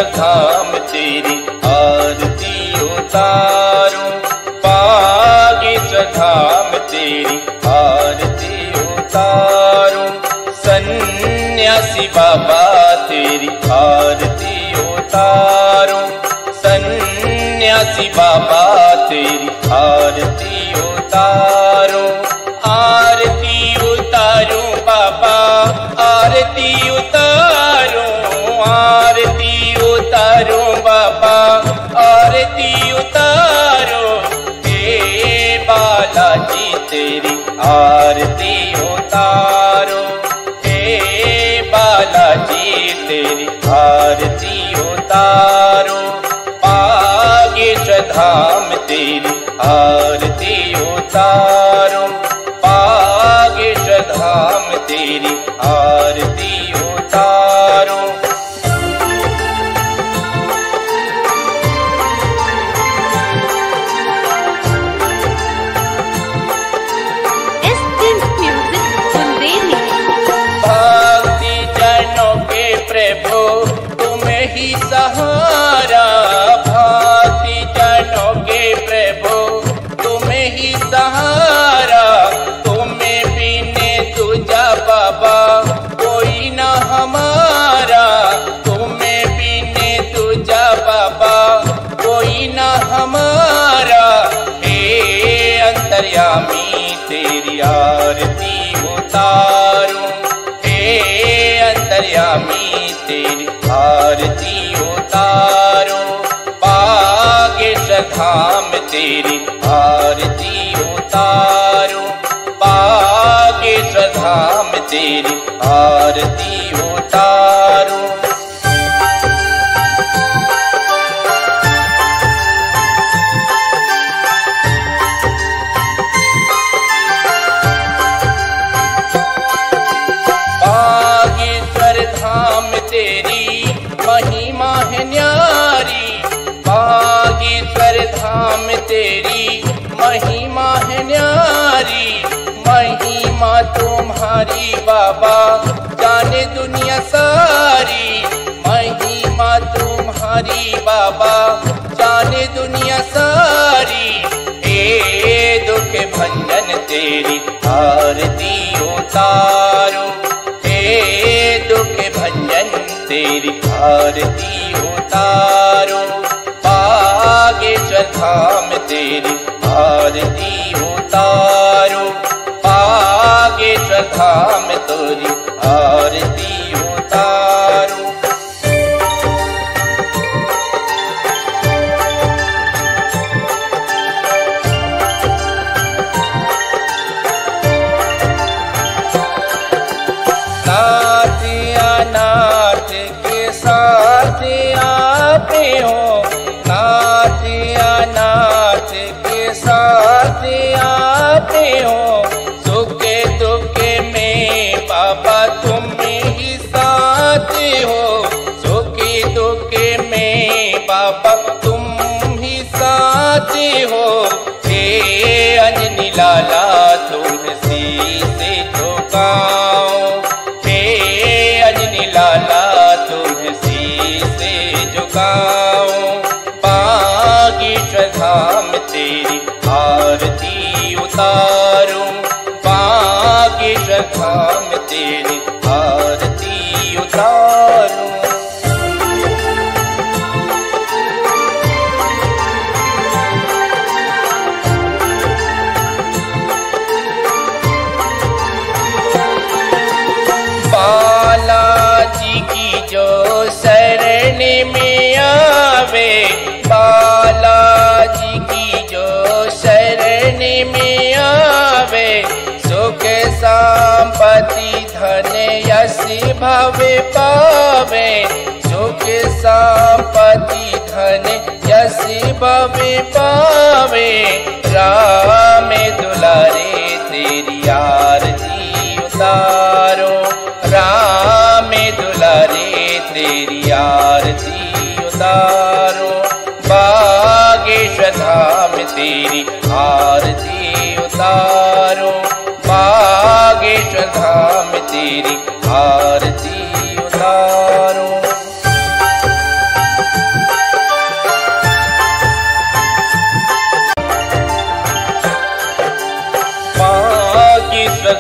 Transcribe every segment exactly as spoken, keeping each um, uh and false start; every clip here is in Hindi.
धाम तेरी आरती उतारूं, बागेश्वर धाम तेरी आरती उतारूं। सन्यासी बाबा तेरी आरती उतारूं, सन्यासी बाबा तेरी आरती उतारूं। आरती उतारूं बाबा, आरती उतारूं, आरती उतारूं बाबा, आरती उतारूं। हे बालाजी तेरी आरती उतारूं, हे बालाजी तेरी आरती उतारूं। बागेश्वर धाम तेरी आरती उतारूं, बागेश्वर धाम तेरी आरती उतारूं। भक्ति जनों के प्रभु तुम्हें ही सहारा, भक्ति जनों के प्रभु तुम्हें ही सहारा। तुम्हें बिने तुझा बाबा कोई न हमारा, तुम्हें बिने तुझा बाबा कोई न हमारा। हे अंतर्यामी तेरी आरती उतारूं, हे अंतर्यामी तेरी आरती उतारूं। बागेश्वर धाम तेरी आरती उतारूं, बागेश्वर धाम तेरी आरती उतारूं। बागेश्वर धाम तेरी महिमा है न्यारी, बागेश्वर धाम तेरी महिमा है न्यारी। महिमा तुम्हारी बाबा जाने दुनिया सारी, महिमा तुम्हारी बाबा जाने दुनिया सारी। हे दुख भंजन तेरी आरती उतारूं, हे दुख भंजन तेरी आरती उतारूं। बागेश्वर धाम तेरी आरती उतारूं, बागेश्वर धाम तेरी आरती उतारूं। नाथ अनाथ के साथ आते हो, नाथ अनाथ के साथ आते हो। सुख दुख में बाबा तुम ही साथ हो, सुख दुख में बाबा तुम ही साथ हो। हे अंजनी लाला तुमसे से झुकाऊं, हे अंजनी लाला तुमसे से झुकाऊं। बागेश्वर धाम तेरी आरती उतारूं, बागेश्वर धाम तेरी आरती उतारूं। बालाजी की जो शरण में आवे, बालाजी की जो शरण में आवे। सुख संपत्ति धन यश भवे पावे, सुख संपत्ति धन यश भवे पावे। राम दुलारे तेरी आरती उतारो, राम दुलारे तेरी आरती उतारो। बागेश्वर धाम तेरी आरती उतारो, बागेश्वर धाम तेरी आरती उतारो।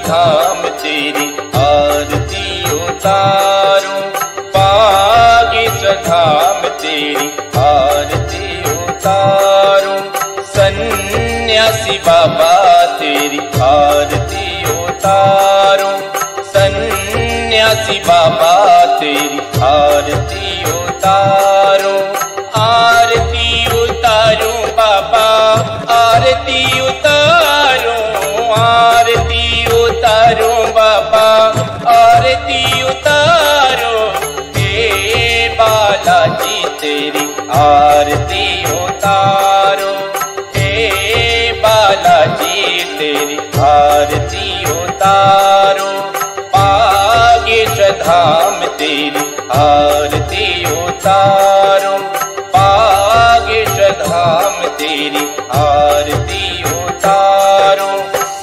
धाम तेरी आरती उतारूं, बागेश्वर धाम तेरी आरती उतारूं, सन्यासी बाबा तेरी आरती उतारूं, सन्यासी बाबा तेरी आरती उतारूं, आरती उतारूं बाबा आरती उतारूं, आरती उतारूं बाबा आरती उतारूं, हे बालाजी तेरी आरती उतारूं, हे बालाजी तेरी आरती उतारूं, बागेश्वर धाम तेरी आरती उतारूं, बागेश्वर धाम तेरी आरती उतारूं।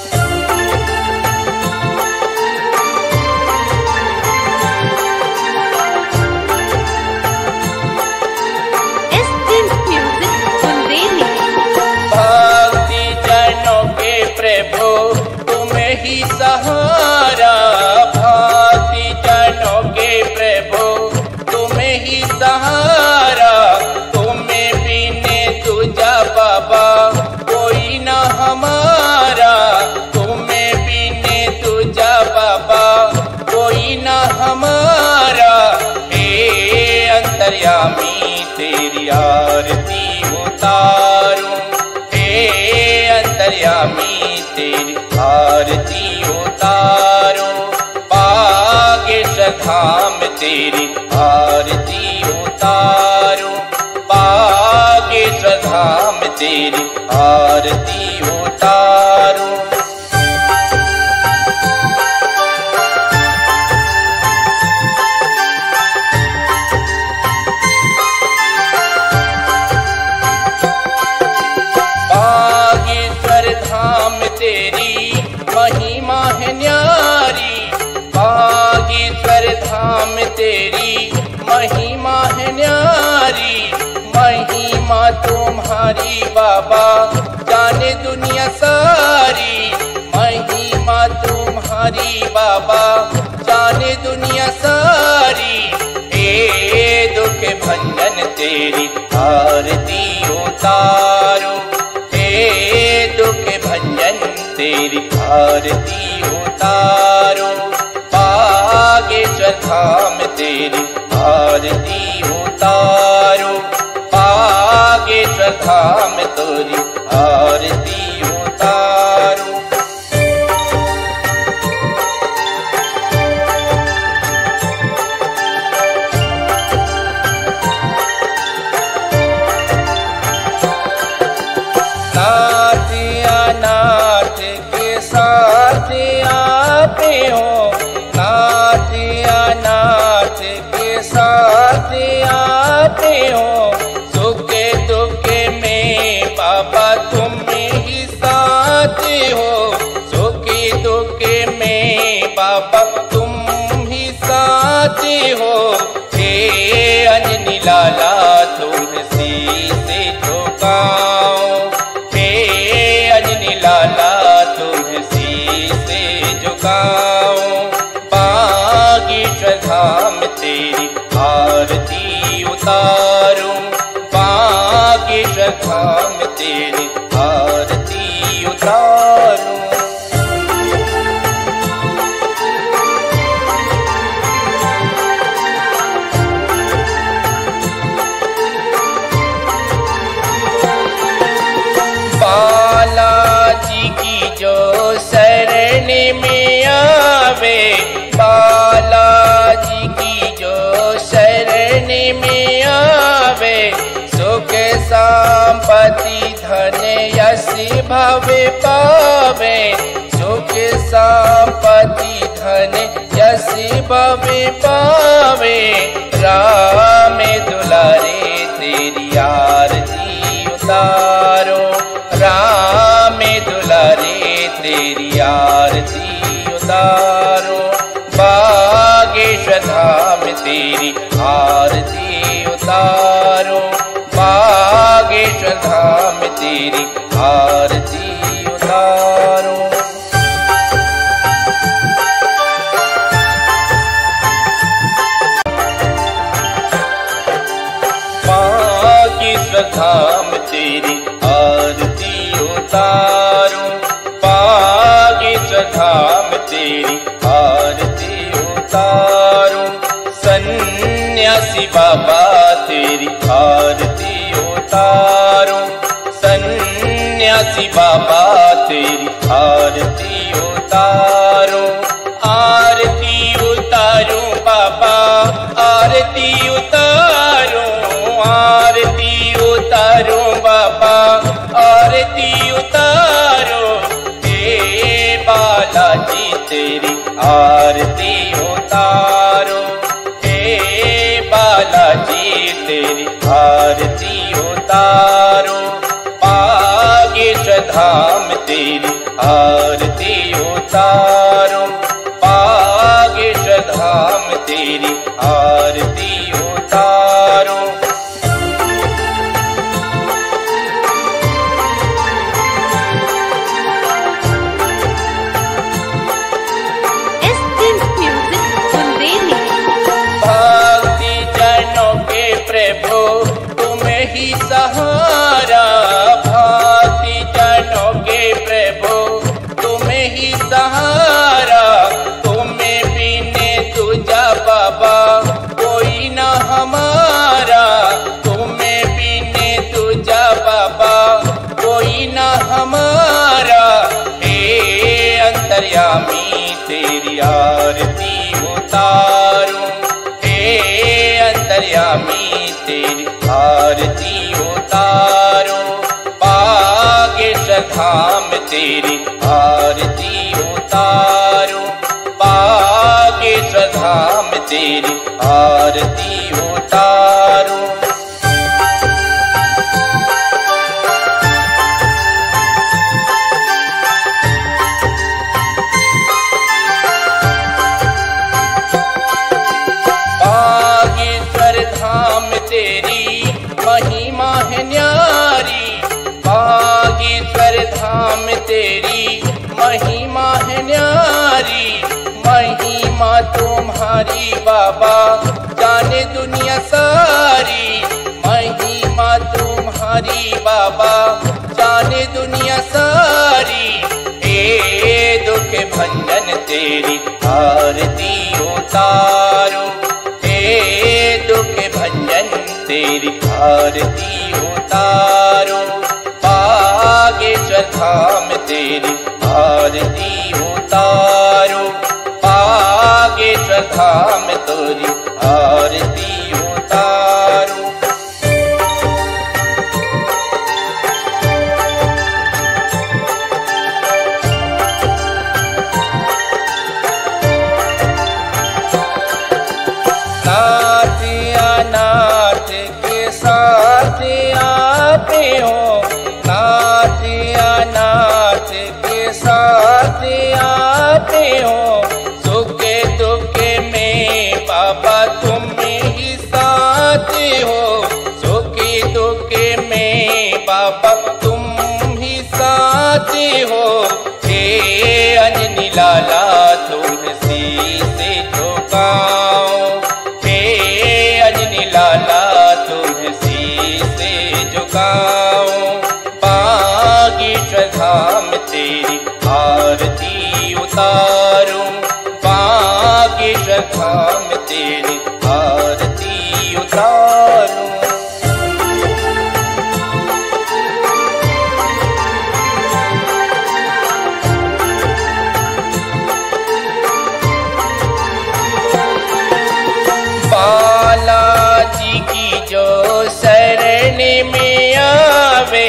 भक्ति जनों के प्रभु तुम्हें ही सहारा, भक्ति जनों के प्रभु तुम्हें ही सहारा, तुम्हें बिने तुझा बाबा कोई न हमारा, तुम्हें बिने तुझा बाबा कोई न हमारा, हे अंतर्यामी तेरी आरती उतारूं, हे अंतर्यामी तेरी आरती उतारूं, बागेश्वर धाम तेरी आरती उतारूं, बागेश्वर धाम तेरी आरती उतारूं। बागेश्वर धाम तेरी महिमा है न्यारी, बागेश्वर धाम तेरी महिमा है न्यारी, महिमा तुम्हारी बाबा जाने दुनिया सारी, महिमा तुम्हारी बाबा जाने दुनिया सारी, हे दुख भंजन तेरी आरती उतारूं, हे दुख भंजन तेरी आरती उतारूं, बागेश्वर धाम तेरी आरती उतारूं, बागेश्वर धाम तेरी आरती उतारूं। नाथ अनाथ के साथ आते हो, नाथ अनाथ के साथ आते हो, सुख दुख में बाबा तुम ही साथ हो, सुख दुख में बाबा तुम ही साथ हो, हे अंजनी लाला तुम शीश झुकाओ, हे अंजनी लाला तुम शीश झुकाओ, बागेश्वर धाम तेरी आरती उतारूं, बागेश्वर धाम तेरी आरती उतारूं। बालाजी की जो शरण में आवे, बालाजी की जो शरण में आवे, सुख संपत्ति धन यश भवे पावे, सुख संपत्ति धन यश भवे पावे, राम दुलारे तेरी आरती उतारो, राम दुलारे तेरी आरती उतारो, बागेश्वर धाम तेरी आरती उतारो, बागेश्वर धाम तेरी आरती उतारो। उतारूं, सन्यासी बाबा तेरी आरती उतारूं, सन्यासी बाबा तेरी आरती उतारूं, आरती उतारूं बाबा, आरती उतारूं, आरती उतारूं बाबा, आरती उतारूं, हे बालाजी तेरी आरती उतारूं, हे बालाजी तेरी आरती उतारूं, बागेश्वर धाम तेरी आरती उतारूं, बागेश्वर धाम तेरी आरती उतारूं। भक्ति जनों के प्रभु तुम्हें ही सहारा, भक्ति जनों के प्रभु तुम्हें ही सहारा, तुम्हें बिने तुझा बाबा कोई न हमारा, तुम्हें बिने तुझा बाबा कोई न हमारा, हे अंतर्यामी तेरी आरती उतारूं, हे अंतर्यामी तेरी आरती उतारूं, बागेश्वर धाम तेरी आरती उतारूं, बागेश्वर धाम तेरी आरती उतारूं। बागेश्वर धाम तेरी महिमा है न्यारी, बागेश्वर धाम तेरी महिमा है न्यारी, महिमा तुम्हारी बाबा जाने दुनिया सारी, महिमा तुम्हारी बाबा जाने दुनिया सारी, हे दुख भंजन तेरी आरती उतारूं, हे दुख भंजन तेरी आरती उतारूं, बागेश्वर धाम तेरी आरती उतारूं, बागेश्वर धाम तेरी आरती उतारूं। नाथ अनाथ के साथ आते हो, नाथ अनाथ के साथ आते हो, सुख दुख में बाबा तुम ही साथ हो, सुख दुख में बाबा तुम ही साथ हो, हे अंजनी लाला तुमसे से झुकाऊं, लाला तुझसे से झुकाऊं, बागेश्वर धाम तेरी आरती उतारूं, बागेश्वर धाम तेरी आरती उतारूं। बालाजी की जो शरण में आवे,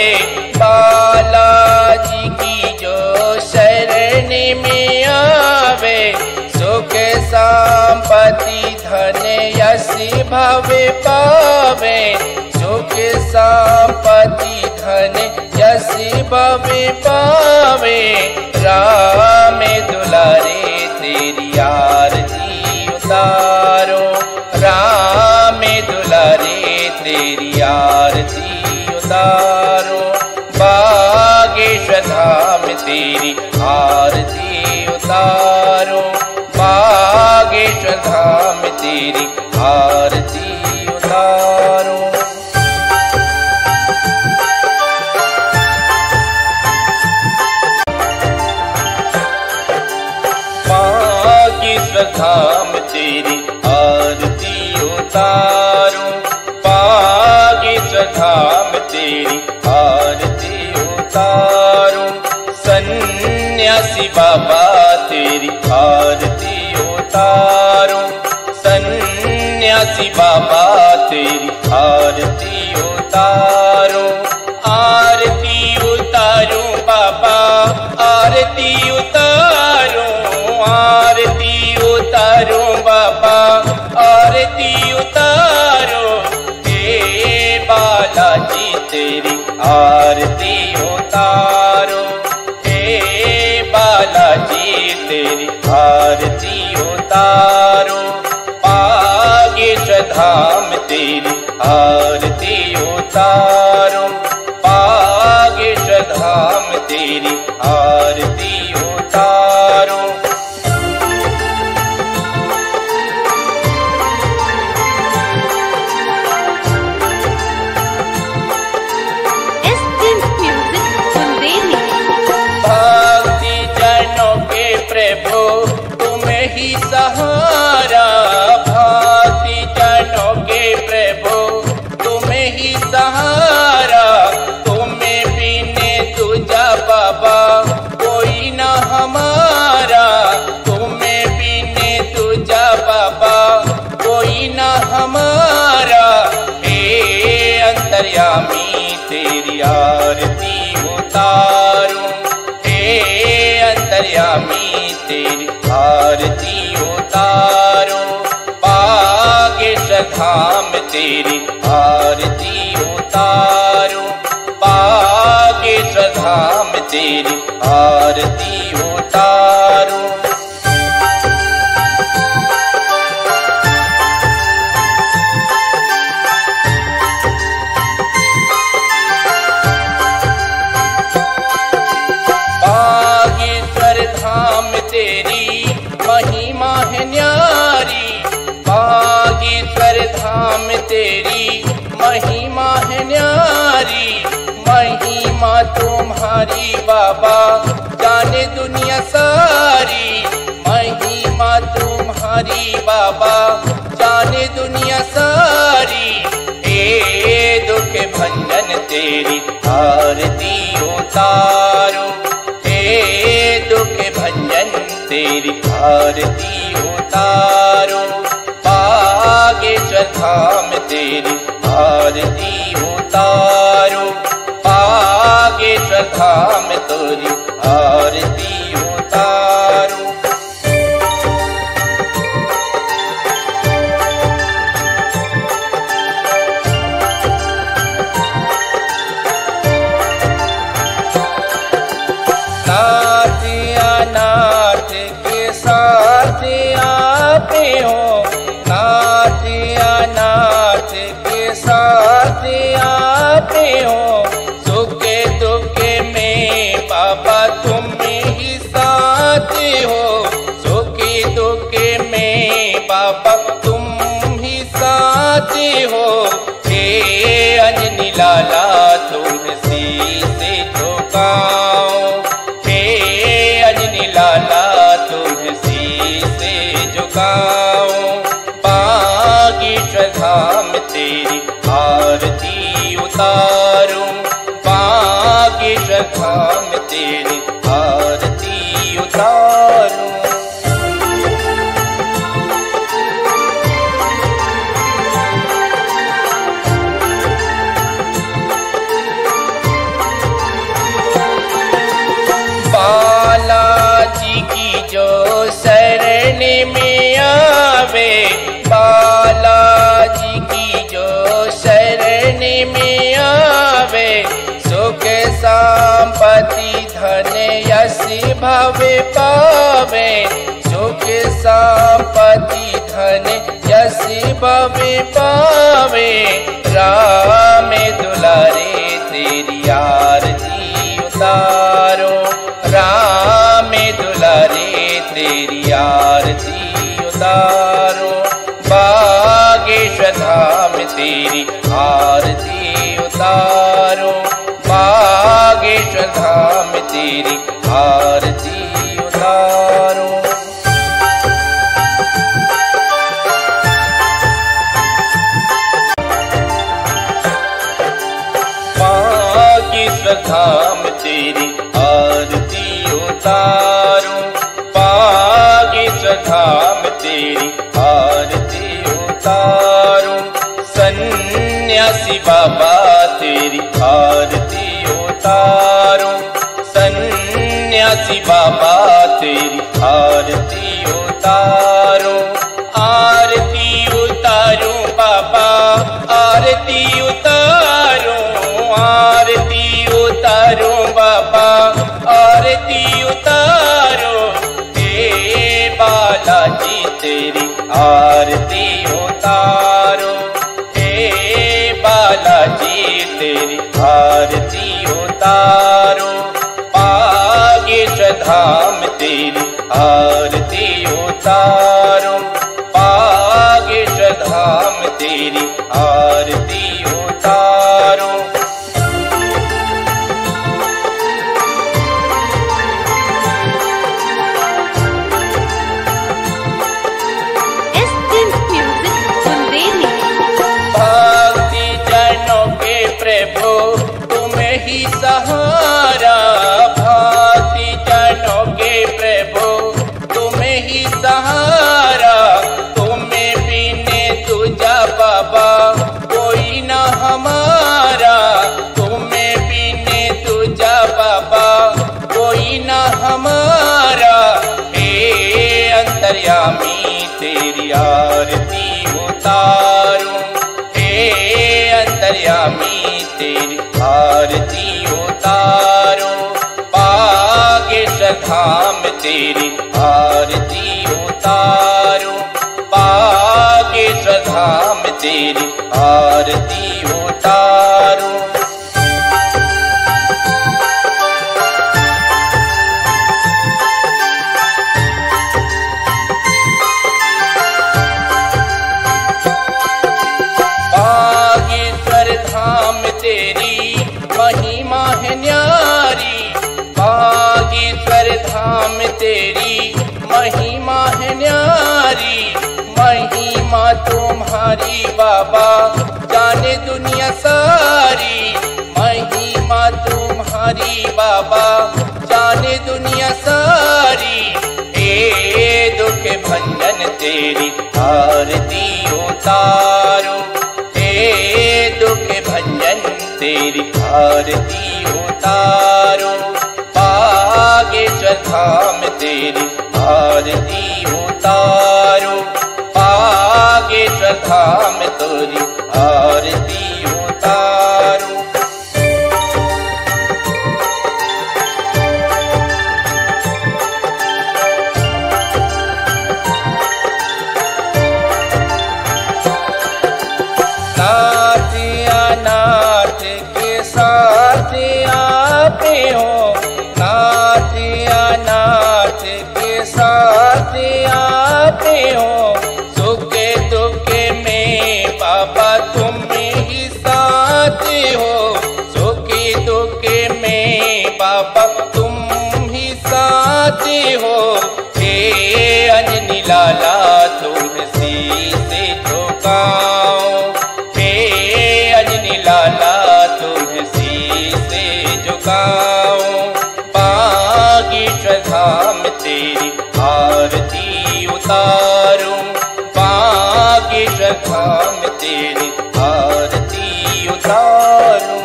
बालाजी की जो शरण में आवे, सुख संपत्ति धन यश भवे पावे, सुख संपत्ति धन यश भवे पावे, राम दुलारे तेरी आरती उतारो, राम दुलारे तेरी आरती उतारो, बागेश्वर धाम तेरी आरती उतारो, बागेश्वर धाम तेरी आरती उतारो। बागेश्वर धाम तेरी तेरी आरती उतारूं, बागेश्वर धाम तेरी आरती उतारूं, सन्यासी बाबा तेरी आरती उतारूं, सन्यासी बाबा तेरी आरती उतारूं, आरती उतारूं बाबा आरती उतारूं, आरती उतारूं बाबा आरती उतारूं, हे बालाजी तेरी आरती उतारूं, हे बालाजी तेरी आरती उतारूं, बागेश्वर धाम तेरी आरती उतारूं, बागेश्वर धाम तेरी आरती उतारूं। भक्ति जनों के प्रभु तुम्हें ही सहारा, भक्ति जनों के प्रभु तुम्हें ही सहारा, तुम्हें बिने तुझा बाबा कोई न हमारा, तुम्हें बिने तुझा बाबा कोई न हमारा, हे अंतर्यामी तेरी आरती उतारूं, हे अंतर्यामी तेरी आरती उतारूं, बागेश्वर धाम तेरी आरती उतारूं, बागेश्वर धाम तेरी आरती उतारूं। बागेश्वर धाम तेरी महिमा है न्यारी, बागेश्वर धाम तेरी महिमा है न्यारी, महिमा तुम्हारी बाबा जाने दुनिया सारी, महिमा तुम्हारी बाबा जाने दुनिया सारी, हे दुख भंजन तेरी आरती उतारूं, हे दुख भंजन तेरी आरती उतारूं, बागेश्वर धाम तेरी आरती उतारूं, बागेश्वर धाम तेरी आरती उतारूं। नाथ अनाथ के साथ आते हो, नाथ अनाथ के साथ आते हो, सुख दुख में बाबा तुम ही साथ हो, सुख दुख में बाबा तुम ही साथ हो, हे अंजनी लाला तुमसे से झुकाओ, लाला तुझसे से झुकाऊं, बागेश्वर धाम तेरी आरती उतारूं, बागेश्वर धाम तेरी आरती उतारूं। बालाजी की जो शरण में आवे, बालाजी की जो शरण में आवे, सुख संपत्ति धन यश भवे पावे, सुख संपत्ति धन यश भवे पावे, राम दुलारे तेरी आरती उतारो, राम दुलारे तेरी आरती उतारो, बागेश्वर धाम तेरी आरती उतारो, बागेश्वर धाम तेरी आरती उतारो। सन्यासी बाबा तेरी आरती उतारो, सन्यासी बाबा तेरी आरती उतारो। आरती उतारो बाबा आरती उतारो, आरती उतारो बाबा आरती उतारो। हे बालाजी तेरी आरती उतारो, हे बालाजी तेरी आरती उतारो। बागेश्वर धाम तेरी आरती उतारो, बागेश्वर धाम तेरी आरती उतारो। भक्ति जनों के प्रभु तुम्हें ही सहारा, भक्ति जनों के प्रभु तुम्हें ही सहारा। तुम्हें बिने तुझा बाबा कोई न हमारा, तुम्हें बिने तुझा बाबा कोई न हमारा। हे अंतर्यामी तेरी आरती उतारो, हे अंतर्यामी तेरी आरती उतारो। बागेश्वर धाम तेरी आरती उतारो, बागेश्वर धाम तेरी आरती उतारो। बागेश्वर धाम तेरी महिमा है न्यारी, बागेश्वर धाम तेरी महिमा है न्यारी। महिमा तुम्हारी बाबा जाने दुनिया सारी, महिमा तुम्हारी बाबा जाने दुनिया सारी। हे दुख भंजन तेरी आरती उतारो, हे दुख भंजन तेरी आरती उतारो। बागेश्वर धाम तेरी आरती उतारो, बागेश्वर धाम तेरी आरती उतारो। नाथ अनाथ के साथ आते हो, नाथ अनाथ के साथ आते हो। सुख दुख में बाबा तुम ही साथ हो, सुख दुख में बाबा तुम ही साथ हो। हे अंजनी लाला तुम शीश झुकाओ, हे अंजनी लाला तुम शीश झुकाओ। बागेश्वर धाम तेरी आरती उतारो, बागेश्वर धाम तेरी आरती उतारो।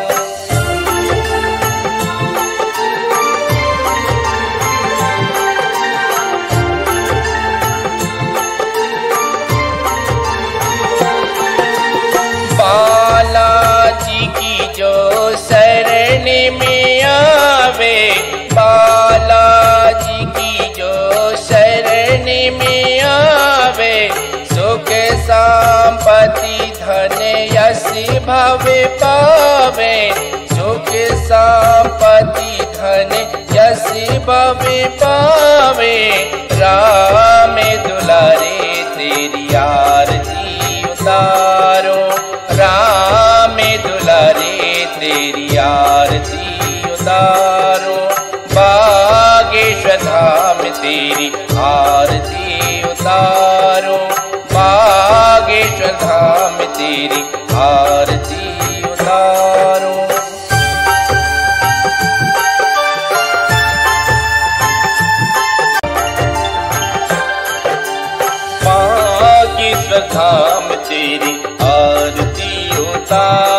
बालाजी की जो शरण में आवे, बालाजी की जो शरण में आवे। सुख संपत्ति धन यश भवे पावे, सुख संपत्ति धन यश भवे पावे। राम दुलारे तेरी आरती उतारो, राम दुलारे तेरी आरती उतारो। बागेश्वर धाम तेरी आरती उतारो, बागेश्वर धाम तेरी आरती उतारो। बागेश्वर धाम तेरी आरती उतारो।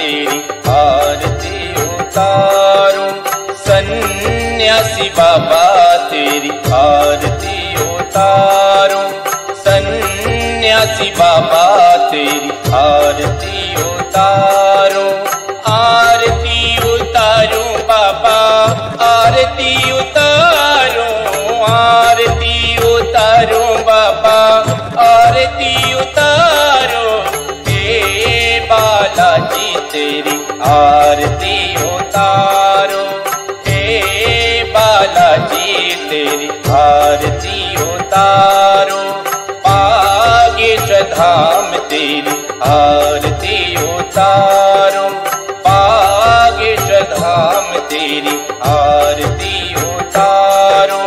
तेरी आरती उतारूं, सन्यासी बाबा तेरी आरती उतारूं, सन्यासी बाबा तेरी आरती उतारूं, आरती उतारूं बाबा आरती उतारूं, आरती उतारूं बाबा आरती उतारूं, हे बालाजी तेरी आरती उतारूं, हे बालाजी तेरी आरती उतारूं, बागेश्वर धाम तेरी आरती उतारूं, बागेश्वर धाम तेरी आरती उतारूं।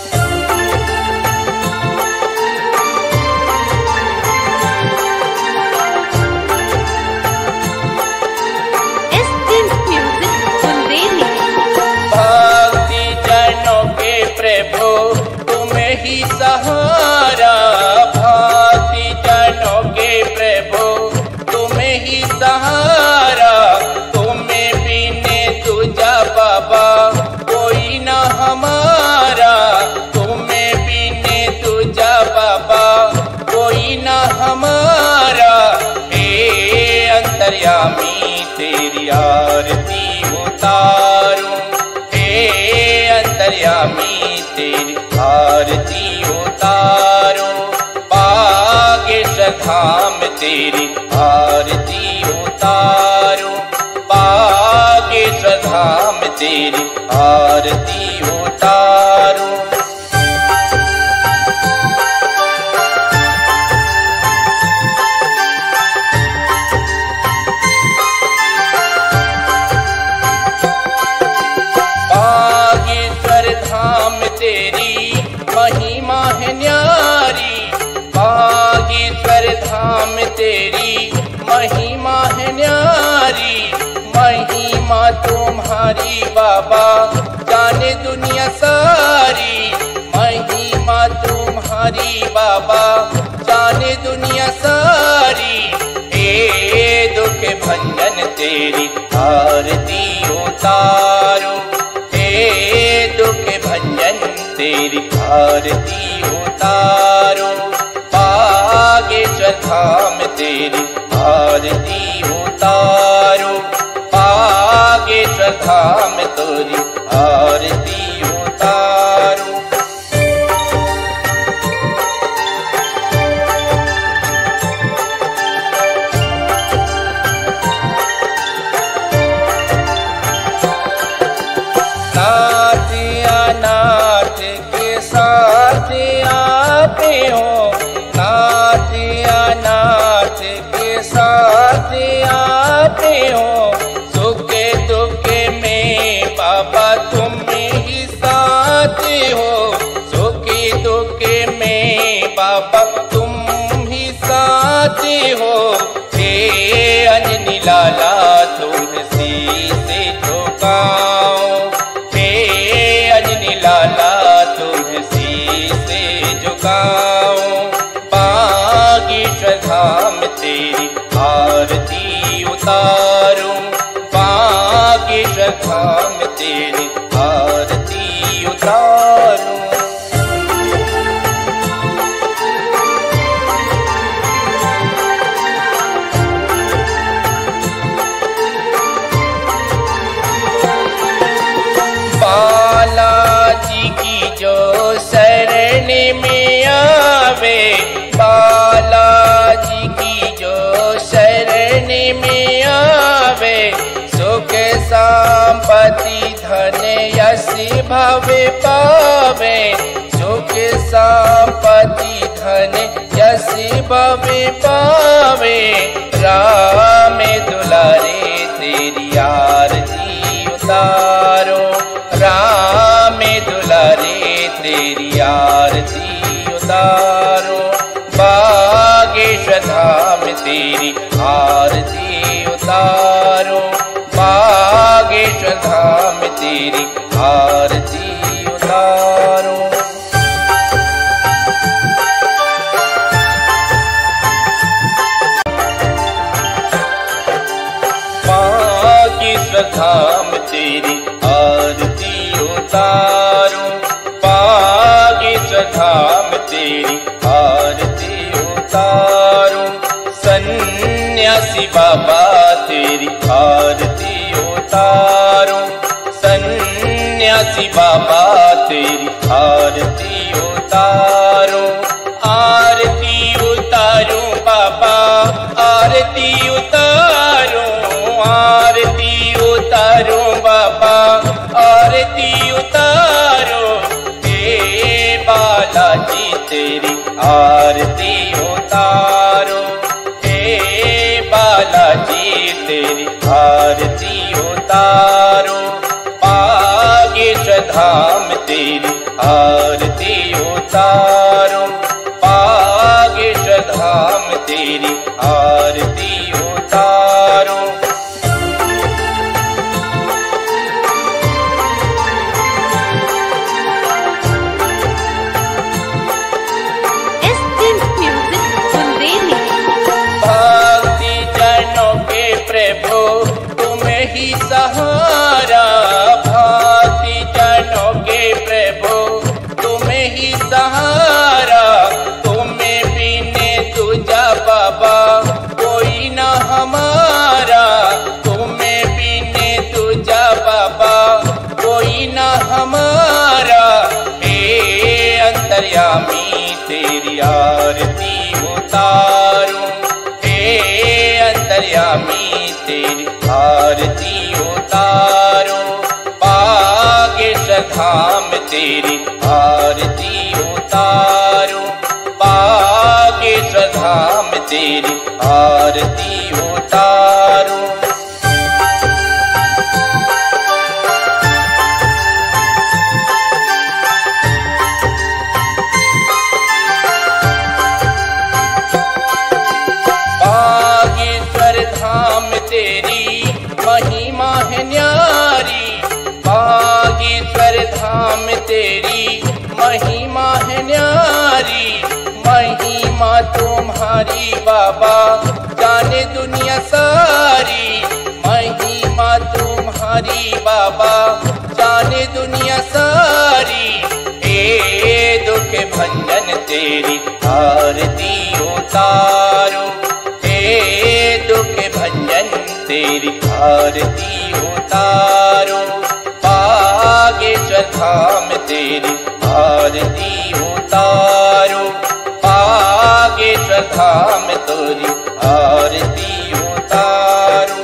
भक्ति जनों के प्रभु तुम्हें ही सहारा, भक्ति जनों के प्रभु तुम्हें ही सहारा, तुम्हें बिने तुझा बाबा कोई ना हमारा, तुम्हें बिने तुझा बाबा कोई ना हमारा, हे अंतर्यामी तेरी आरती उतारूं, हे अंतर्यामी तेरी आरती उतारूं, बागेश्वर धाम तेरी आरती उतारूं, बागेश्वर धाम तेरी आरती उतारूं। बागेश्वर धाम तेरी महिमा है न्यारी, बागेश्वर धाम तेरी महिमा है न्यारी, महिमा तुम्हारी बाबा जाने दुनिया सारी, महिमा तुम्हारी बाबा जाने दुनिया सारी, हे दुख भंजन तेरी आरती उतारूं, हे दुख भंजन तेरी आरती उतारूं, बागेश्वर धाम तेरी आरती उतारूं, बागेश्वर धाम तेरी आरती उतारूं। नाथ अनाथ के साथ आते हो, नाथ अनाथ के साथ आते हो, सुख दुख में बाबा तुम ही साथ हो, सुख दुख में बाबा तुम ही साथ हो, हे अंजनी लाला तुमसे से झुकाओ, लाला तुझसे से झुकाओ, बागेश्वर धाम तेरी आरती उतारूं, बागेश्वर धाम तेरी आरती उतारूं। बालाजी की जो शरण में आवे, बालाजी की जो शरण में आवे, सुख संपत्ति धन यश भवे पावे, सुख संपत्ति धन यश भवे पावे, राम दुलारे तेरी आरती उतारो, राम दुलारे तेरी आरती उतारो, बागेश्वर धाम तेरी आरती उतारो, बागेश्वर धाम तेरी आरती उतारो। सन्यासी बाबा तेरी आरती उतारूं, सन्यासी बाबा तेरी आरती उतारूं, आरती उतारूं बाबा आरती उतारूं, आरती उतारूं बाबा आरती उतारूं, हे बालाजी तेरी आरती उतारूं, हे बालाजी तेरी आरती उतारूं, बागेश्वर धाम तेरी आरती उतारूं, बागेश्वर धाम तेरी आरती उतारूं। भक्ति जनों के प्रभु तुम्हें ही सहारा, भक्ति जनों के प्रभु तुम्हें ही सहारा, तुम्हें बिने तुझा बाबा कोई न हमारा, तुम्हें बिने तुझा बाबा कोई न हमारा, हे अंतर्यामी तेरी आरती उतारूं, हे अंतर्यामी तेरी आरती उतारूं, बागेश्वर धाम तेरी आरती उतारूं, बागेश्वर धाम तेरी आरती उतारूं। बागेश्वर धाम तेरी महिमा है न्यारी, बागेश्वर धाम तेरी महिमा है न्यारी, महिमा तुम्हारी बाबा जाने दुनिया सारी, महिमा तुम्हारी बाबा जाने दुनिया सारी, हे दुख भंजन तेरी आरती उतारूं, हे दुख भंजन तेरी आरती उतारूं, बागेश्वर धाम तेरी आरती उतारूं, बागेश्वर धाम तेरी आरती उतारूं।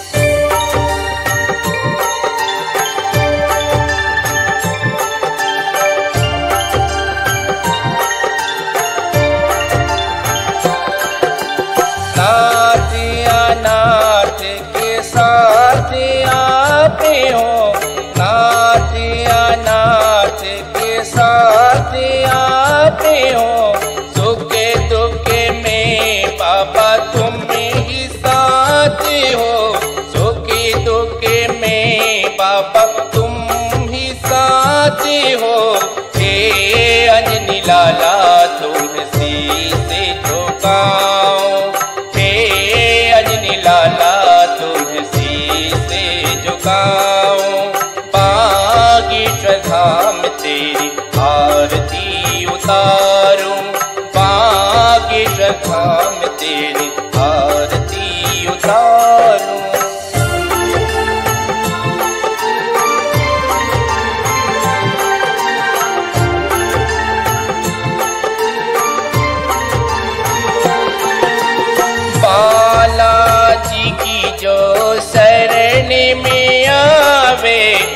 नाथ अनाथ के साथ आते हो, नाथ अनाथ के साथ आते हो, सुख दुख में बाबा तुम ही साथ हो, सुख दुख में बाबा तुम ही साथ हो, हे अंजनी लाला तुम शीश झुकाओ, अंजनी लाला तुम शीश झुकाओ, बागेश्वर धाम तेरी आरती उतारूं, बागेश्वर धाम तेरी आरती उतारूं। बालाजी की जो शरण में आवे,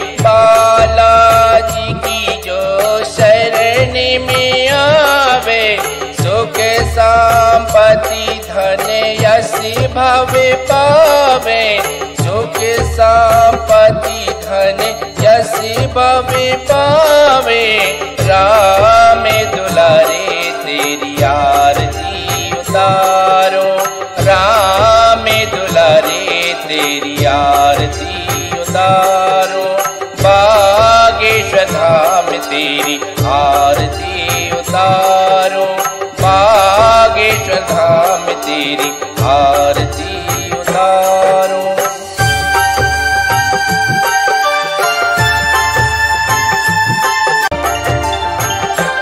बालाजी की जो शरण में आवे, सुख संपत्ति धन यश भवे पावे, सुख संपत्ति धन यश भवे पावे, राम दुलारे तेरी आरती उतारो, राम दुलारे तेरी आरती उतारो, बागेश्वर धाम तेरी आरती उतारो, बागेश्वर धाम तेरी आरती उतारो।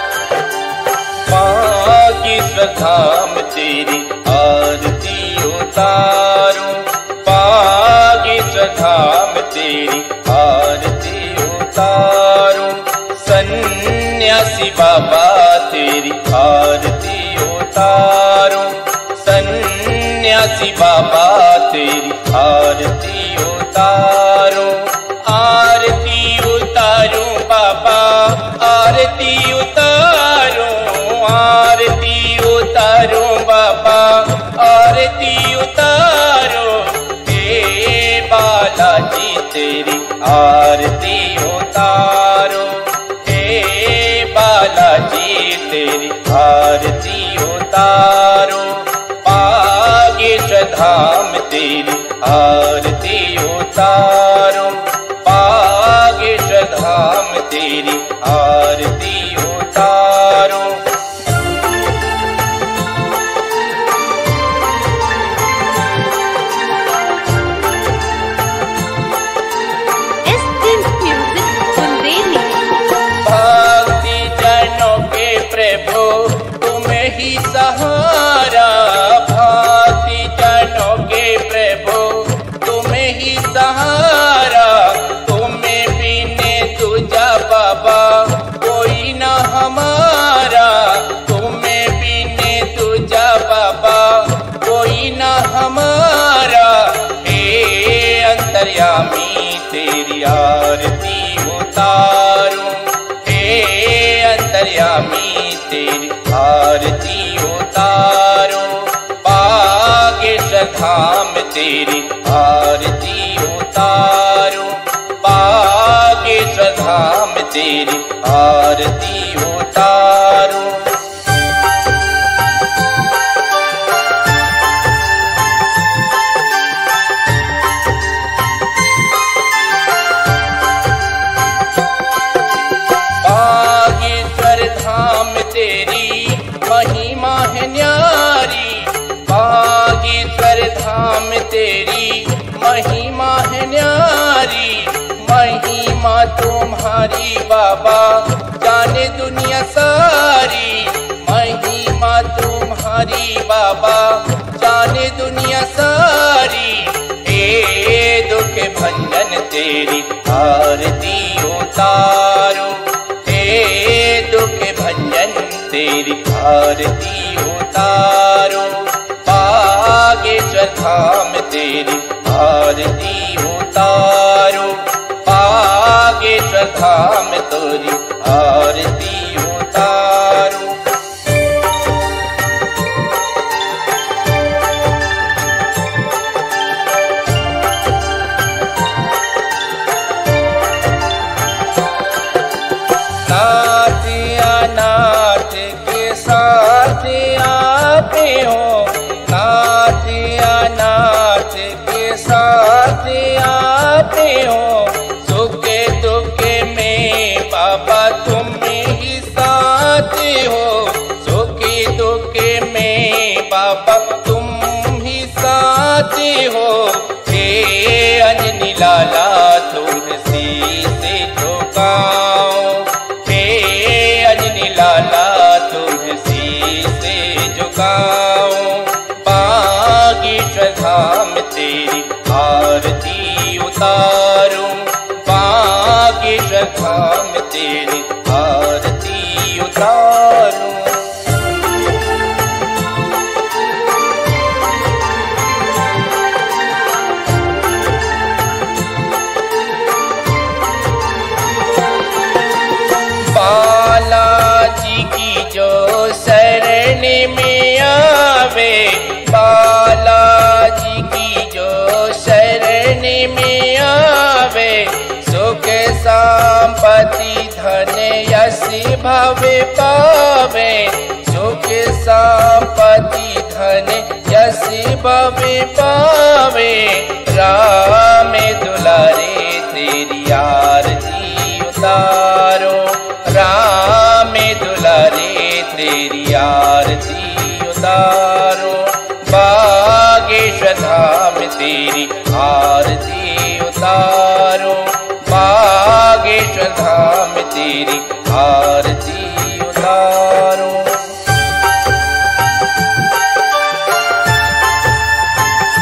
बागेश्वर धाम तेरी आरती उतारूं, बागेश्वर धाम तेरी आरती उतारूं, सन्यासी बाबा तेरी आरती उतारूं, सन्यासी बाबा तेरी आरती उतारूं, आरती उतारूं बाबा, आरती उतारूं, आरती उतारूं बाबा, आरती उतारूं, हे बालाजी तेरी आरती उतारूं, हे बालाजी तेरी आरती उतारूं, बागेश्वर धाम तेरी आरती उतारूं, बागेश्वर धाम तेरी आरती उतारूं। भक्ति जनों के प्रभु तुम्हें ही सहारा, भक्ति जनों के प्रभु तुम्हें ही सहारा, तुम्हें बिने दूजा बाबा कोई न हमारा, तुम्हें बिने दूजा बाबा कोई न हमारा, हे अंतर्यामी तेरी आरती उतारूं, हे अंतर्यामी तेरी आरती उतारूं, बागेश्वर धाम तेरी आरती उतारूं, बागेश्वर धाम तेरी आरती उतारूं। धाम तेरी महिमा है न्यारी, बागेश्वर धाम तेरी महिमा है न्यारी, महिमा तुम्हारी बाबा जाने दुनिया सारी, महिमा तुम्हारी बाबा जाने दुनिया सारी, हे दुख भंजन तेरी आरती उतारूं, हे दुख भंजन तेरी आरती उतारूं, बागेश्वर धाम तेरी आरती उतारूं, बागेश्वर धाम तेरी आरती उतारूं। नाथ के साथ आते हो, नाथ अनाथ के साथ आते हो, सुख दुख में बाबा तुम ही साथ हो, सुख दुख में बाबा तुम ही साथ हो, हे अंजनी लाला तुम शीश झुकाओ, लाला तुलसी से झुकाओ, बागेश्वर धाम तेरी आरती उतारूं, बागेश्वर धाम तेरी आरती उतारूं। बालाजी की जो शरण में आवे, बालाजी की जो शरण में आवे, सुख संपत्ति धन यश भवे पावे, सुख संपत्ति धन यश भवे पावे, राम दुलारे तेरी आरती उतारो, राम दुलारे तेरी आरती उतारो, बागेश्वर धाम तेरी आरती उतारो, बागेश्वर धाम तेरी आरती उतारो।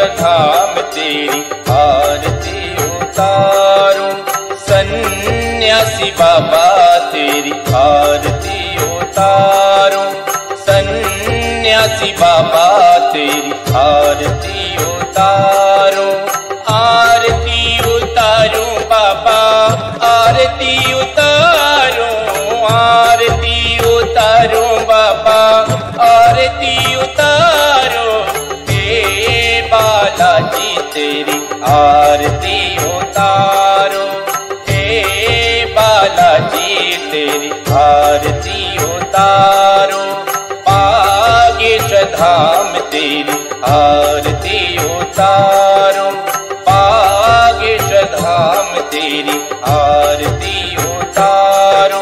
धाम तेरी आरती उतारूं, सन्यासी बाबा तेरी आरती उतारूं, सन्यासी बाबा तेरी आरती उतारूं, आरती उतारूं बाबा आरती उतारूं, आरती उतारूं बाबा आरती उतारूं, हे बालाजी तेरी आरती उतारूं, हे बालाजी तेरी आरती उतारूं, बागेश्वर धाम तेरी आरती उतारूं, बागेश्वर धाम तेरी आरती उतारूं।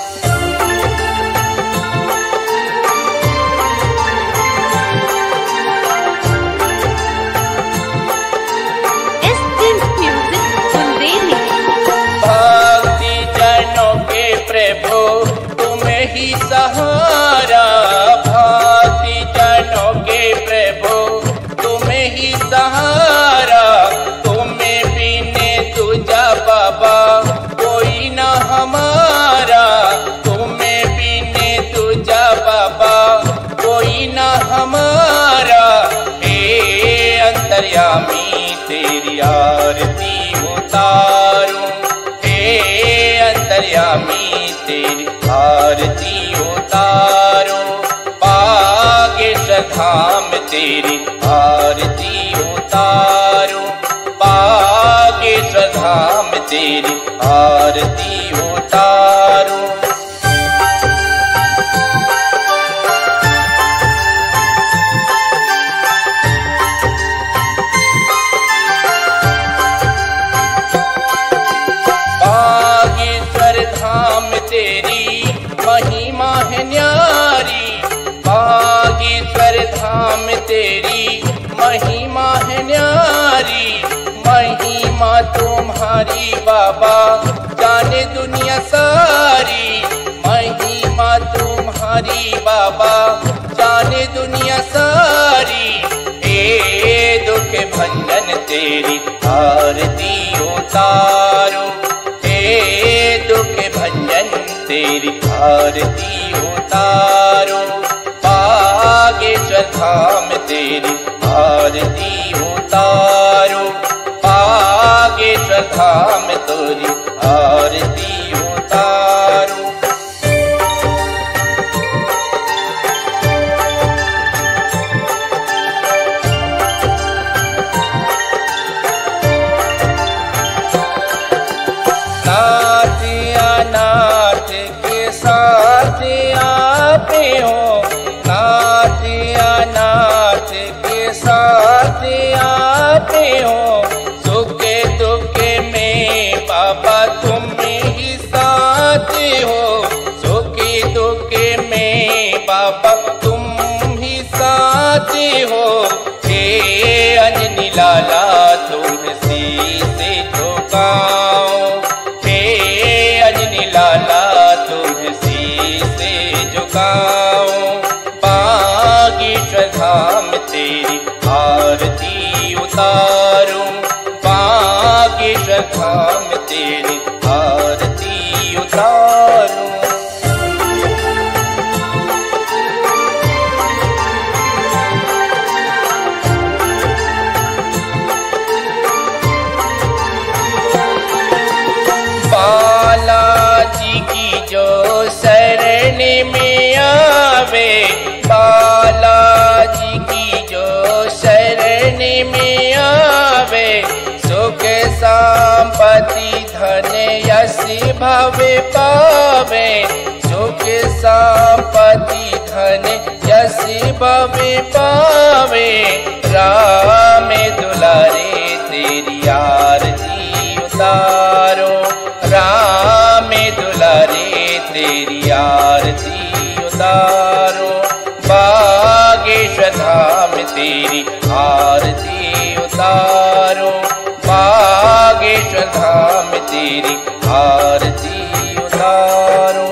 भक्ति जनों के प्रभु तुम्हें ही सहारा, भक्ति जनों के प्रभु तुम्हें ही सहारा, तुम्हें बिने तुझा बाबा कोई न हमारा, तुम्हें बिने तुझा बाबा कोई न हमारा, हे अंतर्यामी तेरी आरती उतारूं, हे अंतर्यामी तेरी आरती उतारूं, बागेश्वर धाम तेरी आरती उतारूं, बागेश्वर धाम तेरी आरती उतारूं। बागेश्वर धाम तेरी महिमा है न्यारी, बागेश्वर धाम तेरी महिमा है न्यारी, महिमा तुम्हारी बाबा जाने दुनिया सारी, महिमा तुम्हारी बाबा जाने दुनिया सारी, हे दुख भंजन तेरी आरती उतारूं, हे दुख भंजन तेरी आरती उतारूं, बागेश्वर धाम तेरी आरती उतारूं, बागेश्वर धाम तेरी आरती उतारूं। नाथ अनाथ के साथ आते हो, नाथ अनाथ के साथ आते हो, सुख दुख में बाबा तुम ही साथ हो, सुख दुख में बाबा तुम ही साथ हो, हे अंजनी लाला तुम से झुकाओ, लाला तुझसी से झुकाऊं, बागेश्वर धाम तेरी आरती उतारूं, बागेश्वर धाम तेरी आरती उतारूं। बालाजी की जो शरण में आवे, बालाजी की जो शरण में आवे, सुख संपत्ति धन यश भवे पावे, सुख संपत्ति धन यश भवे पावे, राम दुलारे तेरी आरती उतारो, राम दुलारे तेरी आरती उतारो, बागेश्वर धाम तेरी आरती उतारो, बागेश्वर धाम तेरी आरती उतारो।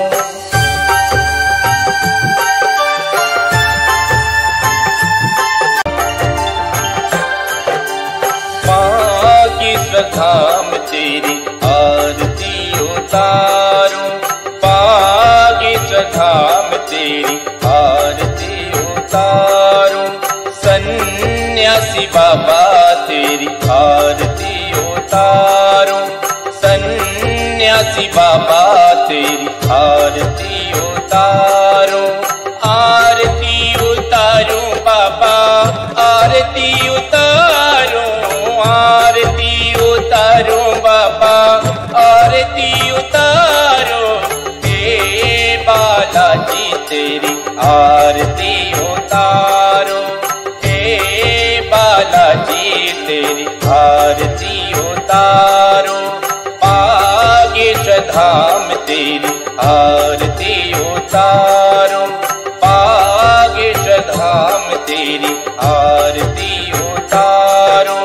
धाम तेरी आरती उतारूं, बागेश्वर धाम तेरी आरती उतारूं। सन्यासी बाबा तेरी आरती उतारूं, सन्यासी बाबा तेरी आरती उतारूं। आरती उतारूं बाबा, आरती उतारूं, आरती उतारूं बाबा, आरती उतारूं। हे बालाजी तेरी आरती उतारूं, हे बालाजी तेरी आरती उतारूं। बागेश्वर धाम तेरी आरती उतारूं, बागेश्वर धाम तेरी आरती उतारूं।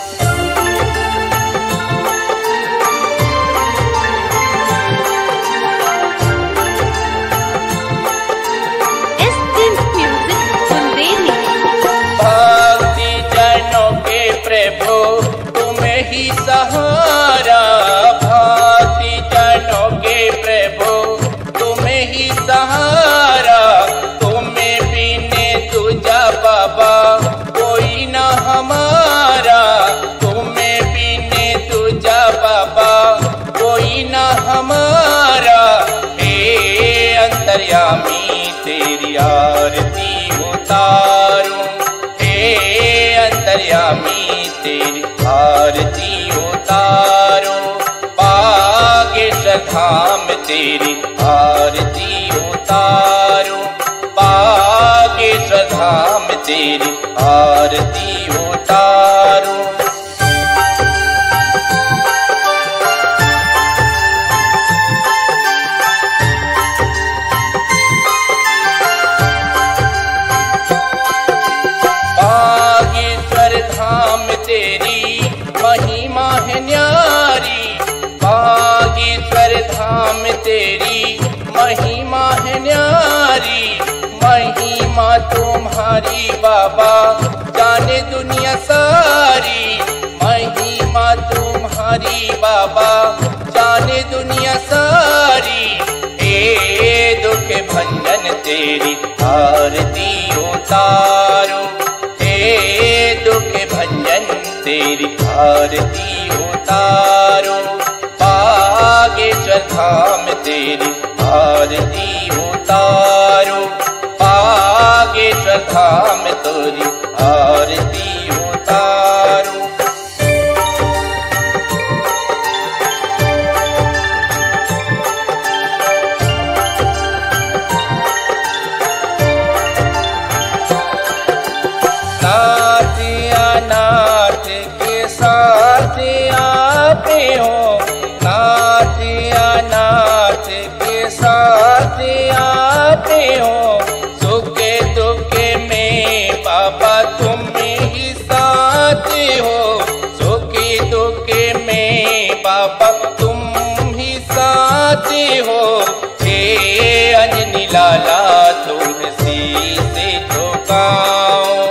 भक्ति जनों के प्रभु तुम्हें ही सहारा, भक्ति जनों के प्रभु तुम्हें ही सहारा। तुम्हें बिने तुझा बाबा कोई न हमारा, तुम्हें बिने तुझा बाबा कोई न हमारा। हे अंतर्यामी तेरी आरती उतारूं, हे अंतर्यामी तेरी आरती उतारूं। बागेश्वर धाम तेरी आरती उतारूं, बागेश्वर धाम तेरी आरती उतारूं। बागेश्वर धाम तेरी महिमा है न्यारी, बागेश्वर धाम तेरी महिमा है न्यारी। महिमा तुम्हारी बाबा जाने दुनिया सारी, महिमा तुम्हारी बाबा जाने दुनिया सारी। हे दुख भंजन तेरी आरती उतारूं, हे दुख भंजन तेरी आरती उतारूं। बागेश्वर धाम तेरी आरती उतारूं, बागेश्वर धाम तेरी आरती उतारूं। नाथ अनाथ के साथ आते हो, नाथ अनाथ के साथ आते हो। सुख दुख में बाबा तुम ही साथ हो, सुख दुख में बाबा तुम ही साथ हो। हे अंजनी लाला तुम शीश झुकाओ,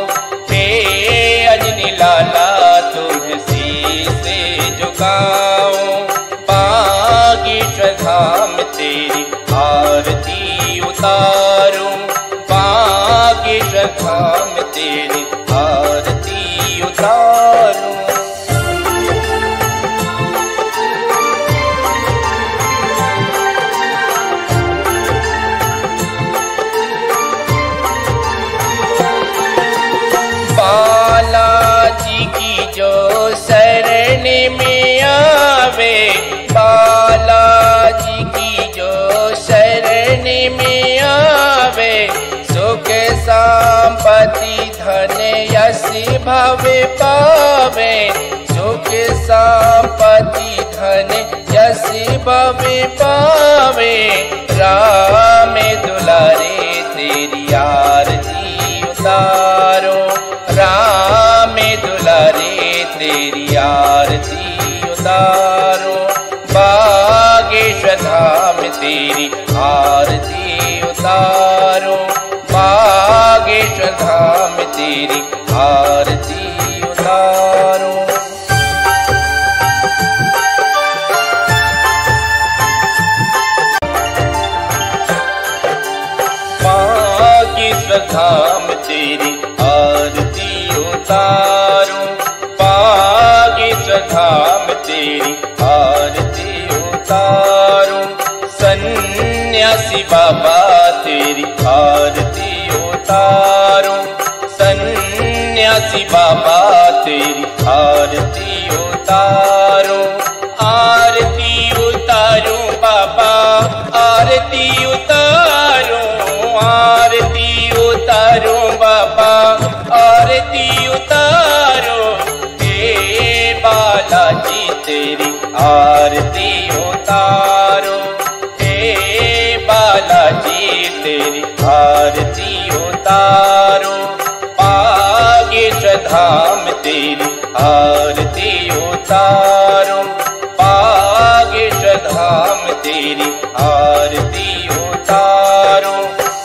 लाला तुझ शीश झुकाऊं। बागेश्वर धाम तेरी आरती उतारूं, बागेश्वर धाम तेरी आरती उतारूं। बालाजी की जो शरण में आवे, बालाजी की जो शरण में आवे। सुख संपत्ति धन यश भवे पावे, सुख संपत्ति धन यश भवे पावे। राम दुलारे तेरी आरती उतारो, राम दुलारे तेरी आरती उतारो। बागेश्वर धाम तेरी आरती उतारो, बागेश्वर धाम तेरी आरती उतारो। धाम तेरी आरती उतारूं, सन्यासी बाबा तेरी आरती उतारूं, सन्यासी बाबा तेरी आरती उतारूं, आरती उतारूं बाबा आरती उतारूं, आरती उतारूं बाबा आरती उतारूं, हे बालाजी तेरी आरती उतारूं, हे बालाजी तेरी आरती उतारूं, बागेश्वर धाम तेरी आरती उतारूं, बागेश्वर धाम तेरी आरती उतारूं।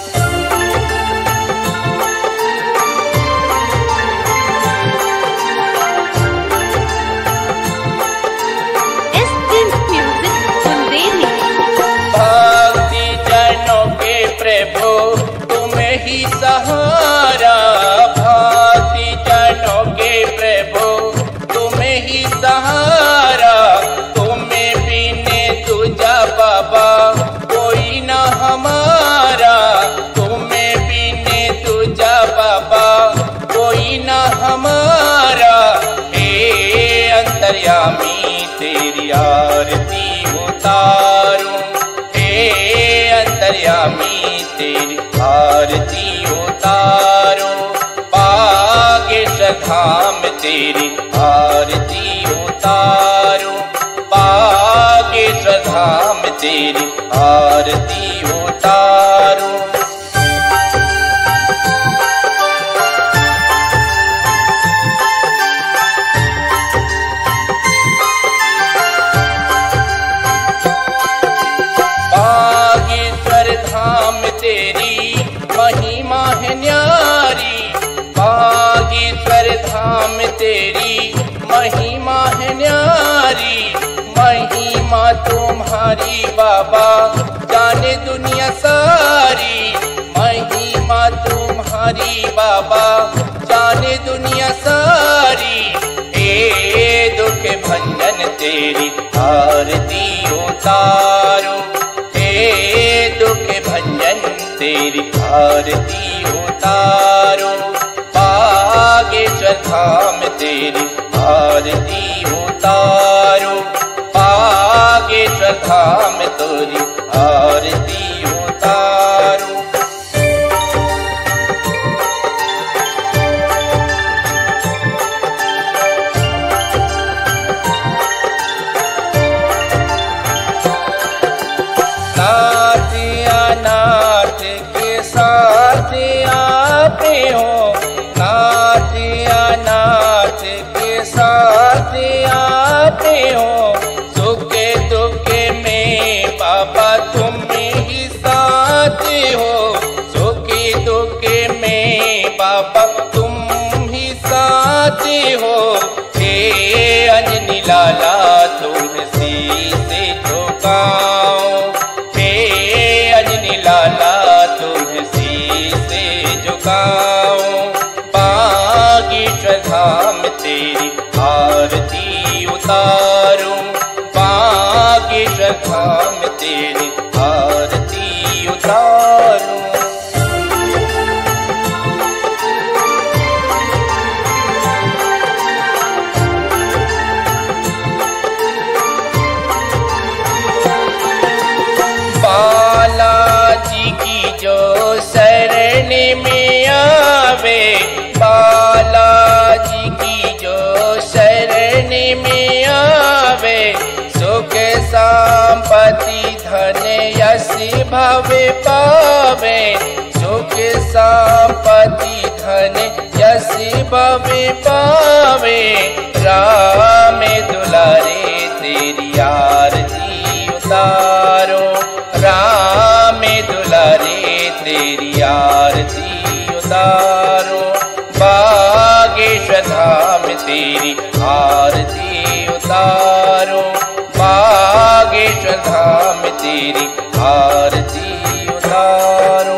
भक्ति जनों के प्रभु तुम्हें ही सहारा, भक्ति जनों के प्रभु तुम्हें ही सहारा, तुम्हें बिने तुझा बाबा कोई न हमारा, तुम्हें बिने तुझा बाबा कोई न हमारा, हे अंतर्यामी तेरी आरती उतारूं, हे अंतर्यामी तेरी आरती उतारूं, बागेश्वर धाम तेरी आरती उतारूं, बागेश्वर धाम तेरी आरती उतारूं। बागेश्वर धाम तेरी महिमा है न्यारी, बागेश्वर धाम तेरी महिमा है न्यारी, महिमा तुम्हारी बाबा जाने दुनिया सारी, महिमा तुम्हारी बाबा जाने दुनिया सारी, हे दुख भंजन तेरी आरती उतारूं, हे दुख भंजन तेरी आरती उतारूं, बागेश्वर धाम तेरी आरती उतारूं, बागेश्वर धाम तेरी आरती उतारूं। नाथ अनाथ के साथ आते हो, नाथ अनाथ के साथ आते हो, सुख दुख में बाबा तुम ही साथ हो, सुख दुख में बाबा तुम ही साथ हो, हे अंजनी लाला तुम शीश झुकाओ, लाला तुझसी से झुकाऊं, बागेश्वर धाम तेरी आरती उतारूं, बागेश्वर धाम तेरी आरती उतारूं। बालाजी की जो शरण में आवे, बालाजी की जो शरण में आवे, सुख संपत्ति धन यश भवे पावे, सुख संपत्ति धन यश भवे पावे, राम दुलारे तेरी आरती उतारो, राम दुलारे तेरी आरती उतारो, बागेश्वर धाम तेरी आरती उतारो, बागेश्वर धाम तेरी आरती उतारो।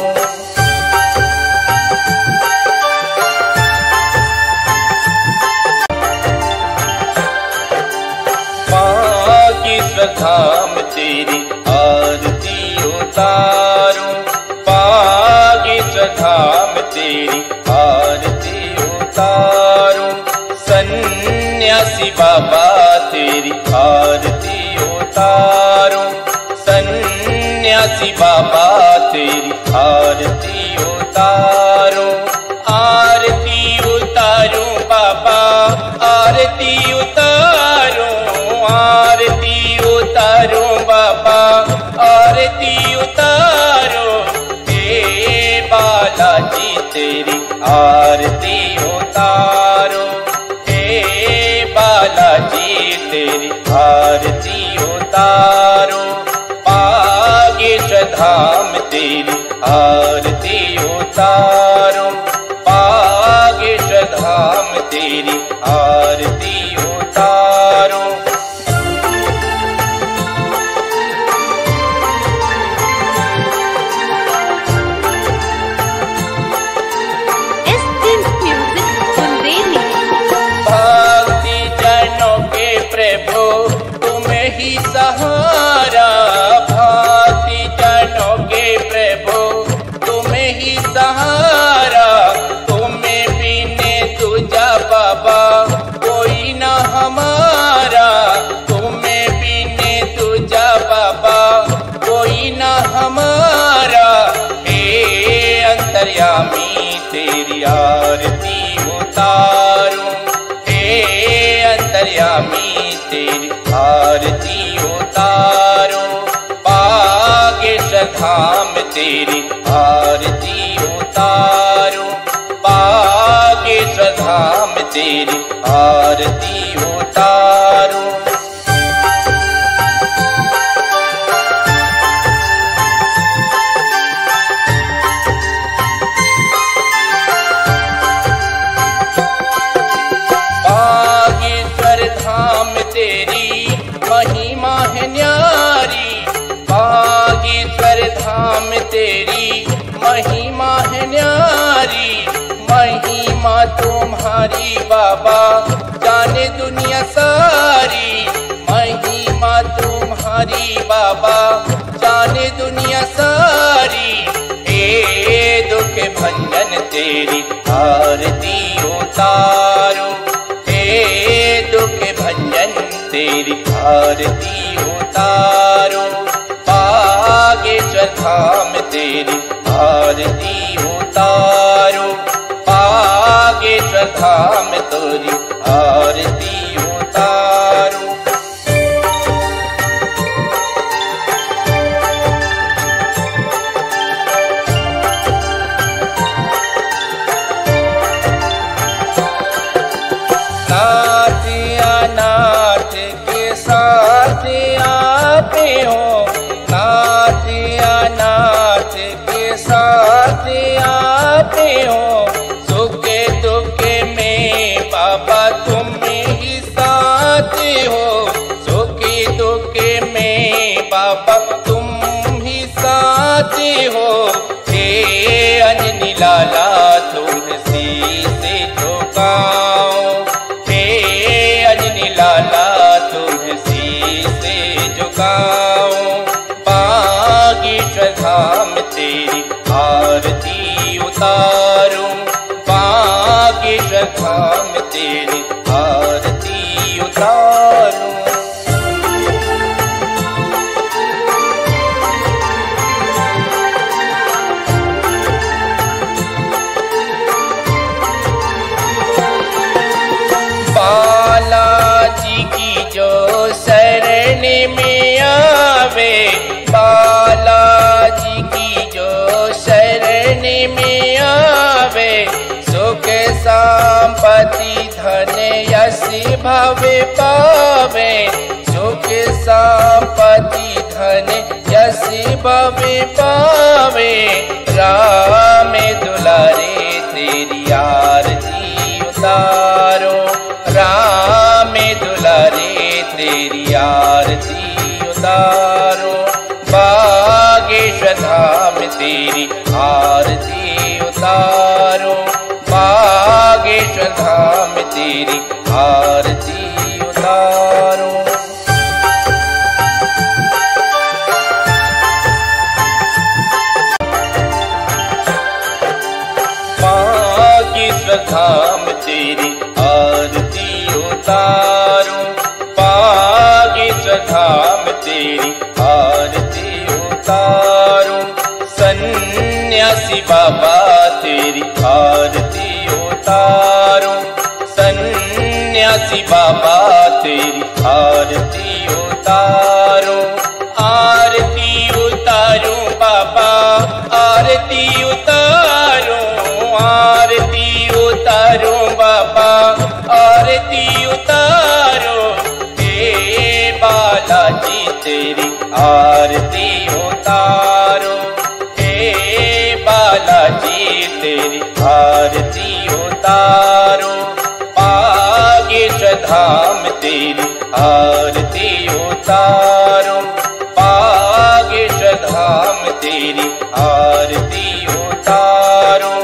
बागेश्वर धाम तेरी आरती उतारूं, बागेश्वर धाम तेरी आरती उतारूं। सन्यासी बाबा तेरी आरती उतारूं, सन्यासी बाबा तेरी आरती उतारूं। आरती उतारूं बाबा, आरती उतारूं, आरती उतारूं बाबा, आरती उतारूं। हे बालाजी तेरी आरती उतारूं, हे बालाजी तेरी आरती उतारूं। बागेश्वर धाम तेरी आरती उतारूं, बागेश्वर धाम तेरी आरती उतारूं। भक्ति जनों के प्रभु तुम्हें ही सहारा, भक्ति जनों के प्रभु तुम्हें ही सहारा। तुम्हें बिने तुझा बाबा कोई न हमारा, तुम्हें बिने तुझा बाबा कोई न हमारा। हे अंतर्यामी तेरी आरती उतारूं, हे अंतर्यामी तेरी आरती उतारूं। बागेश्वर धाम तेरी आरती उतारूं, बागेश्वर धाम तेरी आरती उतारूं। बागेश्वर धाम तेरी महिमा है न्यारी, बागेश्वर धाम तेरी महिमा है न्यारी। महिमा तुम्हारी बाबा जाने दुनिया सारी, महिमा तुम्हारी बाबा जाने दुनिया सारी। हे दुख भंजन तेरी आरती उतारूं, हे दुख भंजन तेरी आरती उतारूं। बागेश्वर धाम तेरी आरती उतारूं, बागेश्वर धाम तेरी आरती उतारूं। नाथ अनाथ के साथ आते हो, नाथ अनाथ के साथ आते हो। सुख दुख में बाबा तुम ही साथ हो, सुख दुख में बाबा तुम ही साथ हो। हे अंजनी लाला तुम शीश झुकाओ, हे अंजनी लाला तुम शीश झुकाओ। बागेश्वर धाम तेरी आरती उतारूं, बागेश्वर धाम तेरी आरती उतारूं। बालाजी की जो शरण में आवे, बालाजी की जो शरण में आवे। सुख संपत्ति धन यश भवे पावे, सुख संपत्ति धन यश भवे पावे। राम दुलारे तेरी आरती उतारो, राम दुलारे तेरी आरती उतारो। बागेश्वर धाम तेरी आरती उतारो, बागेश्वर धाम तेरी आरती उतारो। तेरी आरती उतारूं, सन्यासी बाबा तेरी आरती उतारूं, सन्यासी बाबा तेरी आरती उतारूं, आरती उतारूं बाबा आरती उतारूं, आरती उतारूं बाबा आरती उतारूं, हे बालाजी तेरी आरती उतारूं, हे बालाजी तेरी आरती उतारूं, बागेश्वर धाम तेरी आरती उतारूं, बागेश्वर धाम तेरी आरती उतारूं।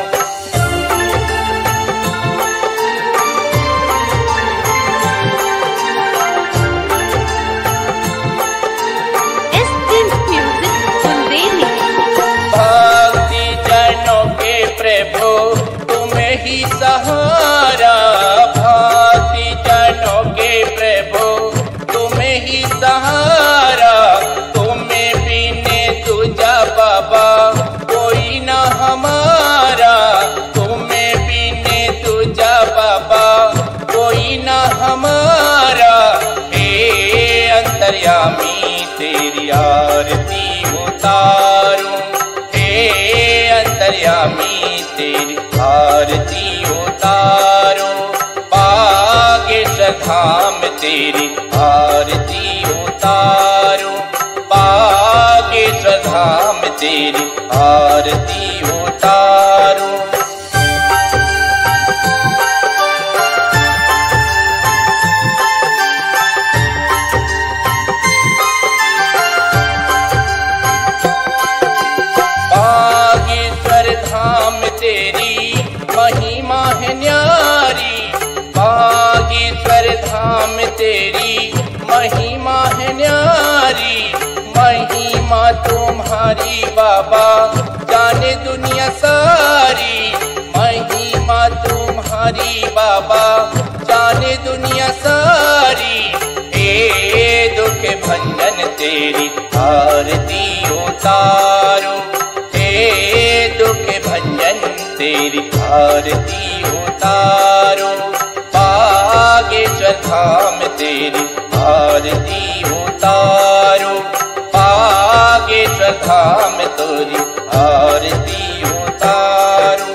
भक्ति जनों के प्रभु तुम्हें ही सहारा, भक्ति जनों के प्रभु तुम्हें ही सहारा, तुम्हें बिने तुझा बाबा कोई न हमारा, तुम्हें बिने तुझा बाबा कोई न हमारा, हे अंतर्यामी तेरी आरती उतारूं, हे अंतर्यामी तेरी आरती उतारूं, बागेश्वर धाम तेरी आरती उतारूं, बागेश्वर धाम तेरी आरती उतारूं। बागेश्वर धाम तेरी महिमा है न्यारी, बागेश्वर धाम तेरी महिमा है न्यारी, महिमा तुम्हारी बाबा जाने दुनिया सारी, महिमा तुम्हारी बाबा जाने दुनिया सारी, हे दुख भंजन तेरी आरती उतारूं, हे दुख भंजन तेरी आरती उतारूं, बागेश्वर धाम तेरी आरती उतारूं, बागेश्वर धाम तेरी आरती उतारूं।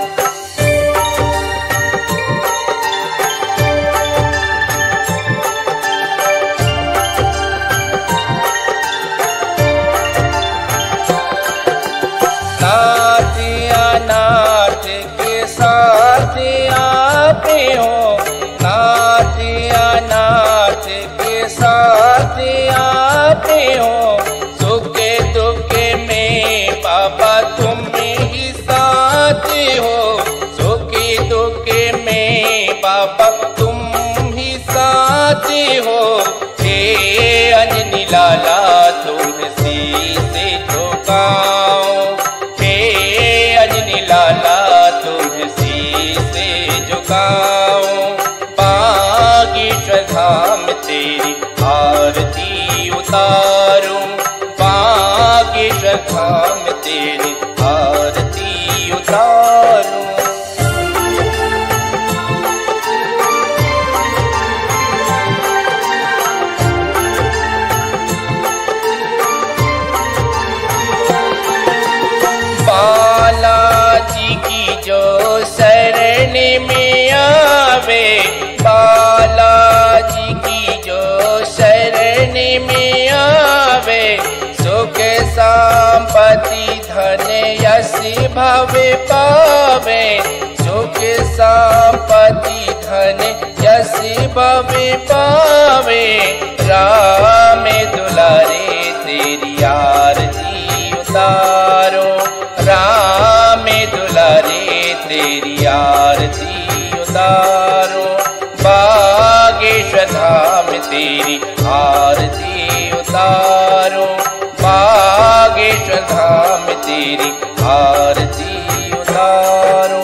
नाथ अनाथ के साथ आते हो, नाथ अनाथ के साथ आते हो, सुख दुख में बाबा तुम ही साथ हो, सुख दुख में बाबा तुम ही साथ हो, हे अंजनी लाला तुम शीश झुकाओ, हे अंजनी लाला तुम शीश झुकाओ, बागेश्वर धाम तेरी आरती उतारूं, बागेश्वर धाम तेरी आरती उतारूं। बालाजी की जो शरण में आवे, बालाजी की जो शरण में आवे, सुख संपत्ति धन यश भवे पावे, सुख संपत्ति धन यश भवे पावे, राम दुलारे तेरी आरती उतारो, राम दुलारे तेरी आरती उतारो, बागेश्वर धाम तेरी आरती उतारो, बागेश्वर धाम तेरी आरती उतारो।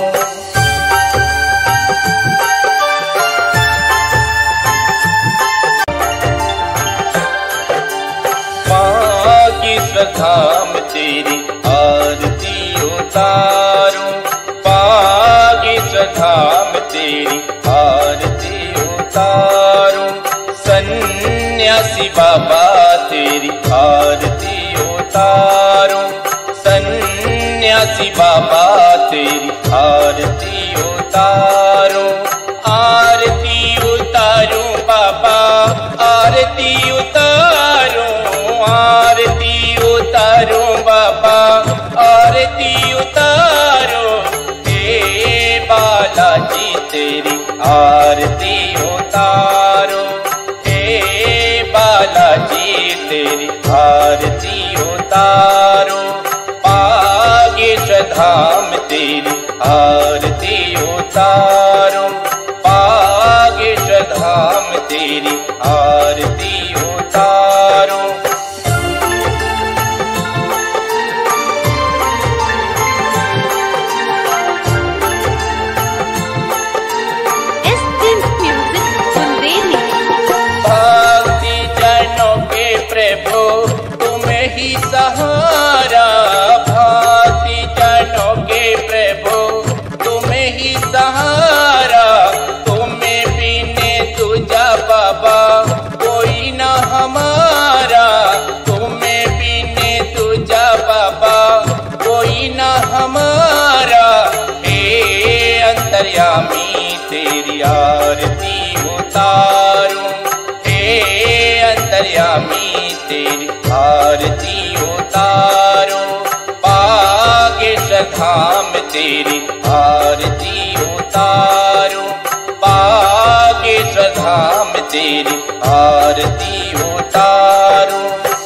धाम तेरी आरती उतारूं, बागेश्वर धाम तेरी आरती उतारूं, सन्यासी बाबा तेरी आरती उतारूं, सन्यासी बाबा तेरी आरती उतारूं, आरती उतारूं बाबा आरती उतारूं, आरती उतारूं बाबा आरती उतारूं, हे बालाजी तेरी आरती उतारूं, हे बालाजी तेरी आरती उतारूं, बागेश्वर धाम तेरी आरती उतारूं, बागेश्वर धाम तेरी आरती उतारूं। भक्ति जनों के प्रभु तुम्हें ही सहारा, भक्ति जनों के प्रभु तुम्हें ही सहारा, तुम्हें बिने तुझा बाबा कोई न हमारा, तुम्हें बिने तुझा बाबा कोई न हमारा, हे अंतर्यामी तेरी आरती उतारूं, हे अंतर्यामी तेरी आरती उतारूं, बागेश्वर धाम तेरी आरती उतारूं, बागेश्वर धाम तेरी आरती उतारूं।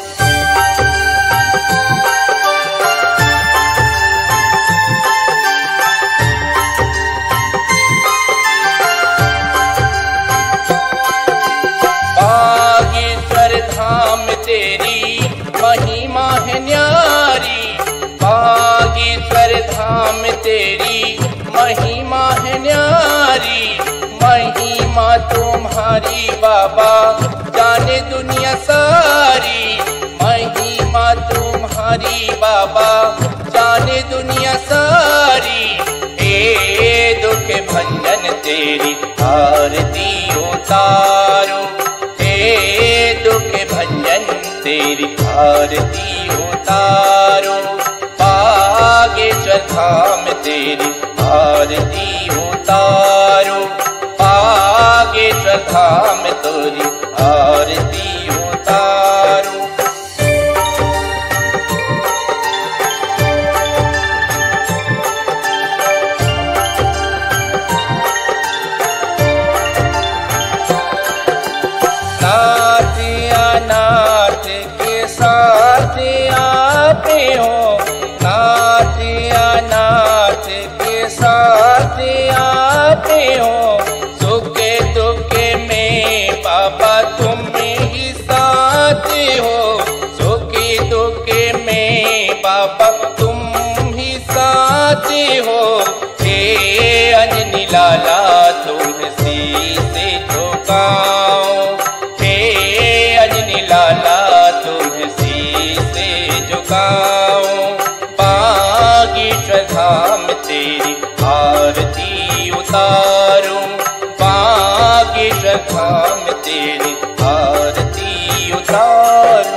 बागेश्वर धाम तेरी महिमा है न्यारी, बागेश्वर धाम तेरी महिमा है न्यारी, महिमा तुम्हारी बाबा जाने दुनिया सारी, महिमा तुम्हारी बाबा जाने दुनिया सारी, हे दुख भंजन तेरी आरती उतारूं, हे दुख भंजन तेरी आरती उतारूं, बागेश्वर धाम तेरी आरती उतारूं, बागेश्वर धाम तेरी आरती उतारूं। नाथ अनाथ के साथ आते हो, नाथ अनाथ के साथ आते हो, सुख दुख में बाबा तुम ही साथ हो, सुख दुख में बाबा तुम ही साथ हो, हे अंजनी लाला तुम शीश झुकाओ, हे अंजनी लाला तुम शीश झुकाओ, बागेश्वर धाम तेरी आरती उतारूं, बागेश्वर धाम तेरी आरती उतारूं।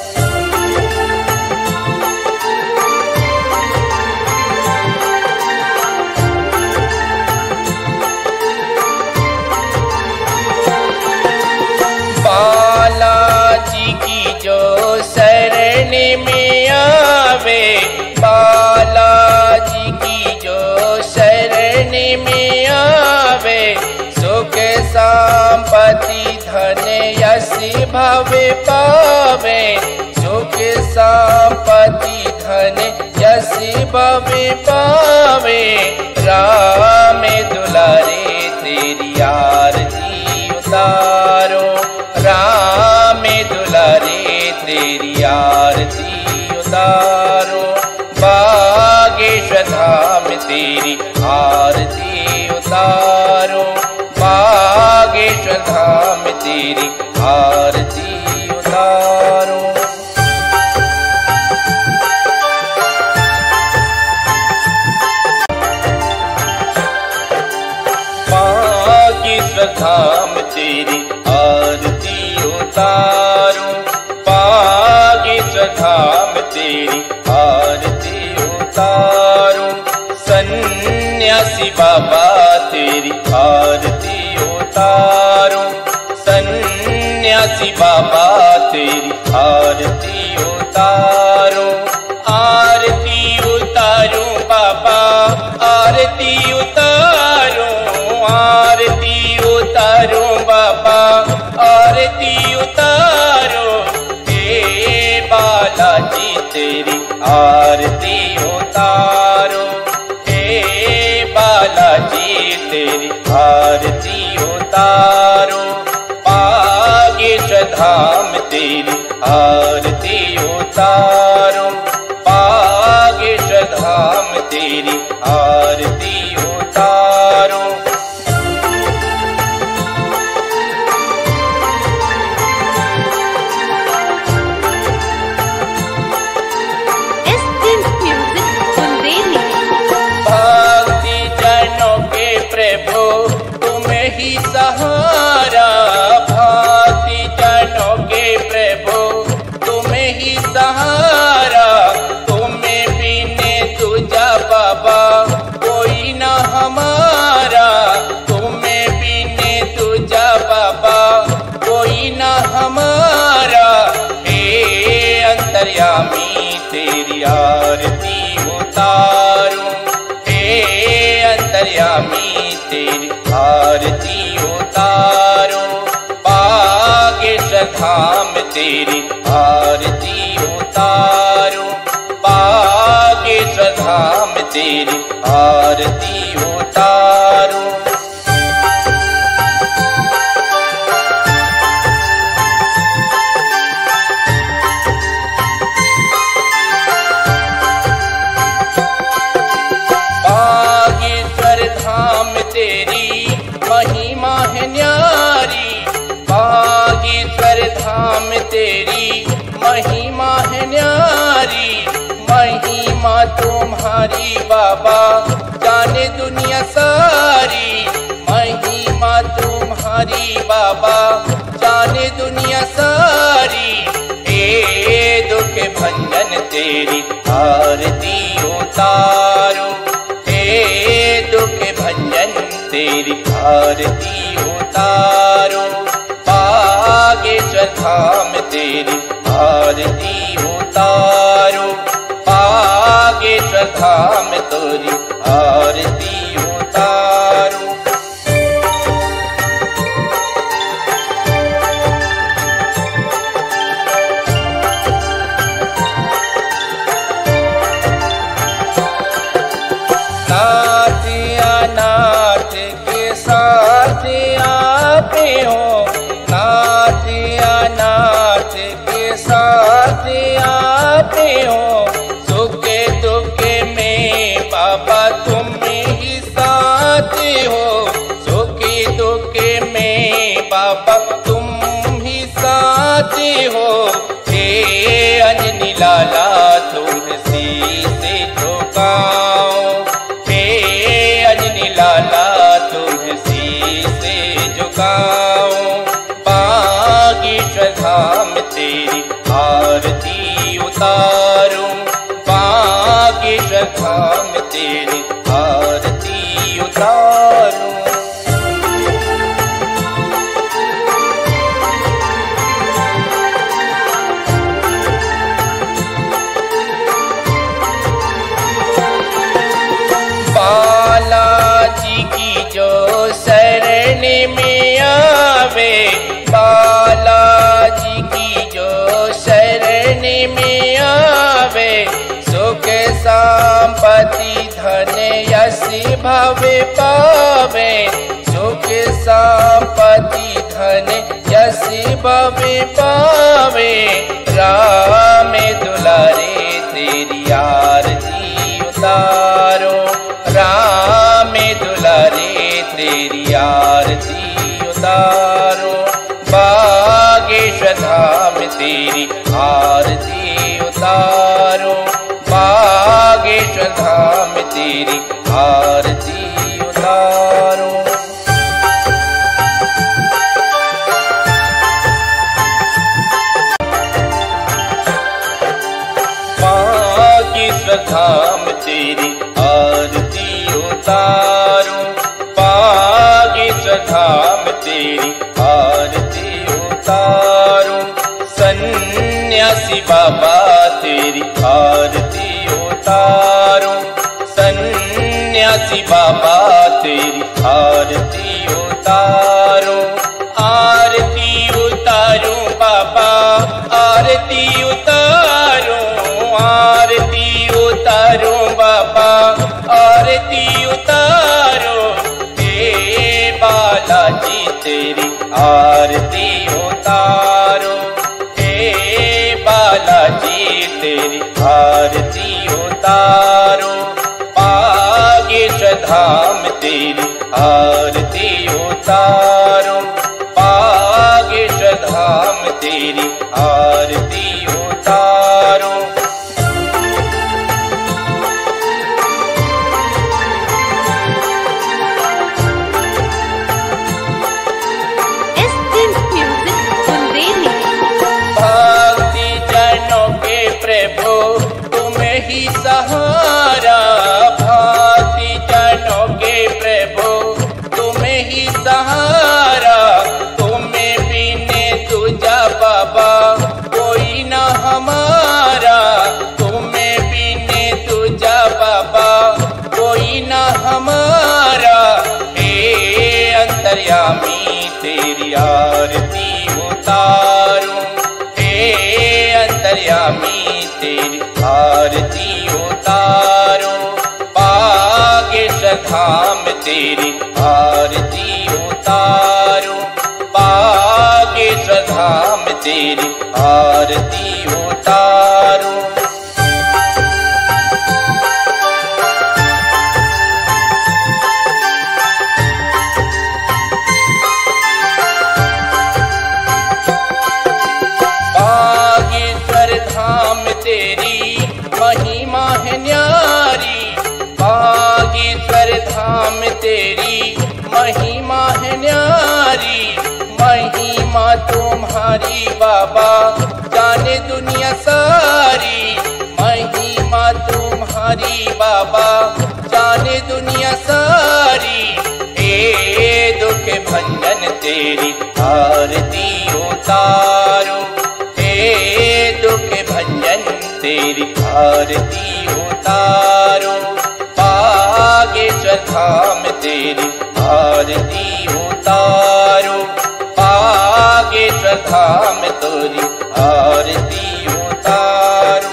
बालाजी की जो शरण में आवे, बालाजी की जो शरण में आवे, सुख संपत्ति धन यश भवे पावे, सुख संपत्ति धन यश भवे पावे, राम दुलारे तेरी आरती उतारो, राम दुलारे तेरी आरती उतारो, बागेश्वर धाम तेरी आरती उतारो, बागेश्वर धाम तेरी आरती उतारो। उतारूं, बागेश्वर धाम तेरी आरती उतारूं, सन्यासी बाबा तेरी आरती उतारूं, सन्यासी बाबा तेरी आरती उतारूं, आरती उतारूं बाबा, आरती उतारूं, आरती उतारूं बाबा, आरती उतारूं, हे बालाजी तेरी आरती उतारूं, हे बालाजी तेरी आरती उतारूं, बागेश्वर धाम तेरी आरती उतारूं, बागेश्वर धाम तेरी आरती उतारूं। भक्ति जनों के प्रभु तुम्हें ही सहारा, भक्ति जनों के प्रभु तुम्हें ही सहारा, तुम्हें बिने तुझा बाबा कोई न हमारा, तुम्हें बिने तुझा बाबा कोई न हमारा, हे अंतर्यामी तेरी आरती उतारूं, हे अंतर्यामी तेरी आरती उतारूं, बागेश्वर धाम तेरी आरती उतारूं, बागेश्वर धाम तेरी आरती उतारूं। बागेश्वर धाम तेरी महिमा है न्यारी, बागेश्वर धाम तेरी महिमा है न्यारी, महिमा तुम्हारी बाबा जाने दुनिया सारी, महिमा तुम्हारी बाबा जाने दुनिया सारी, हे दुख भंजन तेरी आरती उतारूं, हे दुख भंजन तेरी आरती उतारूं, बागेश्वर धाम तेरी आरती उतारूं, बागेश्वर धाम तेरी आरती उतारूं। नाथ अनाथ के साथ आते हो, नाथ अनाथ के साथ आते हो, सुख दुख में बाबा तुम ही साथ हो, सुख दुख में बाबा तुम ही साथ हो, हे अंजनी लाला तुम शीश झुकाओ, हे अंजनी लाला तुम शीश झुकाओ, बागेश्वर धाम तेरी आरती उतारूं, बागेश्वर धाम तेरी आरती उतारूं। बालाजी की जो शरण में आवे, बालाजी की जो शरण में आवे, सुख संपत्ति धन यश भवे पावे, सुख संपत्ति धन यश भवे पावे, राम दुलारे तेरी आरती उतारो, राम दुलारे तेरी आरती उतारो, बागेश्वर धाम तेरी आरती उतारो, बागेश्वर धाम तेरी आरती उतारो। तेरी आरती उतारूं, सन्यासी बाबा तेरी आरती उतारूं, सन्यासी बाबा तेरी आरती उतारूं, आरती उतारूं बाबा आरती उतारूं, आरती उतारूं बाबा आरती उतारूं, हे बालाजी तेरी आरती उतारूं, हे बालाजी तेरी आरती उतारूं, बागेश्वर धाम तेरी आरती उतारूं, बागेश्वर धाम तेरी आरती उतारूं। भक्ति जनों के प्रभु तुम्हें ही सहारा, भक्ति जनों के प्रभु तुम्हें ही सहारा, तुम्हें बिने तुझा बाबा कोई न हमारा, तुम्हें बिने तुझा बाबा कोई न हमारा, हे अंतर्यामी तेरी आरती उतारूं, हे अंतर्यामी तेरी आरती उतारूं, बागेश्वर धाम तेरी आरती उतारूं, बागेश्वर धाम तेरी आरती उतारूं। बागेश्वर धाम तेरी महिमा है न्यारी, बागेश्वर धाम तेरी महिमा है न्यारी, महिमा तुम्हारी बाबा जाने दुनिया सारी, महिमा तुम्हारी बाबा जाने दुनिया सारी, हे दुख भंजन तेरी आरती उतारूं, हे दुख भंजन तेरी आरती उतारूं, बागेश्वर धाम तेरी आरती उतारूं, बागेश्वर धाम तेरी आरती उतारूं।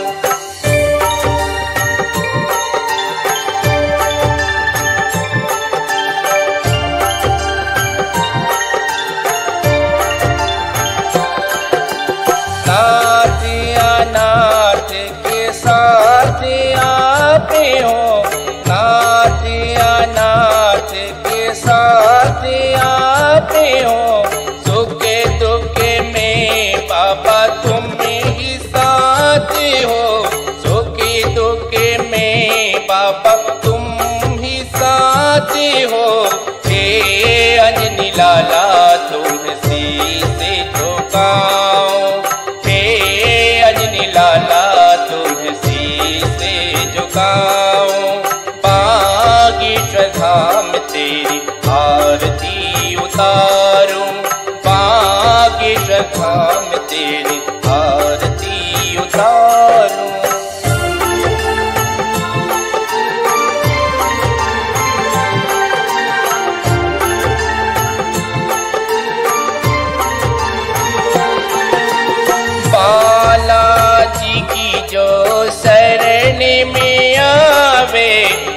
नाथ अनाथ के साथ आते हो, नाथ अनाथ के साथ आते हो, सुख दुख में बाबा तुम ही साथ हो, सुख दुख में बाबा तुम ही साथ हो, हे अंजनी लाला तुमसे से झुकाऊं, हे अंजनी लाला तुमसे से झुकाऊं, बागेश्वर धाम तेरी आरती उतारूं, बागेश्वर धाम तेरी आरती उतारूं। बालाजी की जो शरण में आवे,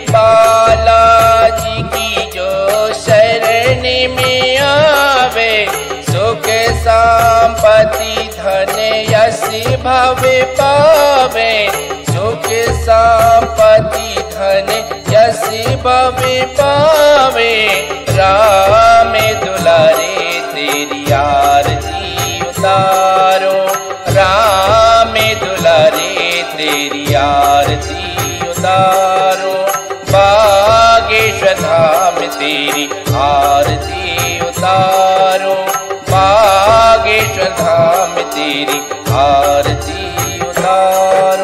बालाजी की जो शरण में आवे, सुख संपत्ति धन यश भवे पावे, सुख संपत्ति धन यश भवे पावे, राम दुलारे तेरी आरती उतारो, राम दुलारे तेरी आरती उतारो, बागेश्वर धाम तेरी आरती उतारो, बागेश्वर धाम तेरी आरती उतारो।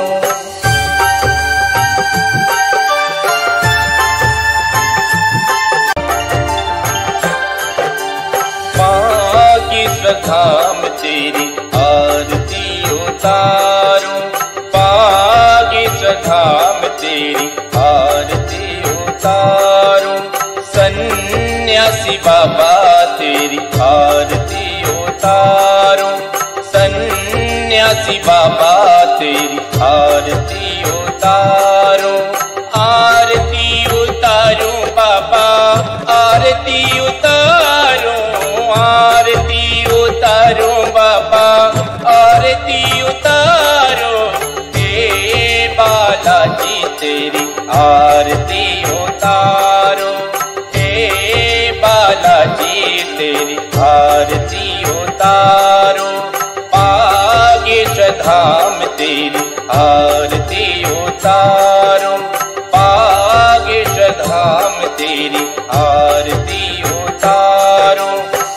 धाम तेरी आरती उतारूं, बागेश्वर धाम तेरी आरती उतारूं, सन्यासी बाबा तेरी आरती उतारूं, सन्यासी बाबा तेरी आरती उतारूं, आरती उतारूं बाबा आरती उतारूं, आरती उतारूं बाबा आरती उतारूं, हे बालाजी तेरी आरती उतारूं, हे बालाजी तेरी आरती उतारूं, बागेश्वर धाम तेरी आरती उतारूं, बागेश्वर धाम तेरी आरती उतारूं।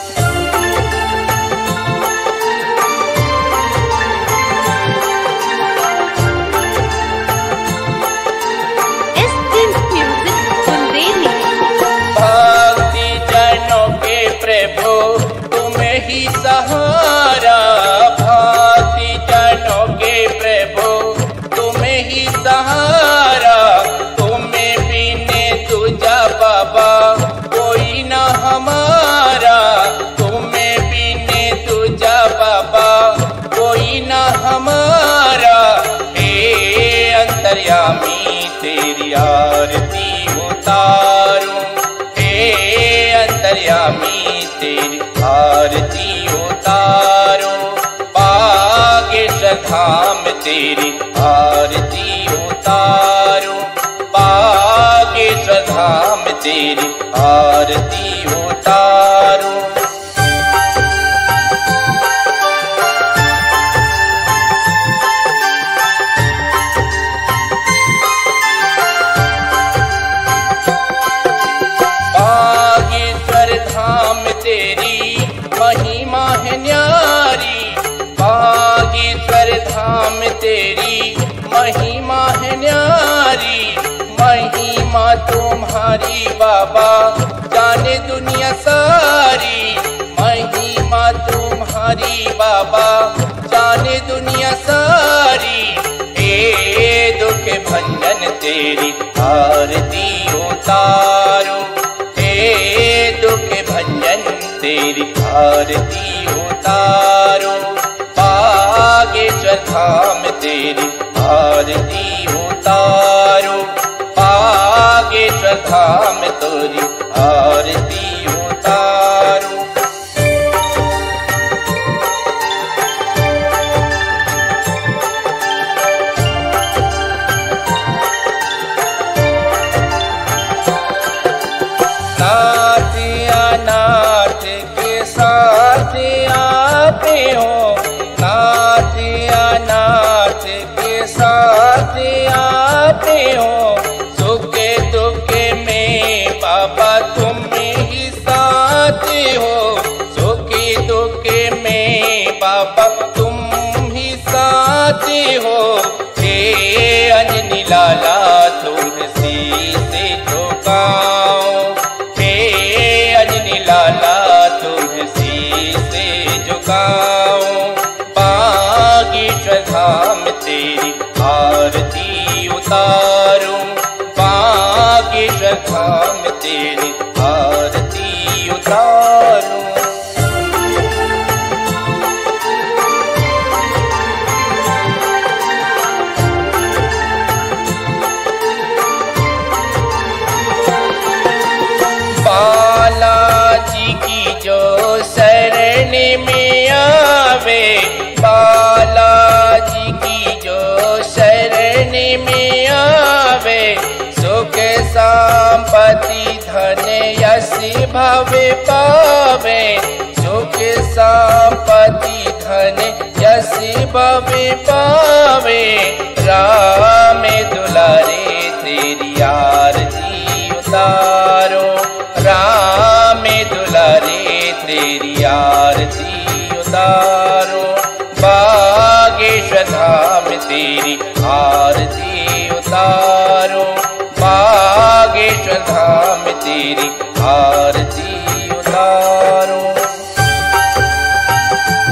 भक्ति जनों के प्रभु तुम्हें ही सहारा, भक्ति जनों के प्रभु तुम्हें ही सहारा, तुम्हें बिने तुझा बाबा कोई न हमारा, तुम्हें बिने तुझा बाबा कोई न हमारा, हे अंतर्यामी तेरी आरती उतारूं, हे अंतर्यामी तेरी आरती उतारूं, बागेश्वर धाम तेरी आरती उतारूं, बागेश्वर धाम तेरी आरती उतारूं। बागेश्वर धाम तेरी महिमा है न्यारी, बागेश्वर धाम तेरी महिमा है न्यारी, महिमा तुम्हारी बाबा जाने दुनिया सारी, महिमा तुम्हारी बाबा जाने दुनिया सारी, हे दुख भंजन तेरी आरती उतारूं, हे दुख भंजन तेरी आरती उतारूं, बागेश्वर धाम तेरी आरती उतारूं, बागेश्वर धाम तेरी आरती उतारूं। नाथ अनाथ के साथ आते हो, नाथ अनाथ के साथ आते हो, सुख दुख में बाबा तुम ही साथ हो, सुख दुख में बाबा तुम ही साथ हो, हे अंजनी लाला तुम से झुकाओ, हे अंजनी लाला तुम से झुकाओ, बागेश्वर धाम तेरी आरती उतारूं, बागेश्वर धाम तेरी आरती उतारूं। बालाजी की जो शरण में आवे, बालाजी की जो शरण में आवे, सुख संपत्ति धन यश भवे पावे, सुख संपत्ति धन यश भवे पावे, राम दुलारे तेरी आरती उतारो, राम दुलारे तेरी आरती उतारो, बागेश्वर धाम तेरी आरती उतारो, बागेश्वर धाम तेरी आरती उतारो।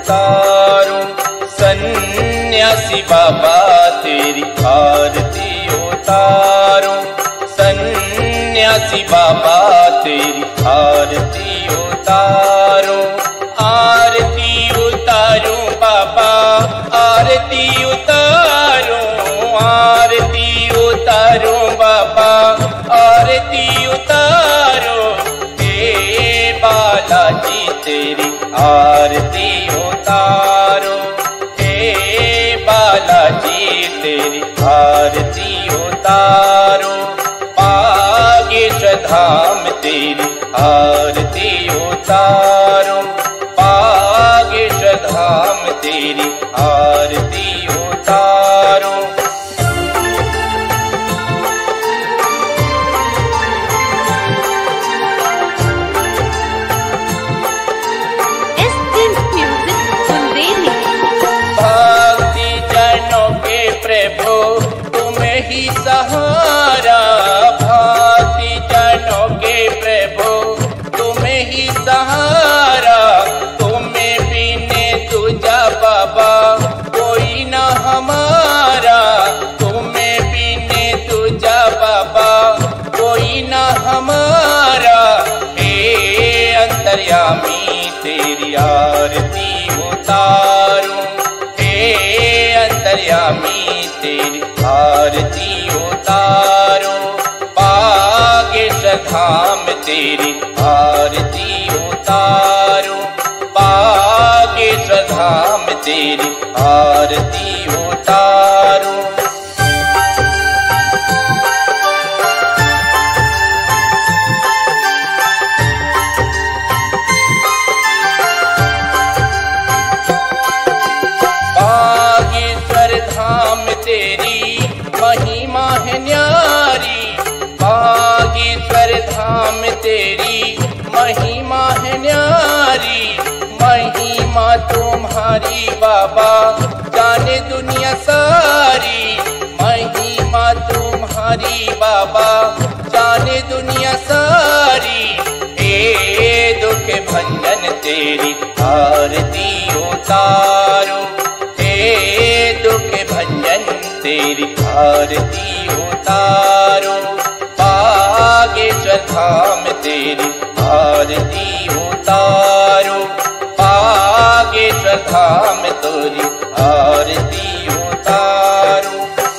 उतारूं, सन्यासी बाबा तेरी आरती उतारूं, सन्यासी बाबा तेरी आरती उतारूं, आरती उतारूं बाबा, आरती उतारूं, आरती उतारूं बाबा, आरती उतारूं, हे बालाजी तेरी आरती उतारूं, हे बालाजी तेरी आरती उतारूं, बागेश्वर धाम तेरी आरती उतारूं, बागेश्वर धाम तेरी आरती उतारूं। भक्ति जनों के प्रभु तुम्हें ही सहारा, भक्ति जनों के प्रभु तुम्हें ही सहारा, तुम्हें बिने तुझा बाबा कोई न हमारा, तुम्हें बिने तुझा बाबा कोई न हमारा, हे अंतर्यामी तेरी आरती उतारूं, हे अंतर्यामी तेरी आरती उतारूं, बागेश्वर धाम तेरी आरती उतारूं, बागेश्वर धाम तेरी आरती उतारूं। बागेश्वर धाम तेरी महिमा है न्यारी, बागेश्वर धाम तेरी महिमा है न्यारी, महिमा तुम्हारी बाबा जाने दुनिया सारी, महिमा तुम्हारी बाबा जाने दुनिया सारी, हे दुख भंजन तेरी आरती उतारूं, हे दुख भंजन तेरी आरती उतारूं, बागेश्वर धाम तेरी आरती उतारूं, बागेश्वर धाम तेरी आरती उतारूं।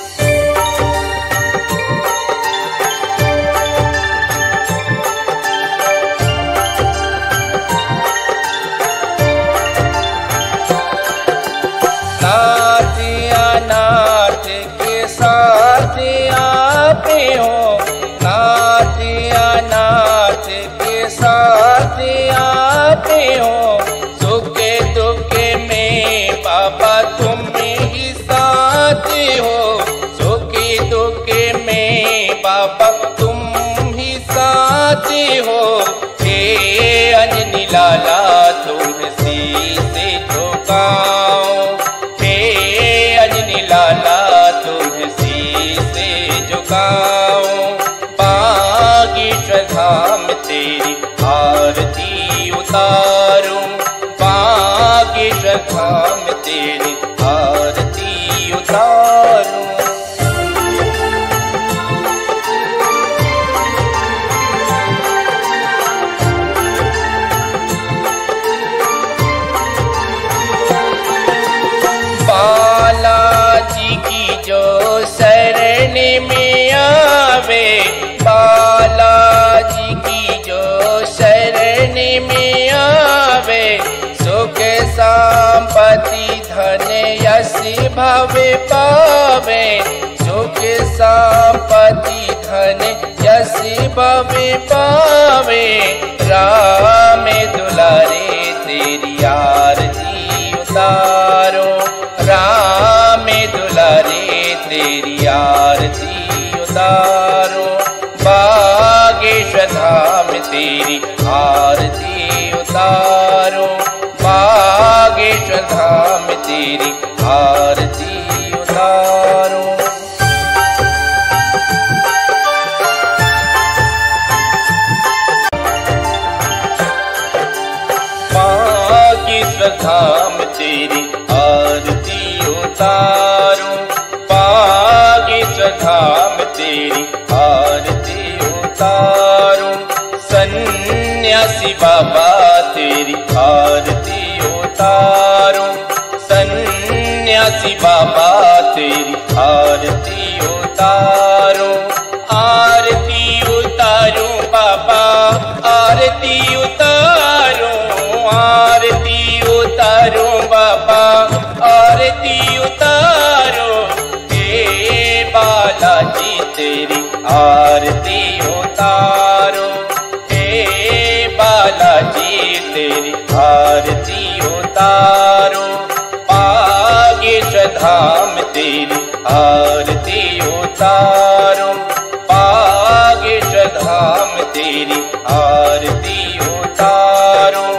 नाथ अनाथ के साथ आते हो, नाथ अनाथ के साथ आते हो, सुख दुख में बाबा तुम ही साथ हो, सुख दुख में बाबा तुम ही साथ हो, हे अंजनी लाला तुम शीश झुकाओ, हे अंजनी लाला तुम शीश झुकाओ, बागेश्वर धाम तेरी आरती उतारूं, बागेश्वर धाम तेरी आरती उतारूं। बालाजी की जो शरण में आवे, बालाजी की जो शरण में आवे, सुख संपत्ति धन यश भवे पावे, सुख संपत्ति धन यश भवे पावे, राम दुलारे तेरी आरती उतारो, राम दुलारे तेरी आरती उतारो, बागेश्वर धाम तेरी आरती उतारो, बागेश्वर धाम तेरी आरती उतारो। बागेश्वर धाम तेरी आरती उतारूं, बागेश्वर धाम तेरी आरती उतारूं। सन्यासी बाबा तेरी आरती उतारूं, सन्यासी बाबा तेरी आरती उतारूं। आरती उतारूं बाबा, आरती उतारूं, आरती उतारूं बाबा, आरती उतारूं। हे बालाजी तेरी आरती उतारूं, हे बालाजी तेरी आरती उतारूं। बागेश्वर धाम तेरी आरती उतारूं, बागेश्वर धाम तेरी आरती उतारूं।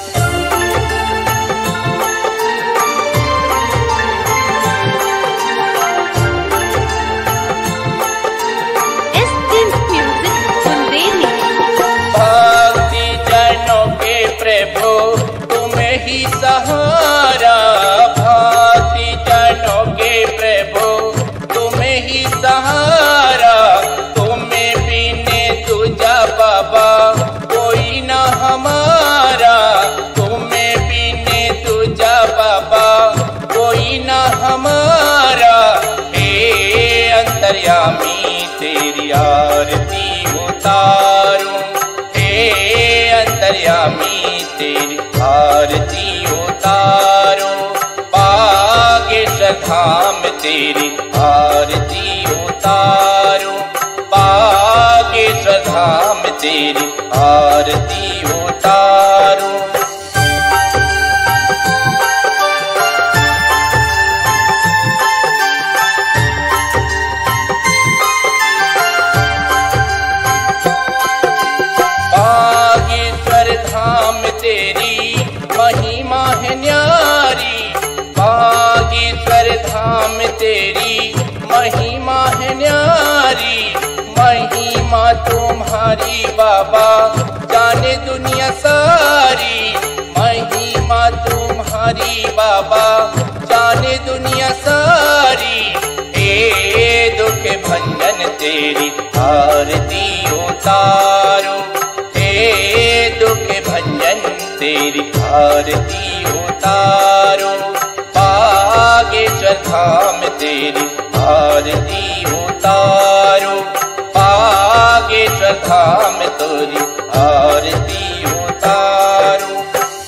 भक्ति जनों के प्रभु तुम्हें ही सहारा, भक्ति जनों के प्रभु तुम्हें ही सहारा। तुम्हें बिने दूजा बाबा कोई न हमारा, तुम्हें बिने दूजा बाबा कोई न हमारा। हे अंतर्यामी तेरी आरती उतारूं, हे अंतर्यामी तेरी आरती उतारूं। बागेश्वर धाम तेरी आरती उतारूं, बागेश्वर धाम तेरी आरती उतारूं। बागेश्वर धाम तेरी महिमा है न्यारी, बागेश्वर धाम तेरी महिमा है न्यारी। महिमा तुम्हारी बाबा जाने दुनिया सारी, महिमा तुम्हारी बाबा जाने दुनिया सारी। हे दुख भंजन तेरी आरती उतारूं, हे दुख भंजन तेरी आरती उतारूं। बागेश्वर धाम तेरी आरती उतारूं, बागेश्वर धाम तेरी आरती उतारूं।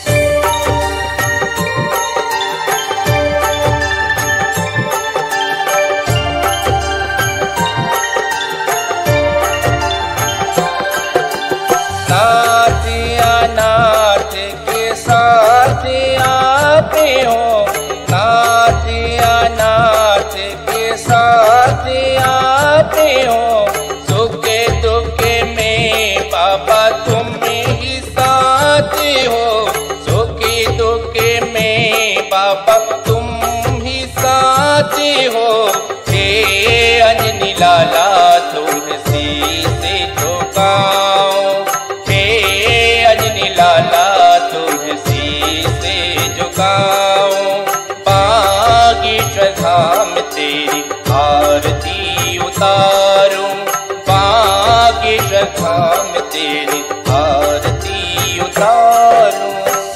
नाथ अनाथ के साथ आते हो, नाथ अनाथ के साथ आते हो। सुख दुख में बाबा तुम ही साथ हो, सुख दुख में बाबा तुम ही साथ हो। हे अंजनी लाला तुमसे से झुकाओ, हे अंजनी लाला तुमसे से झुकाओ। बागेश्वर धाम तेरी आरती उतारूं, बागेश्वर धाम तेरी आरती उतारूं।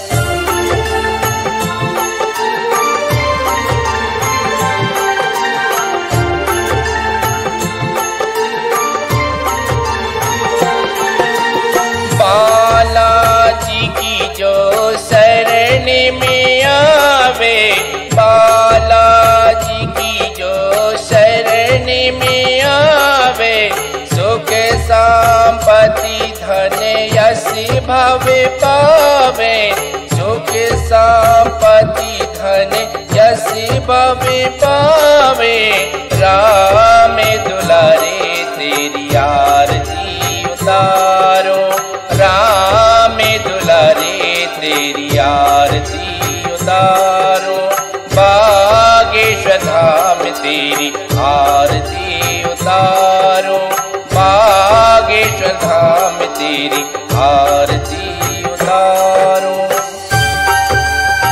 बालाजी की जो शरण में आवे, बालाजी की जो शरण में आवे। सुख संपत्ति धन यश भवे पावे, सुख संपत्ति धन यश भवे पावे। राम दुलारे तेरी आरती उतारो, राम दुलारे तेरी आरती उतारो। बागेश्वर धाम तेरी आरती उतारो, बागेश्वर धाम तेरी आरती उतारो।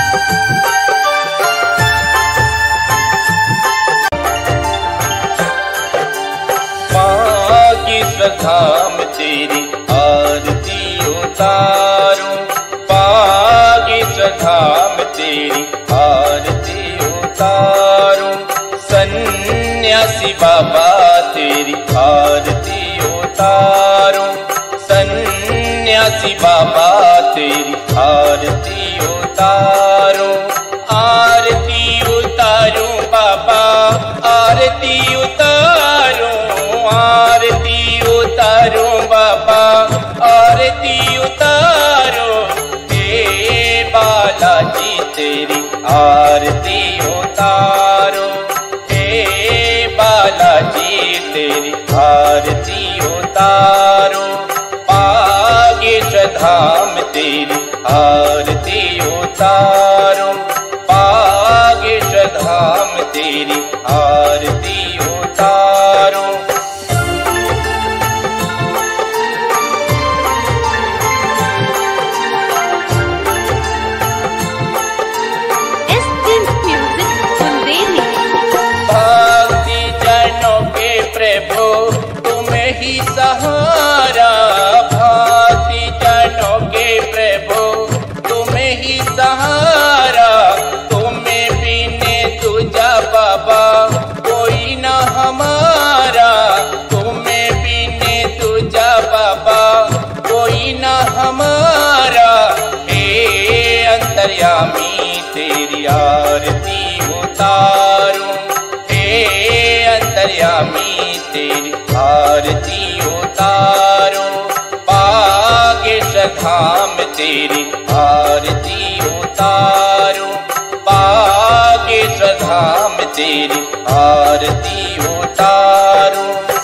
तेरी आरती उतारूं। सन्यासी बाबा तेरी आरती उतारूं। सन्यासी बाबा तेरी आरती उतारूं। आरती उतारूं बाबा आरती उतारूं। आरती उतारूं बाबा आरती उतारूं। हे बालाजी तेरी आरती उतारूं। हे बालाजी तेरी आरती उतारूं। बागेश्वर धाम तेरी आरती उतारूं। बागेश्वर धाम तेरी आरती उतारूं। भक्ति जनों के प्रभु तुम्हें ही सहारा। भक्ति जनों के प्रभु तुम्हें ही सहारा। तुम्हें बिने तुझा बाबा कोई न हमारा। तुम्हें बिने तुझा बाबा कोई न हमारा। हे अंतर्यामी तेरी आरती उतारूं। हे अंतर्यामी तेरी आरती उतारूं। बागेश्वर धाम तेरी आरती उतारूं। बागेश्वर धाम तेरी आरती उतारूं।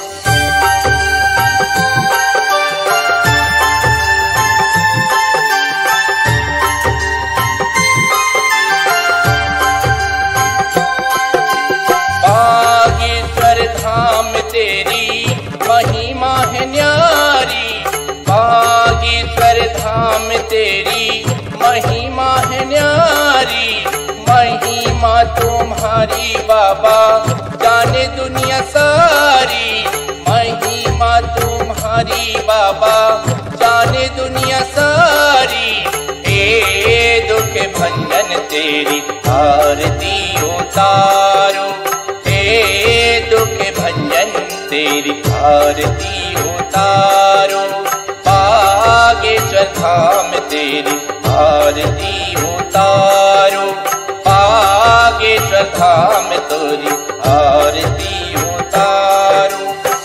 बागेश्वर धाम तेरी महिमा है न्यारी। बागेश्वर धाम तेरी महिमा है न्यारी। महिमा तुम्हारी बाबा जाने दुनिया सारी। महिमा तुम्हारी बाबा जाने दुनिया सारी। हे दुख भंजन तेरी आरती उतारूं। हे दुख भंजन तेरी आरती उतारूं। बागेश्वर धाम तेरी आरती उतारूं। बागेश्वर धाम तेरी आरती उतारूं।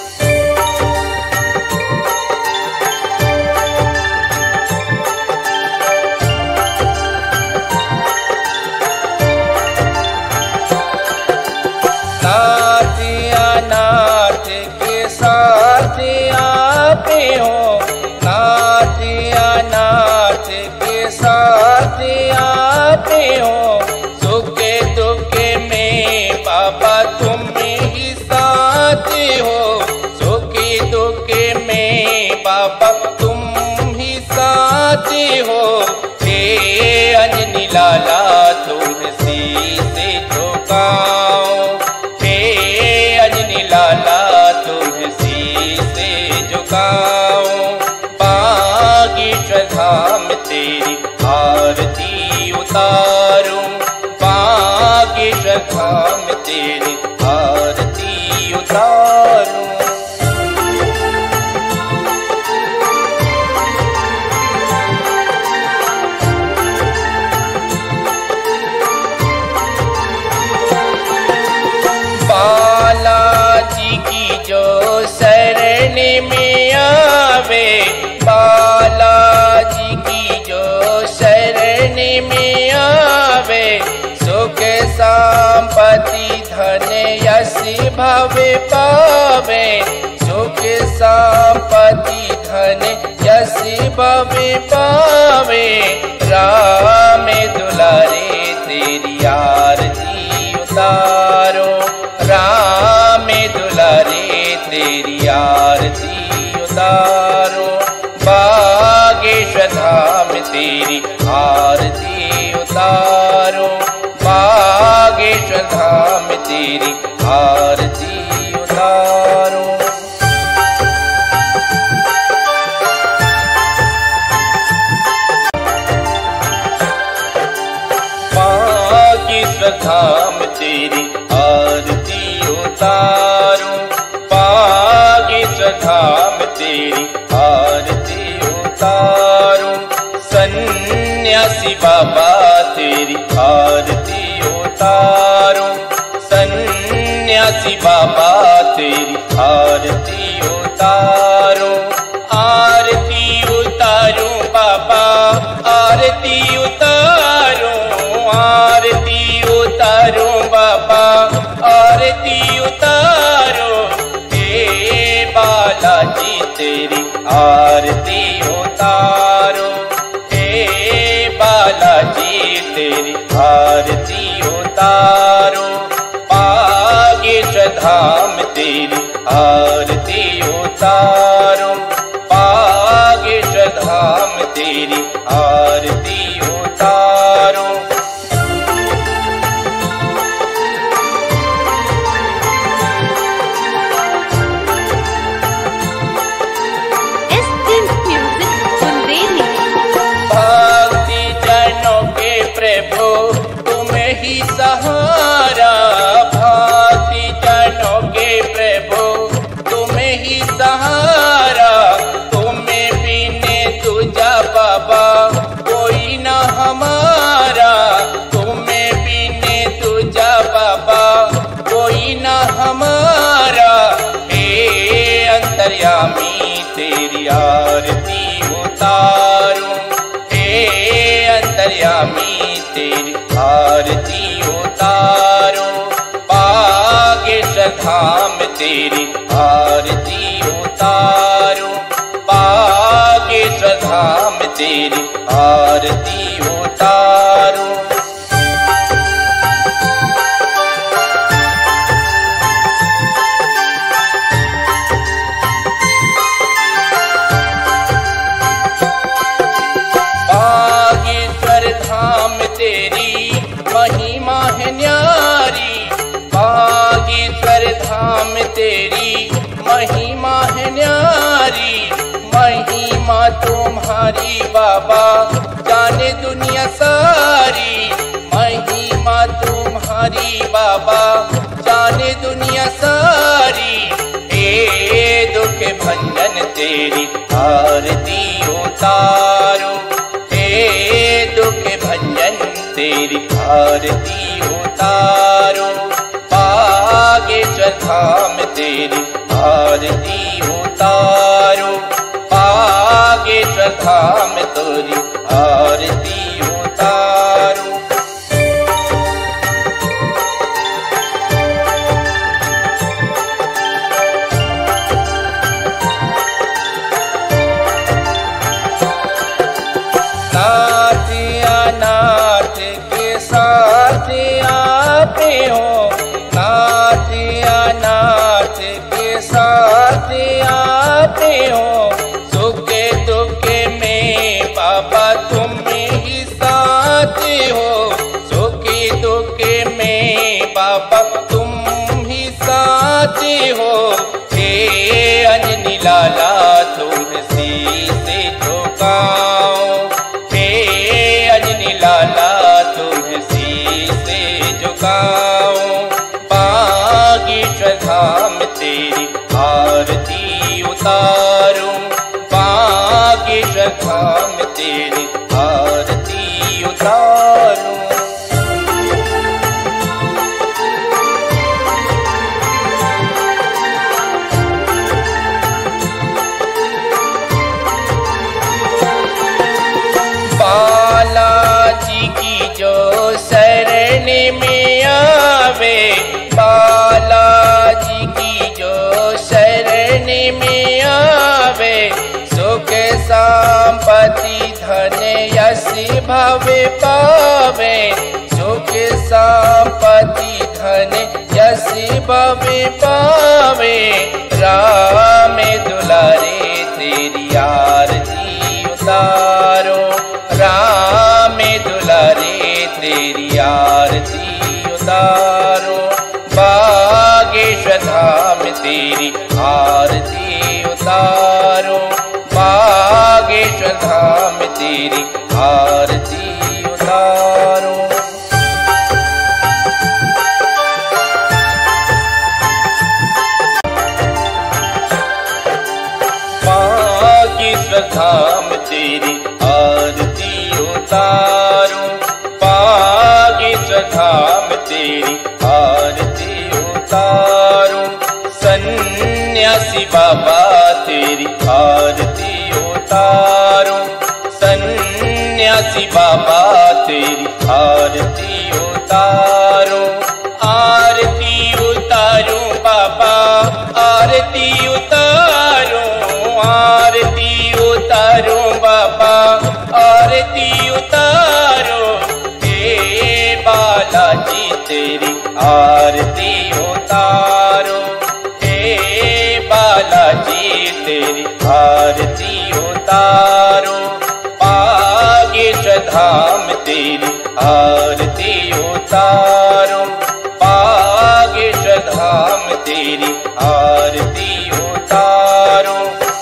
नाथ अनाथ के साथ आते हो। नाथ अनाथ के साथ आते हो। सुख दुख में बाबा तुम ही साथ हो। सुख दुख में बाबा तुम ही साथ हो। हे अंजनी लाला तुम शीश झुकाओ। लाला तुझसी से झुकाऊं। बागेश्वर धाम तेरी आरती उतारूं। बागेश्वर धाम तेरी आरती उतारूं। बालाजी की जो शरण में आवे। बालाजी की जो शरण में आवे। सुख संपत्ति धन यश भवे पावे। सुख संपत्ति धन यश भवे पावे। राम दुलारे तेरी आरती उतारो। राम दुलारे तेरी आरती उतारो। बागेश्वर धाम तेरी आरती उतारो। बागेश्वर धाम तेरी आरती उतारो। बागेश्वर धाम तेरी आरती उतारूं, बागेश्वर धाम तेरी आरती उतारूं। सन्यासी बाबा तेरी आरती उतारूं, सन्यासी बाबा तेरी आरती उतारूं। आरती उतारूं बाबा, आरती उतारूं, आरती उतारूं बाबा, आरती उतारूं। हे बालाजी तेरी आरती उतारूं, हे बालाजी तेरी आरती उतारूं। बागेश्वर धाम तेरी आरती उतारूं, बागेश्वर धाम तेरी आरती उतारूं। भक्ति जनों के प्रभु तुम्हें ही सहारा, भक्ति जनों के प्रभु तुम्हें ही सहारा। तुम्हें बिने तुझा बाबा कोई न हमारा, तुम्हें बिने तुझा बाबा कोई न हमारा। हे अंतर्यामी तेरी आरती उतारूं, हे अंतर्यामी तेरी आरती उतारूं। बागेश्वर धाम तेरी आरती उतारूं, बागेश्वर धाम तेरी आरती उतारूं। बागेश्वर धाम तेरी महिमा है न्यारी, बागेश्वर धाम तेरी महिमा है न्यारी। महिमा तुम्हारी बाबा जाने दुनिया सारी, महिमा तुम्हारी बाबा जाने दुनिया सारी। हे दुख भंजन तेरी आरती उतारूं, हे दुख भंजन तेरी आरती उतारूं। बागेश्वर धाम तेरी आरती उतारूं, बागेश्वर धाम तेरी आरती उतारूं। नाथ अनाथ के साथ आते हो, नाथ अनाथ के साथ आते हो। सुख दुख में बाबा तुम ही साथ हो, सुख दुख में बाबा तुम ही साथ हो। हे अंजनी लाला तुमसे से झुकाओ, हे अंजनी लाला तुमसे से झुकाओ। बागेश्वर धाम तेरी आरती उतारूं, बागेश्वर धाम तेरी आरती उतारूं। बालाजी की जो शरण में आवे, बालाजी की जो शरण में आवे। सुख संपत्ति धन यश भवे पावे, सुख संपत्ति धन यश भवे पावे। राम दुलारे तेरी आरती उतारो, राम दुलारे तेरी आरती उतारो। बागेश्वर धाम तेरी आरती उतारो, बागेश्वर धाम तेरी आरती उतारो। तेरी आरती उतारूं, सन्यासी बाबा तेरी आरती उतारूं, सन्यासी बाबा तेरी आरती उतारूं, आरती उतारूं बाबा आरती उतारूं, आरती उतारूं बाबा आरती उतारूं, हे बालाजी तेरी आरती उतारूं, हे बालाजी तेरी आरती उतारूं, बागेश्वर धाम तेरी आरती उतारूं, बागेश्वर धाम तेरी आरती उतारूं।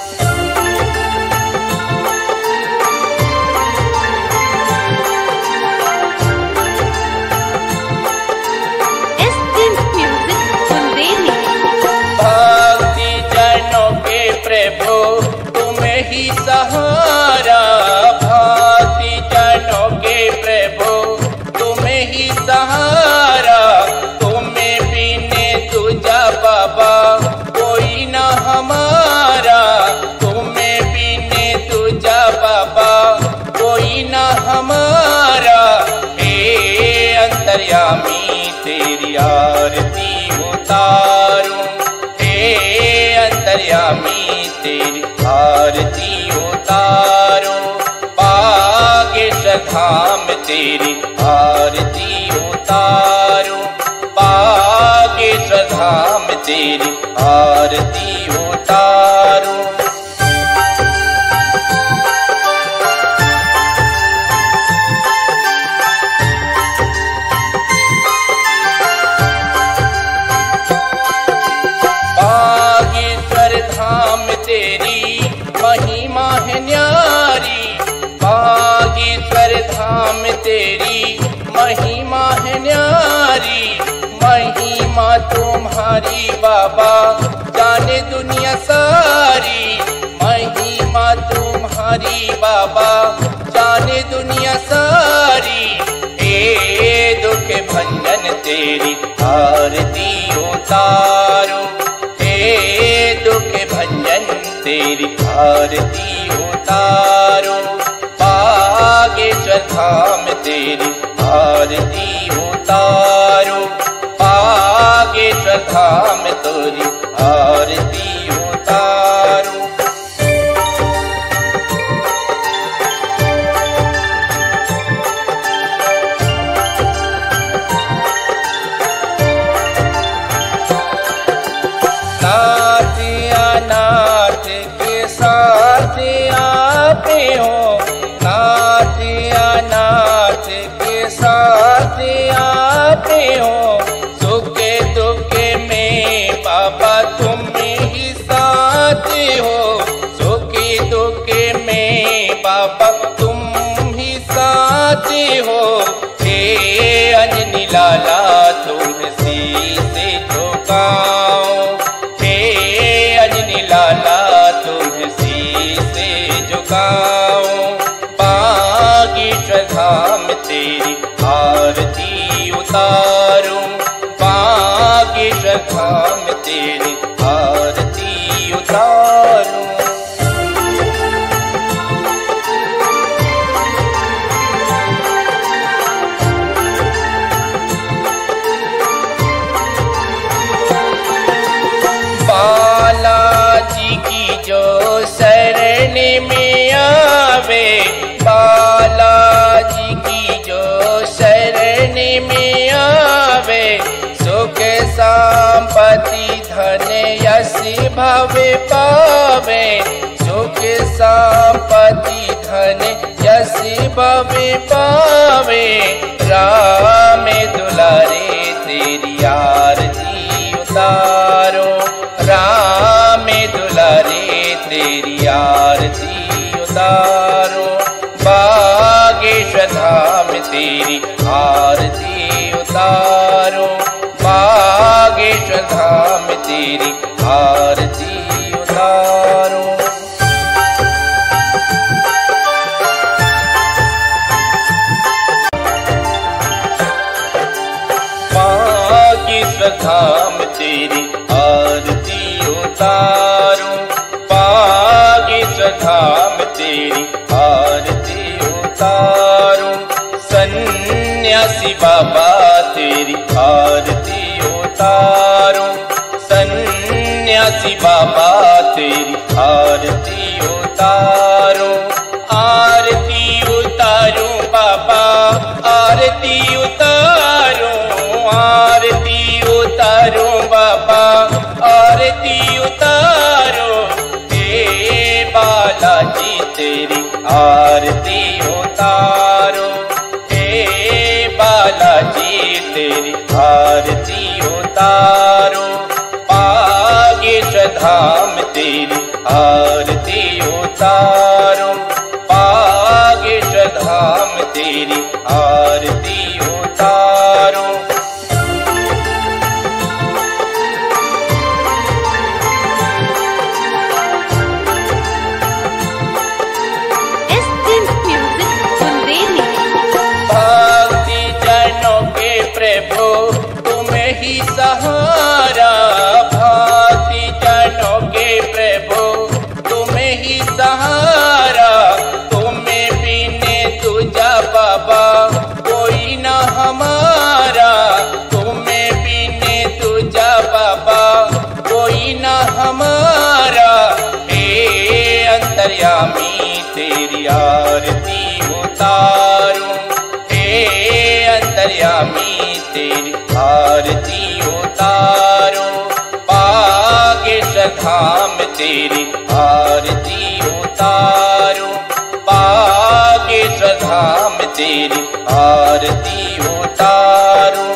भक्ति जनों के प्रभु तुम्हें ही सहारा, भक्ति जनों के प्रभु तुम्हें ही सहारा, तुम्हें बिने तुझा बाबा कोई न हमारा, तुम्हें बिने तुझा बाबा कोई न हमारा, हे अंतर्यामी तेरी आरती उतारूं, हे अंतर्यामी तेरी आरती उतारूं, बागेश्वर धाम तेरी आरती उतारूं, बागेश्वर धाम तेरी आरती उतारूं। बागेश्वर धाम तेरी महिमा है न्यारी, बागेश्वर धाम तेरी महिमा है न्यारी, महिमा तुम्हारी बाबा जाने दुनिया सारी, महिमा तुम्हारी बाबा जाने दुनिया सारी, हे दुख भंजन तेरी आरती उतारूं, हे दुख भंजन तेरी आरती उतारूं, बागेश्वर धाम तेरी आरती उतारूं, बागेश्वर धाम तेरी आरती उतारूं। नाथ अनाथ के साथ आते हो, नाथ अनाथ के साथ आते हो, सुख दुख में बाबा तुम ही साथ हो, सुख दुख में बाबा तुम ही साथ हो, हे अंजनी लाला तुमसे से झुकाऊं, हे अंजनी लाला तुमसे से झुकाऊं, बागेश्वर धाम तेरी आरती उतारूं, बागेश्वर धाम तेरी आरती उतारूं। बालाजी की जो शरण में आवे, बालाजी की जो शरण में आवे, सुख संपत्ति धन यश भवे पावे, सुख संपत्ति धन यश भवे पावे, राम दुलारे तेरी आरती उतारो, राम दुलारे तेरी आरती उतारो, बागेश्वर धाम तेरी आरती उतारो, बागेश्वर धाम तेरी आरती उतारो। धाम तेरी आरती उतारूं, बागेश्वर धाम तेरी आरती उतारूं, सन्यासी बाबा तेरी आरती उतारूं, सन्यासी बाबा तेरी आरती उतारूं, आरती उतारूं बाबा आरती उतारूं, आरती उतारूं बाबा आरती उतारूं, हे बालाजी तेरी आरती उतारूं, हे बालाजी तेरी आरती उतारूं, बागेश्वर धाम तेरी आरती उतारूं, बागेश्वर धाम तेरी आरती उतारूं। भक्ति जनों के प्रभु तुम्हें ही सहारा, भक्ति जनों के प्रभु तुम्हें ही सहारा, तुम्हें बिने तुझा बाबा कोई न हमारा, तुम्हें बिने तुझा बाबा कोई न हमारा, हे अंतर्यामी तेरी आरती उतारूं, हे अंतर्यामी तेरी आरती उतारूं, बागेश्वर धाम तेरी आरती उतारूं, बागेश्वर धाम तेरी आरती उतारूं।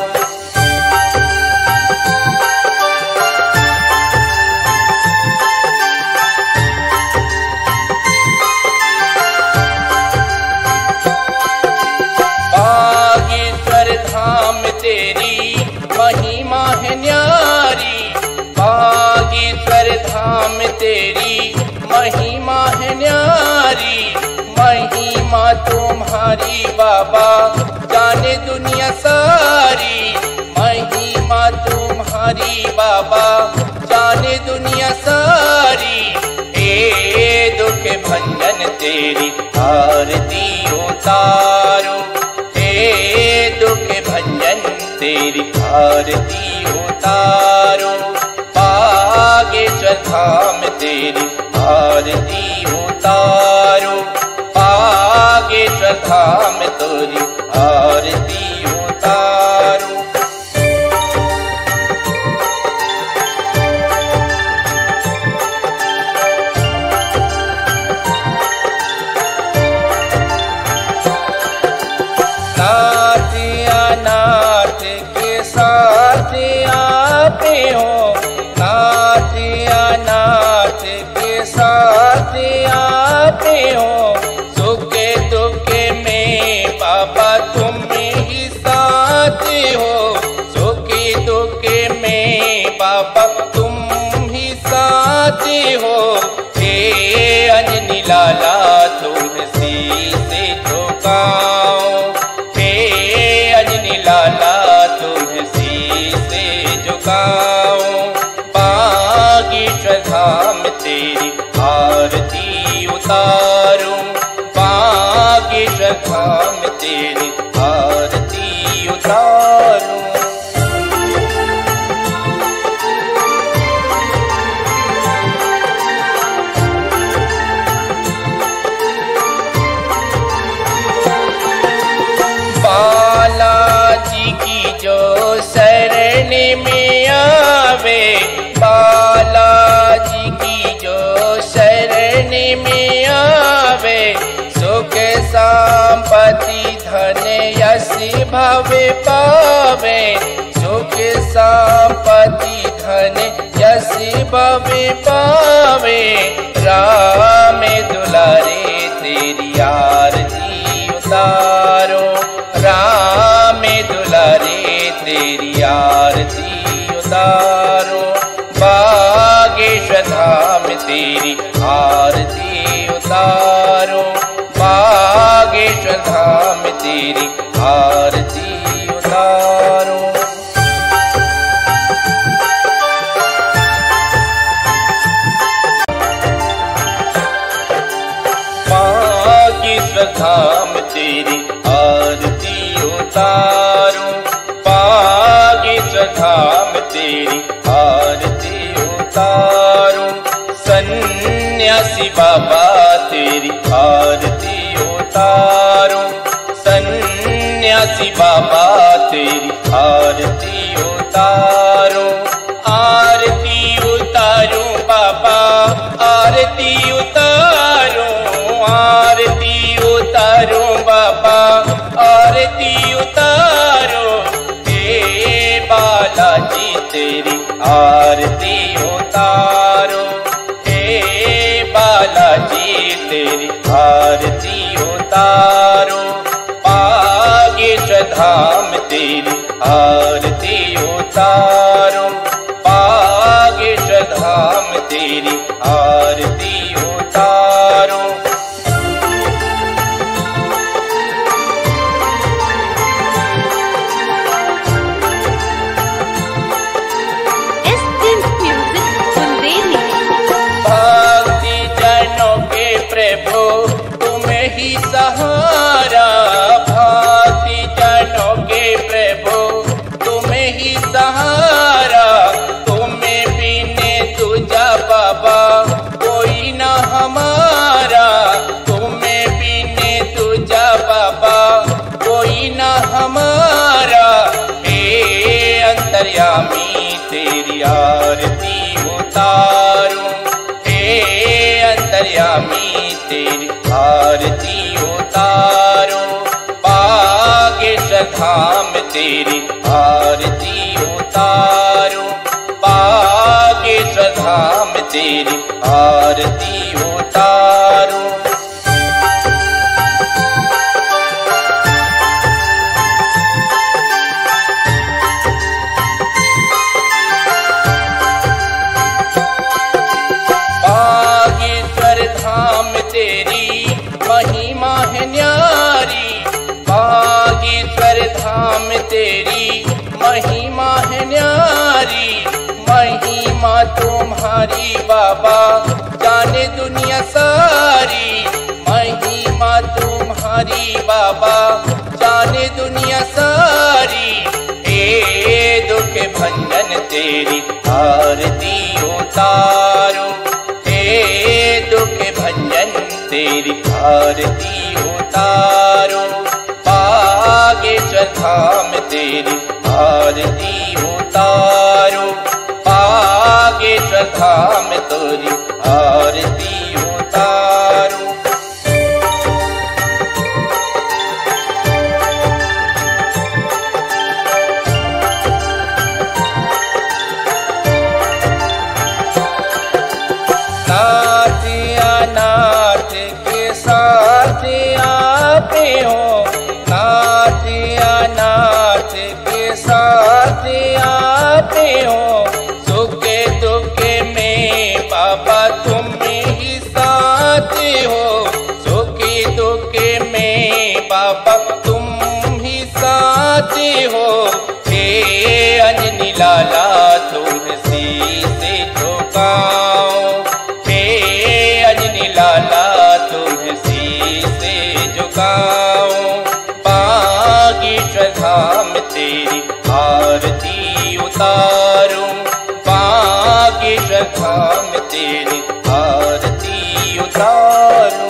बागेश्वर धाम तेरी महिमा है न्यारी, बागेश्वर धाम तेरी महिमा है न्यारी, महिमा तुम्हारी बाबा जाने दुनिया सारी, महिमा तुम्हारी बाबा जाने दुनिया सारी, हे दुख भंजन तेरी आरती उतारूं, हे दुख भंजन तेरी आरती उतारूं, बागेश्वर धाम तेरी आरती उतारूं, बागेश्वर धाम तेरी आरती उतारूं। नाथ अनाथ के साथ आते हो, नाथ अनाथ के साथ आते हो, सुख दुख में बाबा तुम ही साथ हो, सुख दुख में बाबा तुम ही साथ हो, हे अंजनी लाला तुमसे से झुकाओ, हे अंजनी लाला तुमसे से झुकाओ, बागेश्वर धाम तेरी आरती उतारूं, बागेश्वर धाम तेरी आरती उतारूं। बालाजी की जो शरण में आवे, बालाजी की जो शरण में आवे, सुख संपत्ति धन यश भवे पावे, सुख संपत्ति धन यश भवे पावे, राम दुलारे तेरी आरती उतारो, राम दुलारे तेरी आरती उतारो, बागेश्वर धाम तेरी आरती उतारो, बागेश्वर धाम तेरी आरती उतारो। धाम तेरी आरती उतारूं, सन्यासी बाबा तेरी आरती उतारूं, सन्यासी बाबा तेरी आरती उतारूं, आरती उतारूं बाबा आरती उतारूं, आरती उतारूं बाबा आरती उतारूं, हे बालाजी तेरी आरती उतारूं, हे बालाजी तेरी आरती उतारूं, बागेश्वर धाम तेरी आरती उतारूं, बागेश्वर धाम तेरी आरती उतारूं। भक्ति जनों के प्रभु तुम्हें ही सहारा, भक्ति जनों के प्रभु तुम्हें ही सहारा, तुम्हें बिने तुझा बाबा कोई न हमारा, तुम्हें बिने तुझा बाबा कोई न हमारा, हे अंतर्यामी तेरी आरती उतारूं, हे अंतर्यामी तेरी आरती उतारूं, बागेश्वर धाम तेरी आरती उतारूं, बागेश्वर धाम तेरी आरती उतारूं। बागेश्वर धाम तेरी महिमा है न्यारी, बागेश्वर धाम तेरी महिमा है न्यारी, महिमा तुम्हारी बाबा जाने दुनिया सारी, महिमा तुम्हारी बाबा जाने दुनिया सारी, हे दुख भंजन तेरी आरती उतारूं, हे दुख भंजन तेरी आरती उतारूं, बागेश्वर धाम तेरी आरती उतारूं, बागेश्वर धाम तेरी आरती उतारूं। नाथ अनाथ के साथ आते हो, नाथ अनाथ के साथ आते हो, सुख दुख में बाबा तुम ही साथ हो, सुख दुख में बाबा तुम ही साथ हो, हे अंजनी लाला तुलसी से झुकाओ, लाला तुलसी से झुकाओ, बागेश्वर धाम तेरी आरती उतारूं, बागेश्वर धाम तेरी आरती उतारूं।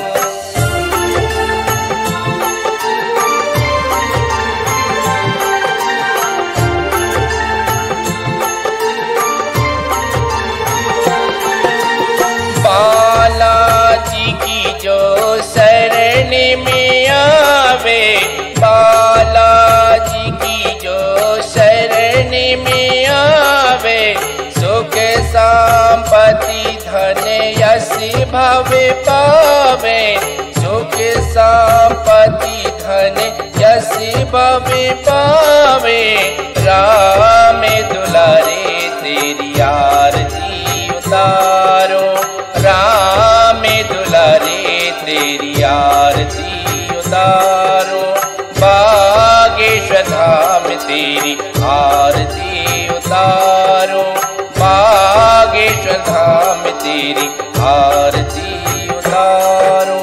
बालाजी की जो शरण में आवे, बालाजी की जो शरण में आवे, सुख संपत्ति धन यश भवे पावे, सुख संपत्ति धन यश भवे पावे, राम दुलारे तेरी आरती उतारो, राम दुलारे तेरी आरती उतारो, बागेश्वर धाम तेरी आरती उतारो, बागेश्वर धाम तेरी आरती उतारो।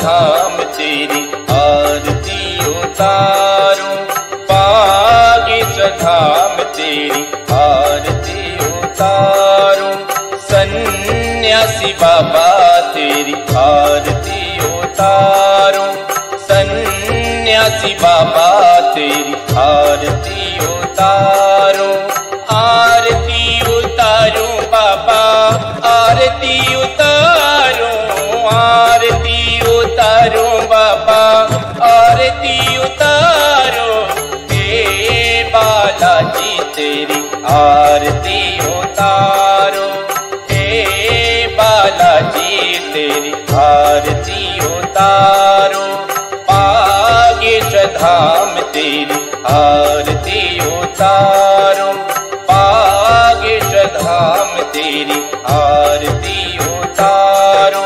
धाम तेरी आरती उतारूं, बागेश्वर धाम तेरी आरती उतारूं, सन्यासी बाबा तेरी आरती उतारूं, सन्यासी बाबा तेरी आरती उतारूं, आरती उतारूं बाबा आरती उतारूं, आरती उतारूं बाबा आरती उतारूं, हे बालाजी तेरी आरती उतारूं, हे बालाजी तेरी आरती उतारूं, बागेश्वर धाम तेरी आरती उतारूं, बागेश्वर धाम तेरी आरती उतारूं।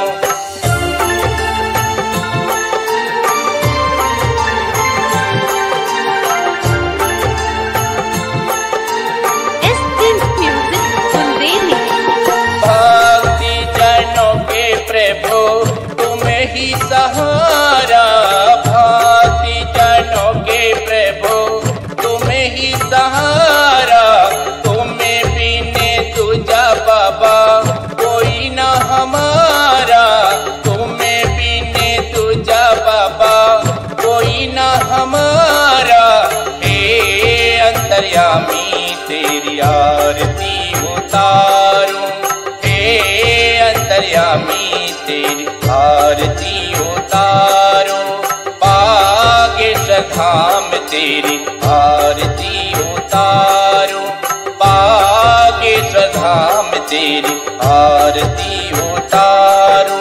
भक्ति जनों के प्रभु तुम्हें ही सहारा, भक्ति जनों के प्रभु तुम्हें ही सहारा, तुम्हें बिने तुझा बाबा कोई न हमारा, तुम्हें बिने तुझा बाबा कोई न हमारा, हे अंतर्यामी तेरी आरती उतारूं, हे अंतर्यामी तेरी आरती उतारूं, बागेश्वर धाम तेरी आरती उतारूं, बागेश्वर धाम तेरी आरती उतारूं।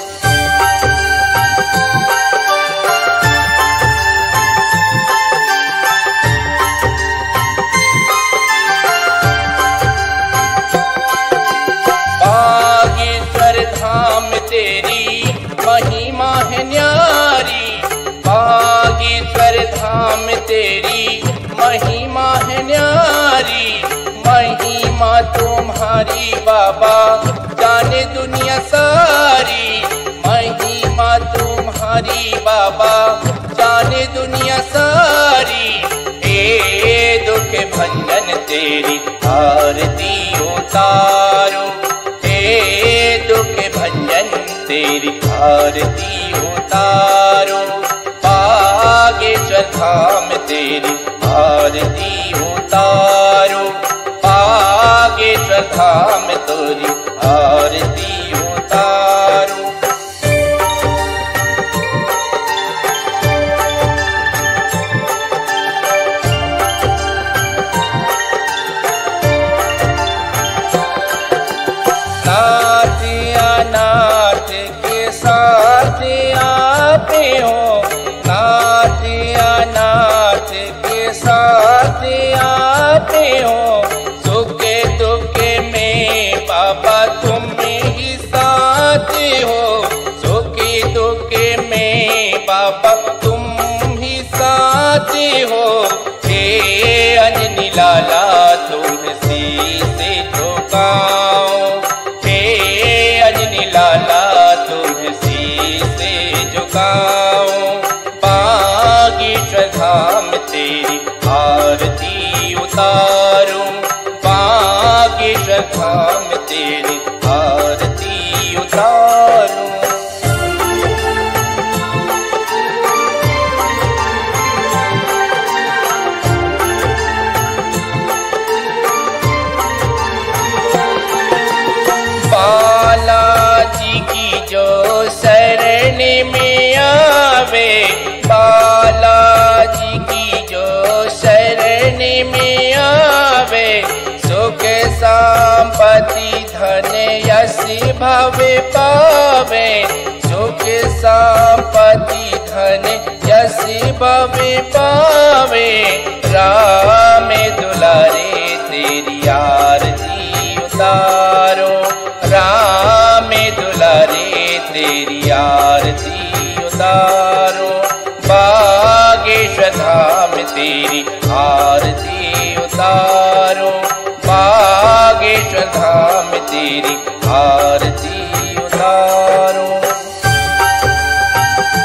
बागेश्वर धाम तेरी महिमा है न्यारी, बागेश्वर धाम तेरी महिमा है न्यारी, महिमा तुम्हारी बाबा जाने दुनिया सारी, महिमा तुम्हारी बाबा जाने दुनिया सारी, हे दुख भंजन तेरी आरती उतारूं, हे दुख भंजन तेरी आरती उतारूं, बागेश्वर धाम तेरी आरती उतारूं, बागेश्वर धाम तेरी आरती उतारूं। नाथ अनाथ के साथ आते हो, नाथ अनाथ के साथ आते हो, सुख दुख में बाबा तुम ही साथ हो, सुख दुख में बाबा तुम ही साथ हो, हे अंजनी लाला तुम शीसे झुकाओ, अंजनी लाला तुम शीसे झुकाओ, बागेश्वर धाम तेरी आरती उतारूं, बागेश्वर धाम तेरी आरती उतारूं। बालाजी की जो शरण में आवे, बालाजी की जो शरण में आवे, सुख संपत्ति धन यश भवे पावे, सुख संपत्ति धन यश भवे पावे, राम दुलारे तेरी आरती उतारो, राम दुलारे तेरी आरती उतारो, बागेश्वर धाम तेरी आरती उतारो, बागेश्वर धाम तेरी आरती उतारो।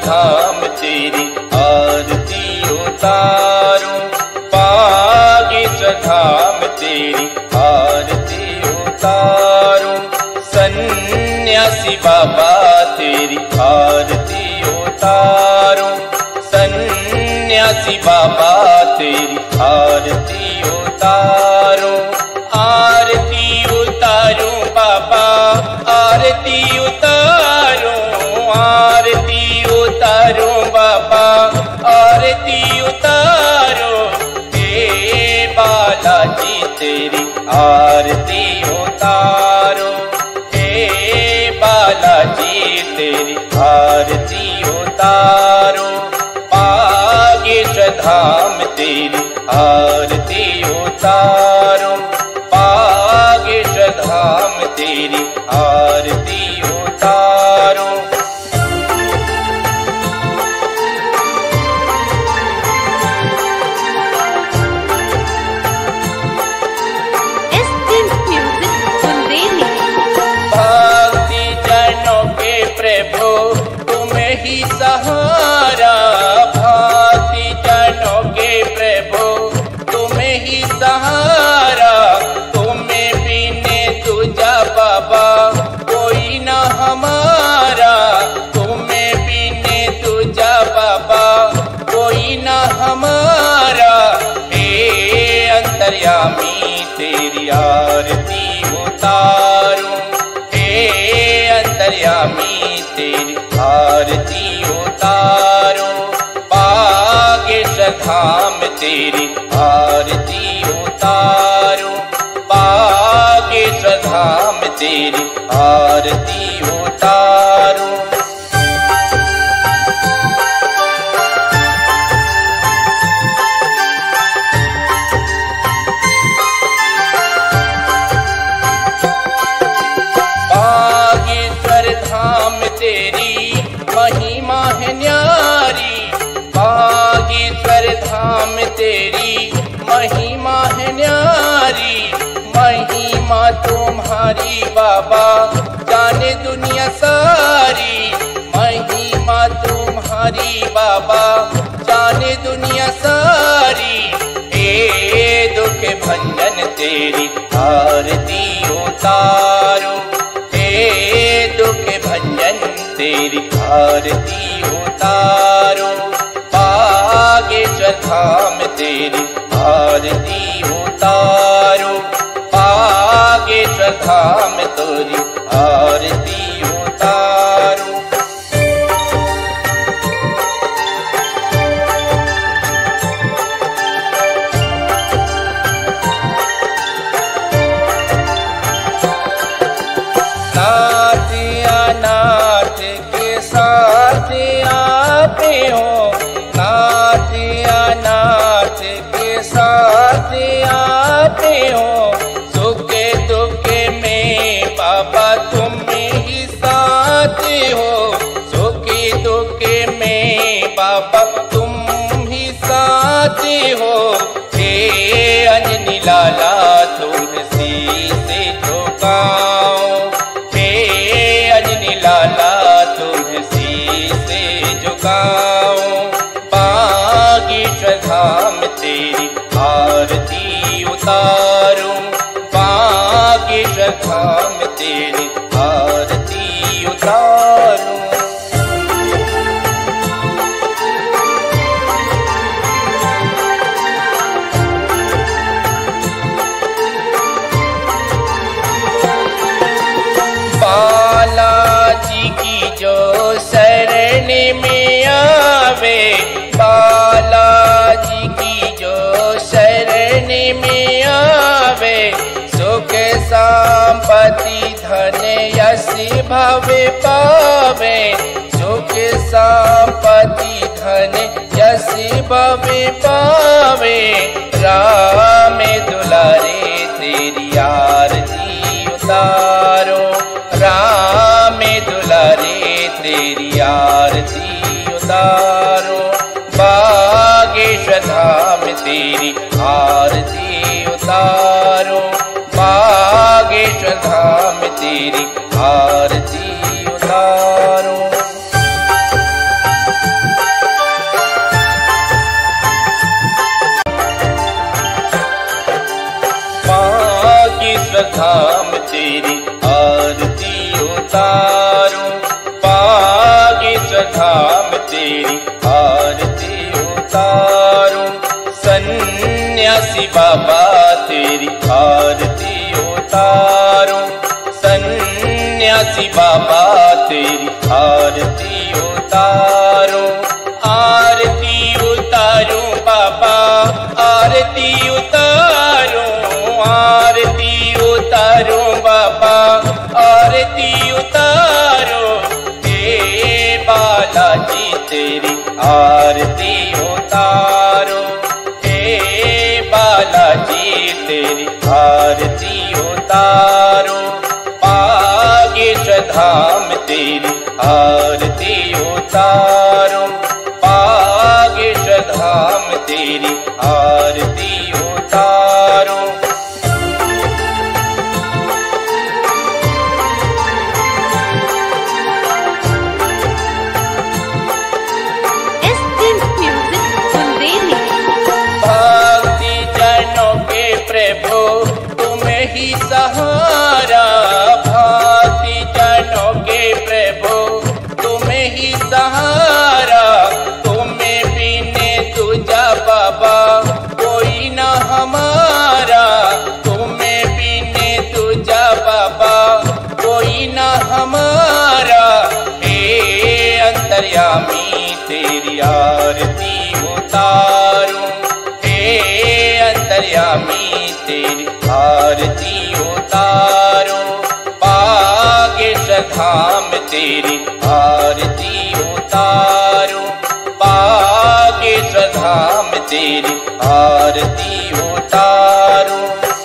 धाम तेरी आरती उतारूं, बागेश्वर धाम तेरी आरती उतारूं, सन्यासी बाबा तेरी आरती उतारूं, सन्यासी बाबा तेरी आरती उतारूं, आरती उतारूं बाबा आरती उतारूं, आरती उतारूं बाबा आरती उतारूं, हे बालाजी तेरी आरती उतारूं, हे बालाजी तेरी आरती उतारूं, बागेश्वर धाम तेरी आरती उतारूं, बागेश्वर धाम तेरी आरती उतारूं। भक्ति जनों के प्रभु तुम्हें ही सहारा, भक्ति जनों के प्रभु तुम्हें ही सहारा, तुम्हें बिने दूजा बाबा कोई न हमारा, तुम्हें बिने दूजा बाबा कोई न हमारा, हे अंतर्यामी तेरी आरती उतारूं, हे अंतर्यामी तेरी आरती उतारूं, बागेश्वर धाम तेरी आरती उतारूं, बागेश्वर धाम तेरी आरती उतारूं। बागेश्वर धाम तेरी महिमा है न्यारी, बागेश्वर धाम तेरी महिमा है न्यारी, महिमा तुम्हारी बाबा जाने दुनिया सारी, महिमा तुम्हारी बाबा जाने दुनिया सारी, हे दुख भंजन तेरी आरती उतारूं, हे दुख भंजन तेरी आरती उतारूं, बागेश्वर धाम तेरी आरती उतारूं, बागेश्वर धाम तेरी आरती उतारूं। नाथ अनाथ के साथ आते हो, नाथ अनाथ के साथ आते हो, सुख दुख में बाबा तुम ही साथ हो, सुख दुख में बाबा तुम ही साथ हो, हे अंजनी लाला तुम शीश झुकाओ, अंजनी लाला तुलसी से झुकाओ, बागेश्वर धाम तेरी आरती उतारूं, बागेश्वर धाम तेरी आरती उतारूं। बालाजी की जो शरण में आवे, बालाजी की जो शरण में आवे, सुख संपत्ति धन यश भवे पावे, सुख संपत्ति धन यश भवे पावे, राम दुलारे तेरी आरती उतारो, राम दुलारे तेरी आरती उतारो, बागेश्वर धाम तेरी आरती उतारो, बागेश्वर धाम तेरी आरती उतारो। सन्यासी बाबा तेरी आरती उतारूं, सन्यासी बाबा तेरी आरती उतारूं, आरती उतारूं बाबा आरती उतारूं, आरती उतारूं बाबा आरती उतारूं, हे बालाजी तेरी आरती उतारूं, हे बालाजी तेरी आरती उतारूं, बागेश्वर धाम तेरी आरती उतारूं, बागेश्वर धाम तेरी आरती उतारूं। भक्ति जनों के प्रभु तुम्हें ही सहारा, भक्ति जनों के प्रभु तुम्हें ही सहारा, तुम्हें बिने तुझा बाबा कोई न हमारा, तुम्हें बिने तुझा बाबा कोई न हमारा, हे अंतर्यामी तेरी आरती उतारूं, हे अंतर्यामी तेरी आरती उतारूं, बागेश्वर धाम तेरी आरती उतारूं, बागेश्वर धाम तेरी आरती उतारूं।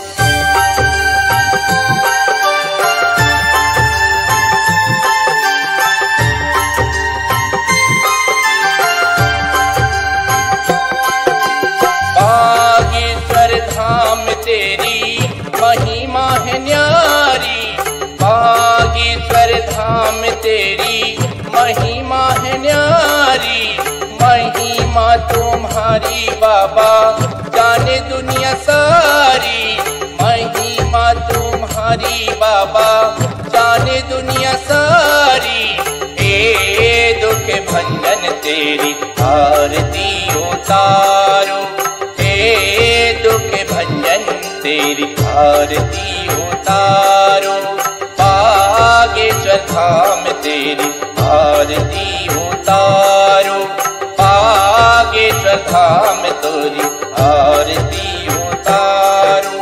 बागेश्वर धाम तेरी महिमा है न्यारी, बागेश्वर धाम तेरी महिमा है न्यारी, महिमा तुम्हारी बाबा जाने दुनिया सारी, महिमा तुम्हारी बाबा जाने दुनिया सारी, हे दुख भंजन तेरी आरती उतारूं, हे दुख भंजन तेरी आरती उतारूं, बागेश्वर धाम तेरी आरती उतारूं, बागेश्वर धाम तेरी आरती उतारूं।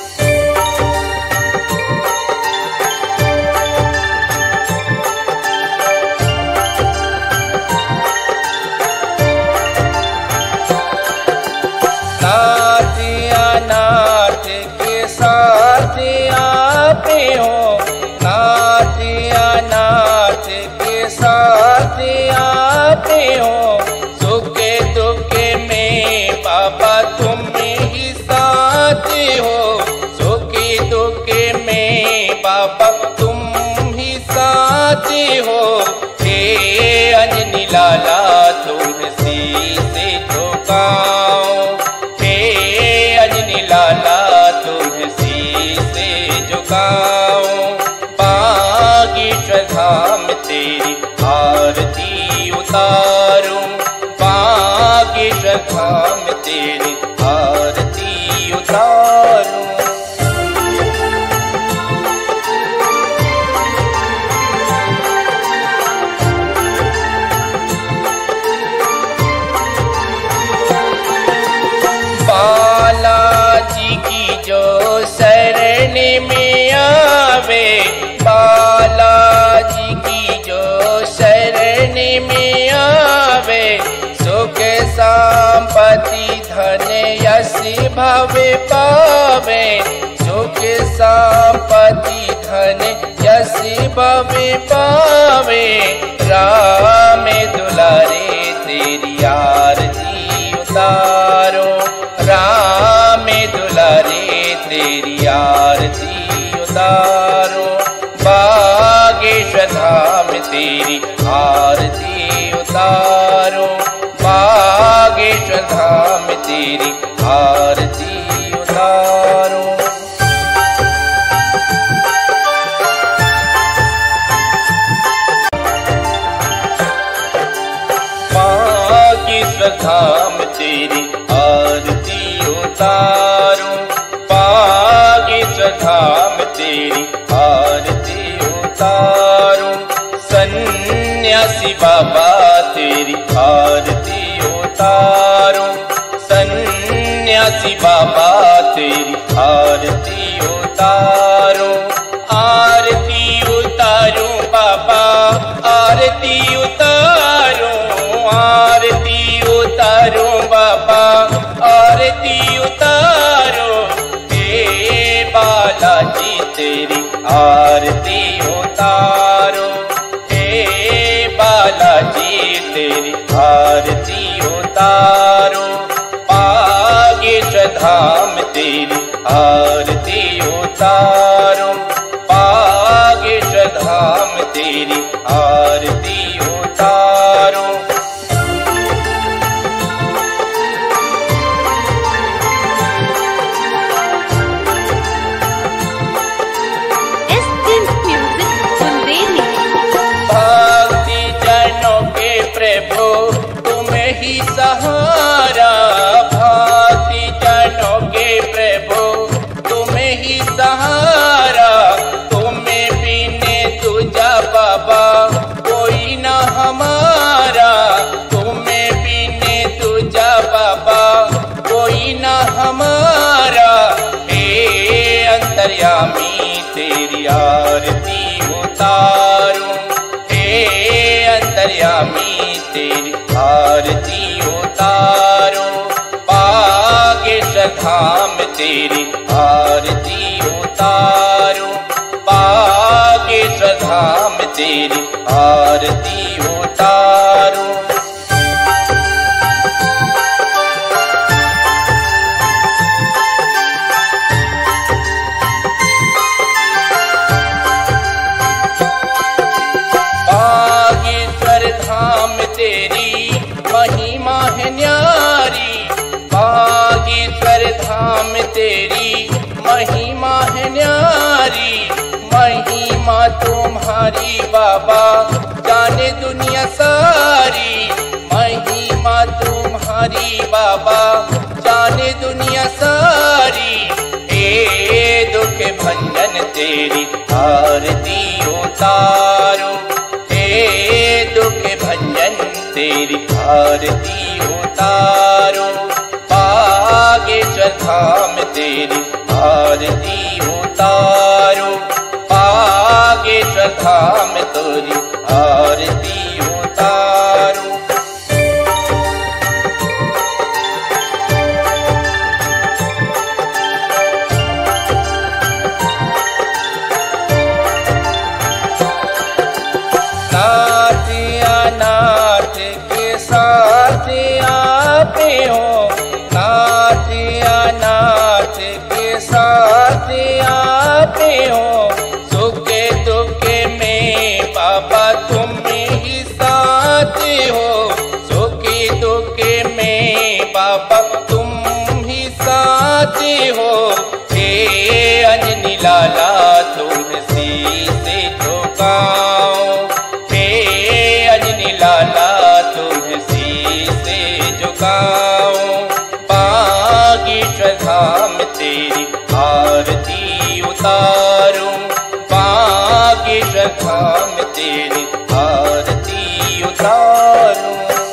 नाथ अनाथ के साथ आते हो, नाथ अनाथ के साथ आते हो, सुख दुख में बाबा तुम ही साथ हो, सुख दुख में बाबा तुम ही साथ हो, हे अंजनी लाला तुम शीश झुकाओ, हे अंजनी लाला तुम शीश झुकाओ, बागेश्वर धाम तेरी आरती उतारूं, बागेश्वर धाम तेरी आरती उतारूं। बालाजी की जो शरण में आवे, बालाजी की जो शरण में आवे, सुख संपत्ति धन यश भवे पावे, सुख संपत्ति धन यश भवे पावे, राम दुलारे तेरी आरती उतारो, राम दुलारे तेरी आरती उतारो, बागेश्वर धाम तेरी आरती उतारो, बागेश्वर धाम तेरी आरती उतारो। बागेश्वर धाम तेरी आरती उतारो। उतारूं, बागेश्वर धाम तेरी आरती उतारूं, सन्यासी बाबा तेरी आरती उतारूं, सन्यासी बाबा तेरी आरती उतारूं, आरती उतारूं बाबा, आरती उतारूं, आरती उतारूं बाबा, आरती उतारूं, हे बालाजी तेरी आरती उतारूं, हे बालाजी तेरी आरती उतारूं, बागेश्वर धाम तेरी आरती उतारूं, बागेश्वर धाम तेरी आरती उतारूं। भक्ति जनों के प्रभु तुम्हें ही सहारा, भक्ति जनों के प्रभु तुम्हें ही सहारा, तुम्हें बिने तुझा बाबा कोई न हमारा, तुम्हें बिने तुझा बाबा कोई न हमारा, हे अंतर्यामी तेरी आरती उतारूं, हे अंतर्यामी तेरी आरती उतारूं, बागेश्वर धाम तेरी आरती उतारूं, बागेश्वर धाम तेरी आरती उतारूं। बागेश्वर धाम तेरी महिमा है न्यारी, बागेश्वर धाम तेरी महिमा है न्यारी, महिमा तुम्हारी बाबा जाने दुनिया सारी, महिमा तुम्हारी बाबा जाने दुनिया सारी, हे दुख भंजन तेरी आरती उतारूं, हे दुख भंजन तेरी आरती उतारूं, बागेश्वर धाम तेरी आरती उतारूं, बागेश्वर धाम तेरी आरती उतारूं। नाथ अनाथ के साथ आते हो, नाथ अनाथ के साथ आते हो, सुख दुख में बाबा तुम ही साथ हो, सुख दुख में बाबा तुम ही साथ हो, हे अंजनी लाला तुम शीश झुकाओ, हे अंजनी लाला तुम शीश झुकाओ, बागेश्वर धाम तेरी आरती उतारूं, बागेश्वर धाम तेरी आरती उतारूं।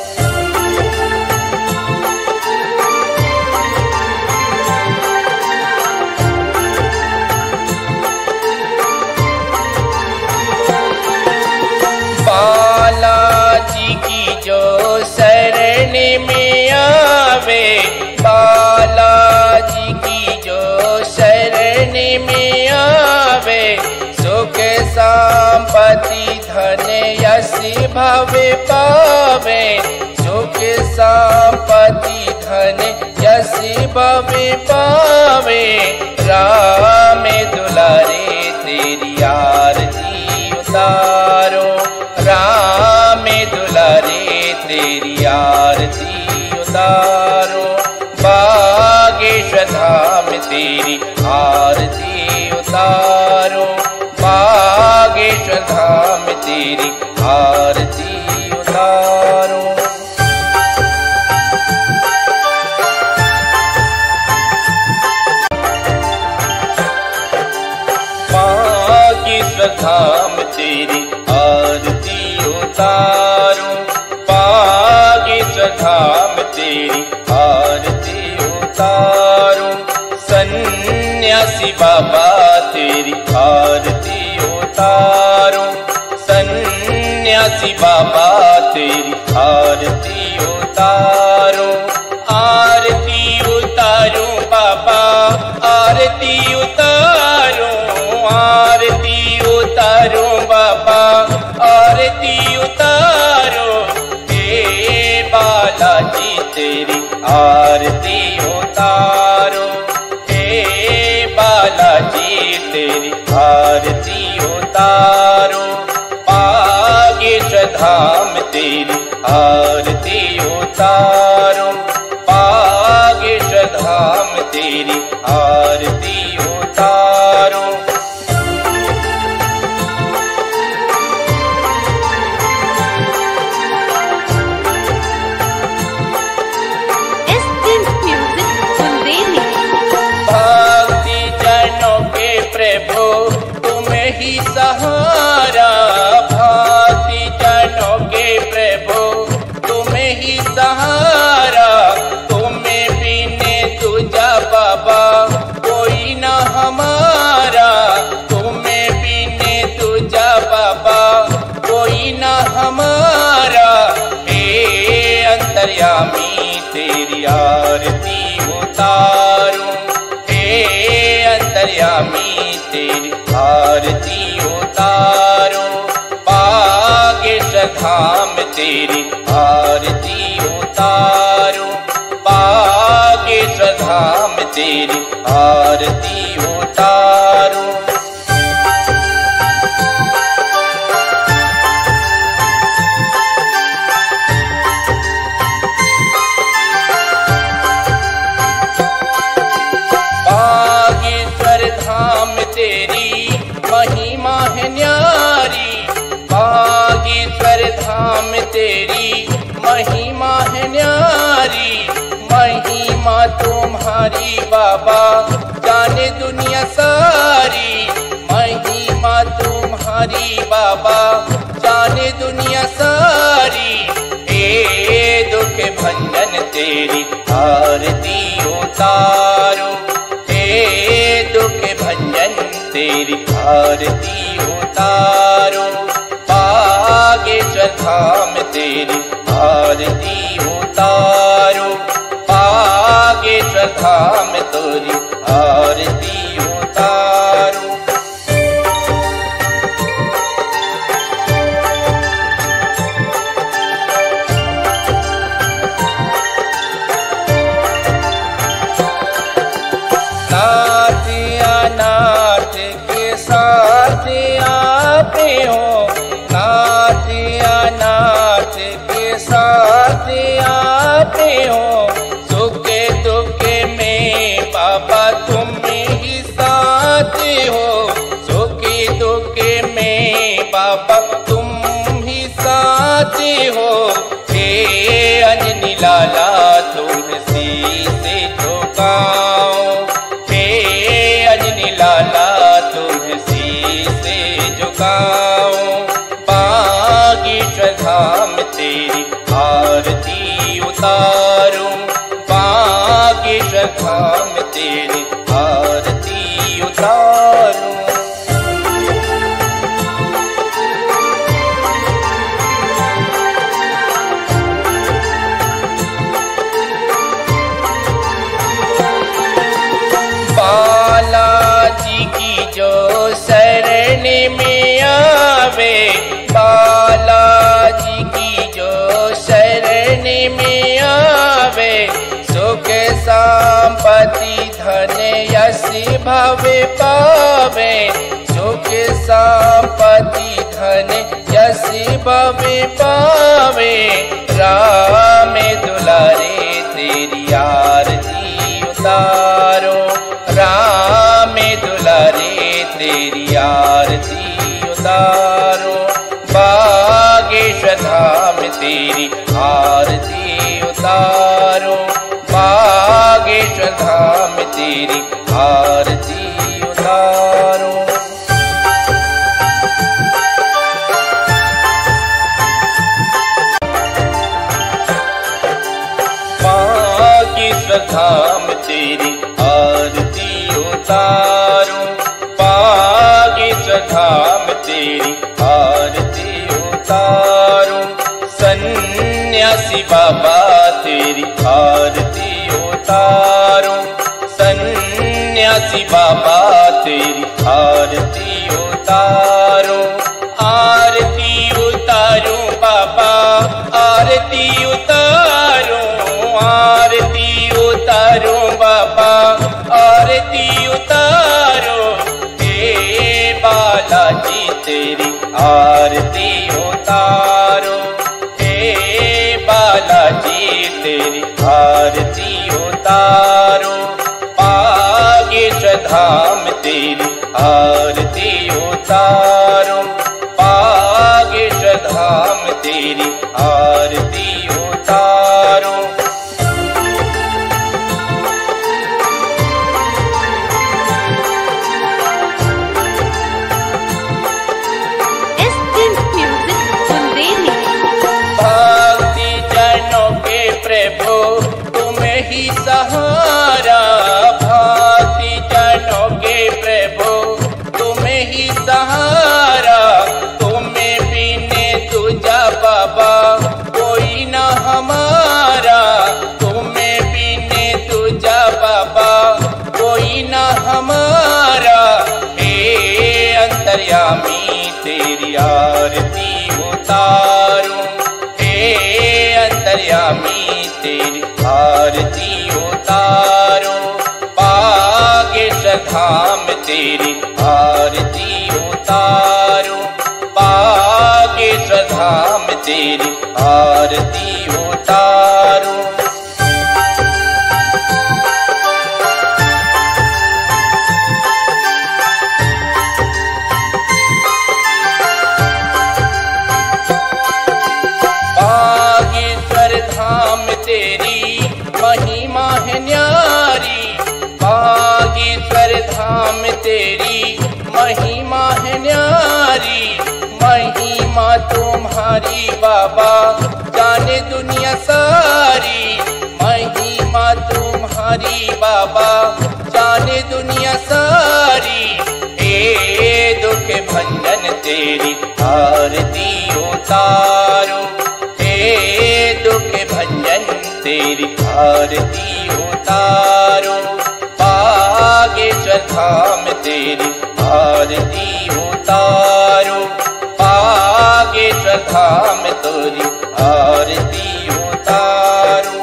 बालाजी की जो शरण में आवे, बालाजी की जो शरण में आवे, सुख संपत्ति धन यश भवे पावे, सुख संपत्ति धन यश भवे पावे, राम दुलारे तेरी आरती उतारो, राम दुलारे तेरी आरती उतारो, बागेश्वर धाम तेरी आरती उतारो, बागेश्वर धाम तेरी आरती उतारो। धाम तेरी आरती उतारूं, बागेश्वर धाम तेरी आरती उतारूं, सन्यासी बाबा तेरी आरती उतारूं, सन्यासी बाबा तेरी आरती उतारूं, आरती उतारूं बाबा आरती उतारूं, आरती उतारूं बाबा आरती उतारूं, हे बालाजी तेरी आरती उतारूं, हे बालाजी तेरी आरती उतारूं, बागेश्वर धाम तेरी आरती उतारूं, बागेश्वर धाम तेरी आरती उतारूं। भक्ति जनों के प्रभु तुम्हें ही सहारा, भक्ति जनों के प्रभु तुम्हें ही सहारा, तुम्हें बिने तुझा बाबा कोई न हमारा, तुम्हें बिने तुझा बाबा कोई न हमारा, हे अंतर्यामी तेरी आरती उतारूं, हे अंतर्यामी तेरी आरती उतारूं, बागेश्वर धाम तेरी आरती उतारूं, बागेश्वर धाम तेरी आरती उतारूं। बागेश्वर धाम तेरी महिमा है न्यारी, बागेश्वर धाम तेरी महिमा है न्यारी, महिमा तुम्हारी बाबा जाने दुनिया सारी, महिमा तुम्हारी बाबा जाने दुनिया सारी, हे दुख भंजन तेरी आरती उतारूं, हे दुख भंजन तेरी आरती उतारूं, बागेश्वर धाम तेरी आरती उतारूं, बागेश्वर धाम तेरी आरती उतारूं। नाथ अनाथ के साथ आते हो, नाथ अनाथ के साथ आते हो, सुख दुख में बाबा तुम ही साथ हो, सुख दुख में बाबा तुम ही साथ हो, हे अंजनी लाला तुलसी से झुकाओ, हे अंजनी लाला तुलसी से झुकाओ, बागेश्वर धाम तेरी आरती उतारूं, बागेश्वर धाम तेरी आरती उतारूं। बालाजी की जो शरण में आवे, बालाजी की जो शरण में आवे, सुख संपत्ति धन यश भवे पावे, सुख संपत्ति धन यश भवे पावे, राम दुलारे तेरी आरती उतारो, राम दुलारे तेरी आरती उतारो, बागेश्वर धाम तेरी आरती उतारो, बागेश्वर धाम तेरी आरती उतारो। सन्यासी बाबा तेरी आरती उतारूं, सन्यासी बाबा तेरी आरती उतारूं, आरती उतारूं बाबा आरती उतारूं, आरती उतारूं बाबा आरती उतारूं, हे बालाजी तेरी आरती उतारूं, हे बालाजी तेरी आरती उतारूं, बागेश्वर धाम तेरी आरती उतारूं, बागेश्वर धाम तेरी आरती उतारूं। भक्ति जनों के प्रभु तुम्हें ही सहारा, भक्ति जनों के प्रभु तुम्हें ही सहारा, तुम्हें बिने तुझा बाबा कोई न हमारा, तुम्हें बिने तुझा बाबा कोई न हमारा, हे अंतर्यामी तेरी आरती उतारूं, हे अंतर्यामी तेरी आरती उतारूं, बागेश्वर धाम तेरी आरती उतारूं, बागेश्वर धाम तेरी आरती उतारूं। धाम तेरी महिमा है न्यारी, बागेश्वर धाम तेरी महिमा है न्यारी, महिमा तुम्हारी बाबा जाने दुनिया सारी, महिमा तुम्हारी बाबा जाने दुनिया सारी, हे दुख भंजन तेरी आरती उतारूं, दुख भंजन तेरी आरती उतारूं, बागेश्वर धाम तेरी आरती उतारूं, बागेश्वर धाम तेरी आरती उतारूं।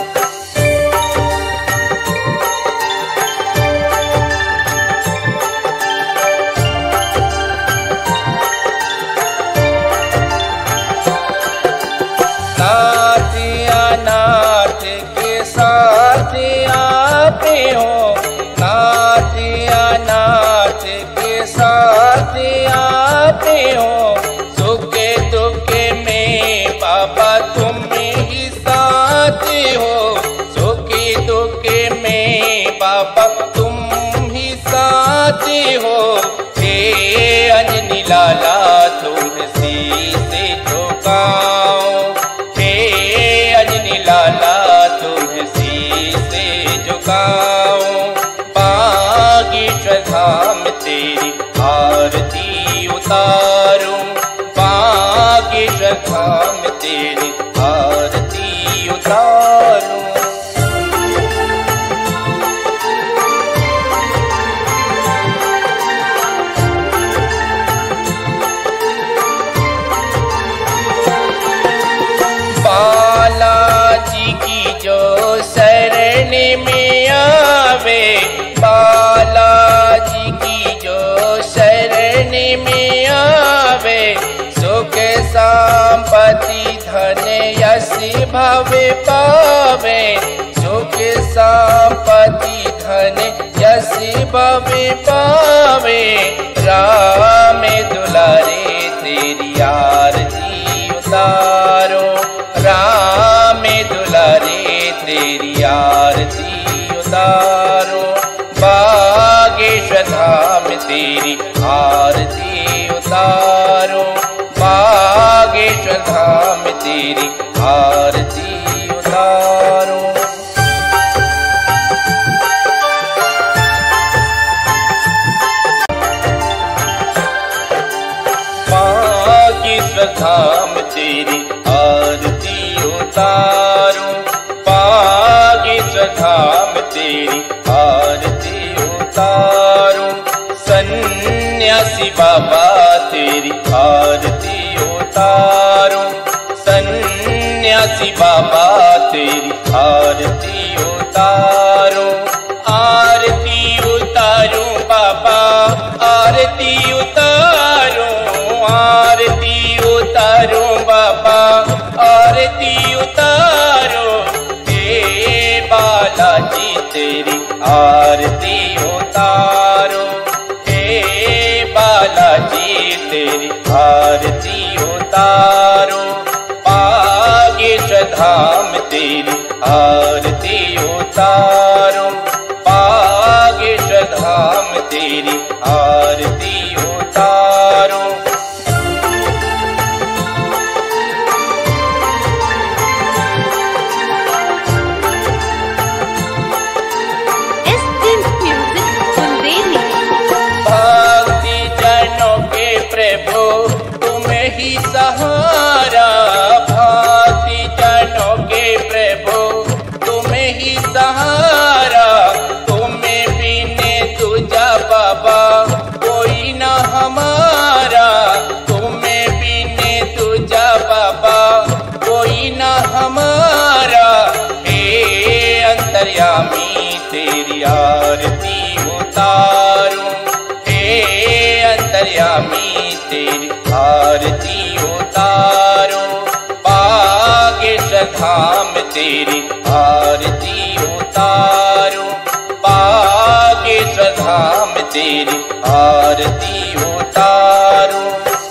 नाथ के साथ आते हो, नाथ अनाथ के साथ आते हो, सुख दुख में बाबा तुम ही साथ हो, सुख दुख में बाबा तुम ही साथ हो, हे अंजनी लाला तुम शीश झुकाओ, लाला तुम्हें शीश झुकाओ, बागेश्वर धाम तेरी आरती उतारूं, बागेश्वर धाम तेरी आरती उतारूं। बालाजी की जो शरण में आवे, बालाजी की जो शरण में आवे, सुख संपत्ति धन यश भव पावे, सुख संपत्ति धन यश भव पावे, राम दुलारे तेरी आरती उतारो, राम दुलारे तेरी आरती उतारो, बागेश्वर धाम तेरी आरती उतारो, बागेश्वर धाम तेरी आरती उतारो। बागेश्वर धाम तेरी आरती उतारो। तेरी आरती उतारूं, सन्यासी बाबा तेरी आरती उतारूं, सन्यासी बाबा तेरी आरती उतारूं, आरती उतारूं बाबा आरती उतारूं, आरती उतारूं बाबा आरती उतारूं, हे बालाजी तेरी आरती उतारूं, हे बालाजी तेरी आरती उतारूं, बागेश्वर धाम तेरी आरती उतारूं, बागेश्वर धाम तेरी आरती उतारूं। भक्ति जनों के प्रभु तुम्हें ही सहारा, भक्ति जनों के प्रभु तुम्हें ही सहारा, तुम्हें बिने तुझा बाबा कोई न हमारा, तुम्हें बिने तुझा बाबा कोई न हमारा, हे अंतर्यामी तेरी आरती उतारूं, हे अंतर्यामी तेरी आरती उतारूं, बागेश्वर धाम तेरी आरती उतारूं, बागेश्वर धाम तेरी आरती उतारूं।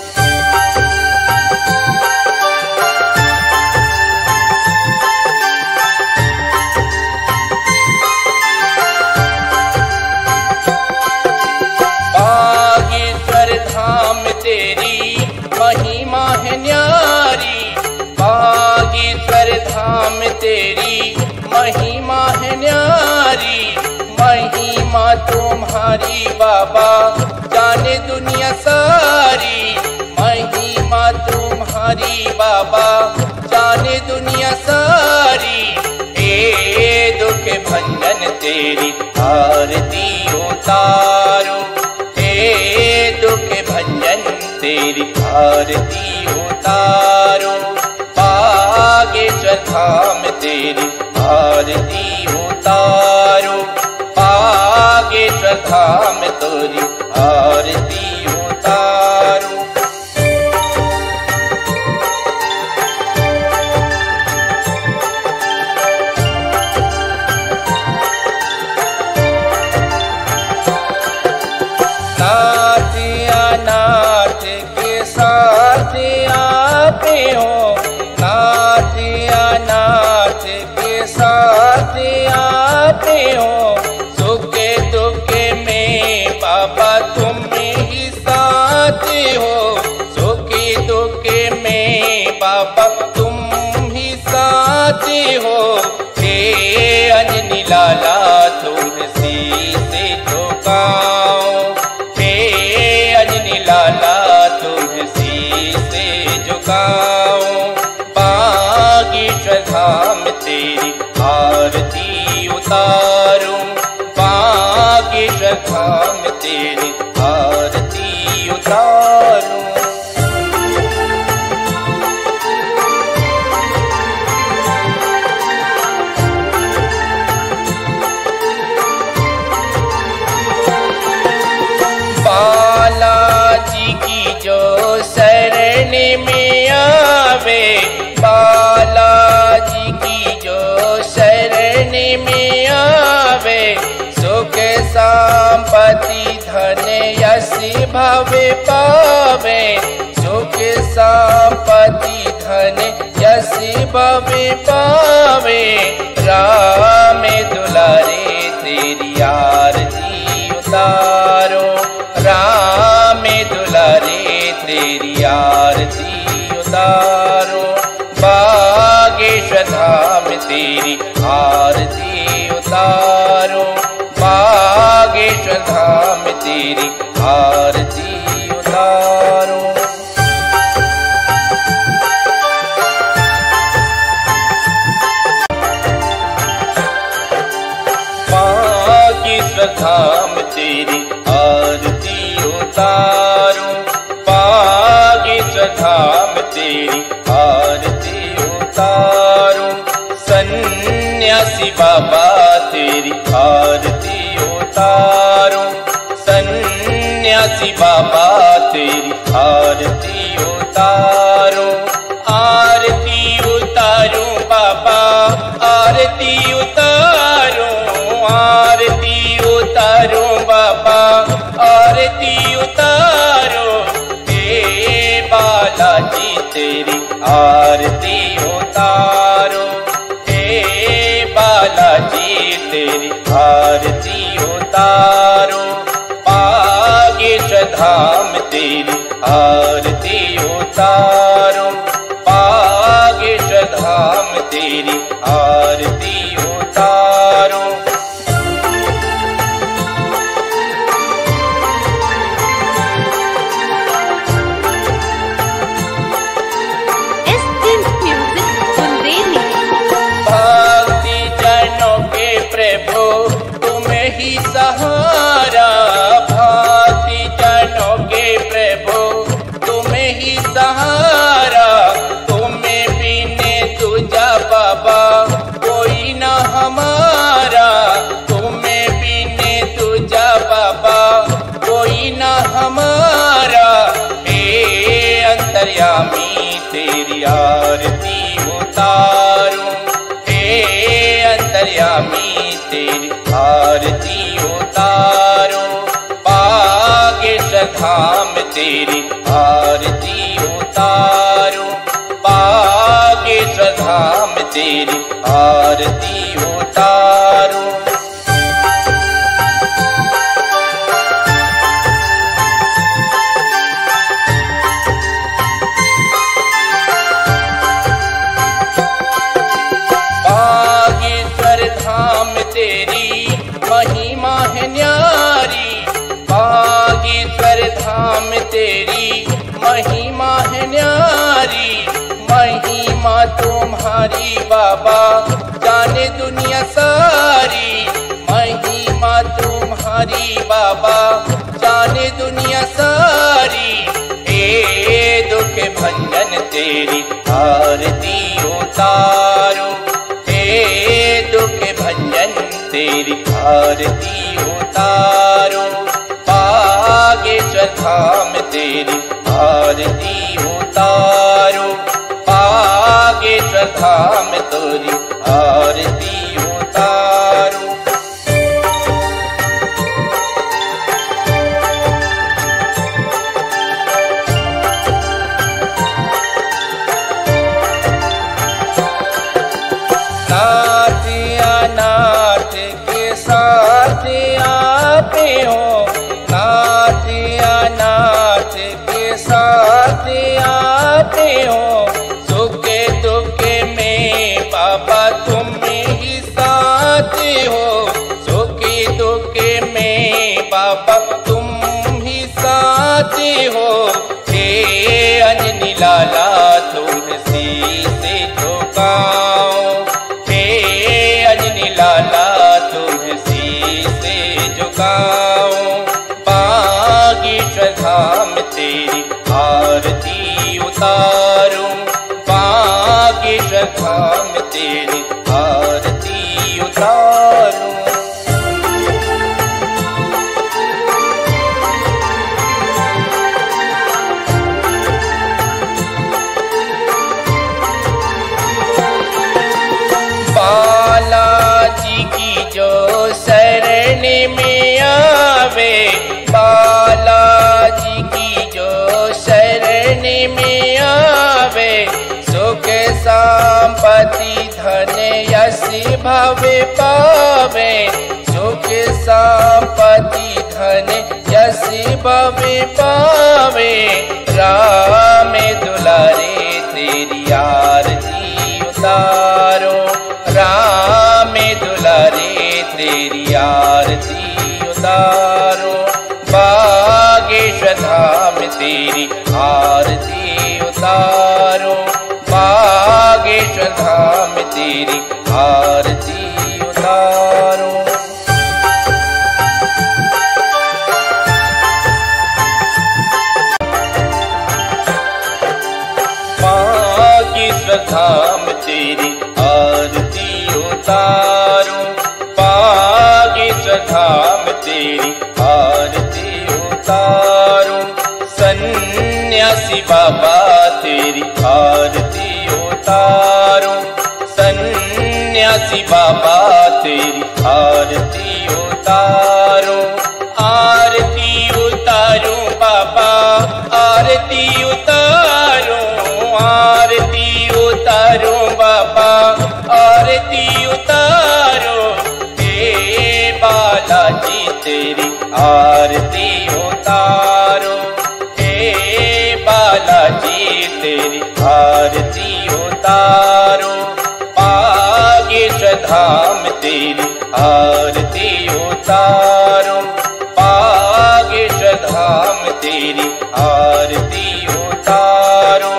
बागेश्वर धाम तेरी महिमा है न्यारी, बागेश्वर धाम तेरी महिमा है न्यारी, महिमा तुम्हारी बाबा जाने दुनिया सारी, महिमा तुम्हारी बाबा जाने दुनिया सारी, हे दुख भंजन तेरी आरती उतारूं, हे दुख भंजन तेरी आरती उतारूं, बागेश्वर धाम तेरी आरती उतारूं, बागेश्वर धाम तेरी आरती उतारूं। नाथ अनाथ के साथ आते हो, नाथ अनाथ के साथ आते हो, सुख दुख में बाबा तुम ही साथ हो, सुख दुख में बाबा तुम ही साथ हो, हे अंजनी लाला तुम से झुकाओ, हे अंजनी लाला तुम से झुकाओ, बागेश्वर धाम तेरी आरती उतारूं, बागेश्वर धाम तेरी आरती उतारूं। बालाजी की जो शरण में आवे, बालाजी की जो शरण में आवे, सुख संपत्ति धन यश भवे पावे, सुख संपत्ति धन यश भवे पावे, राम दुलारे तेरी आरती उतारो, राम दुलारे तेरी आरती उतारो, बागेश्वर धाम तेरी आरती उतारो, बागेश्वर धाम तेरी आरती उतारो। बागेश्वर धाम तेरी आरती उतारूं, बागेश्वर धाम तेरी आरती उतारूं। सन्यासी बाबा तेरी आरती उतारूं, सन्यासी बाबा तेरी आरती उतारूं। आरती उतारूं बाबा, आरती उतारूं, आरती उतारूं बाबा, आरती उतारूं। हे बालाजी तेरी आरती उतारूं, हे बालाजी तेरी आरती उतारूं। बागेश्वर धाम तेरी आरती उतारूं, बागेश्वर धाम तेरी आरती उतारूं। भक्ति जनों के प्रभु तुम्हें ही सहारा, भक्ति जनों के प्रभु तुम्हें ही सहारा। तुम्हें बिने तुझा बाबा कोई न हमारा, तुम्हें बिने तुझा बाबा कोई न हमारा। हे अंतर्यामी तेरी आरती उतारूं, हे अंतर्यामी तेरी आरती उतारूं। बागेश्वर धाम तेरी आरती उतारूं, बागेश्वर धाम तेरी आरती उतारूं। बागेश्वर धाम तेरी महिमा है न्यारी, बागेश्वर धाम तेरी महिमा है न्यारी। महिमा तुम्हारी बाबा जाने दुनिया सारी, महिमा तुम्हारी बाबा जाने दुनिया सारी। हे दुख भंजन तेरी आरती उतारूं, हे दुख भंजन तेरी आरती उतारूं। बागेश्वर धाम तेरी आरती उतारूं, बागेश्वर धाम तेरी आरती उतारूं। नाथ अनाथ के साथ आते हो, नाथ अनाथ के साथ आते हो। सुख दुख में बाबा तुम ही साथ हो, सुख दुख में बाबा तुम ही साथ हो। हे अंजनी लाला तुम शीश झुकाओ, हे अंजनी लाला तुम शीश झुकाओ। बागेश्वर धाम तेरी आरती उतारूं, बागेश्वर धाम तेरी आरती उतारूं। बालाजी की जो शरण में आवे, बालाजी की जो शरण में आवे। सुख संपत्ति धन यश भवे पावे, सुख संपत्ति धन यश भवे पावे। राम दुलारे तेरी आरती उतारो, राम दुलारे तेरी आरती उतारो। बागेश्वर धाम तेरी आरती उतारो, बागेश्वर धाम तेरी आरती उतारो। तेरी आरती उतारूं। सन्यासी बाबा तेरी आरती उतारूं। सन्यासी बाबा तेरी आरती उतारूं। आरती उतारूं बाबा आरती उतारूं। आरती उतारूं बाबा आरती उतारूं। हे बालाजी तेरी आरती उतारूं। हे बालाजी तेरी आरती उतारूं। बागेश्वर धाम तेरी आरती उतारूं। बागेश्वर धाम तेरी आरती उतारूं।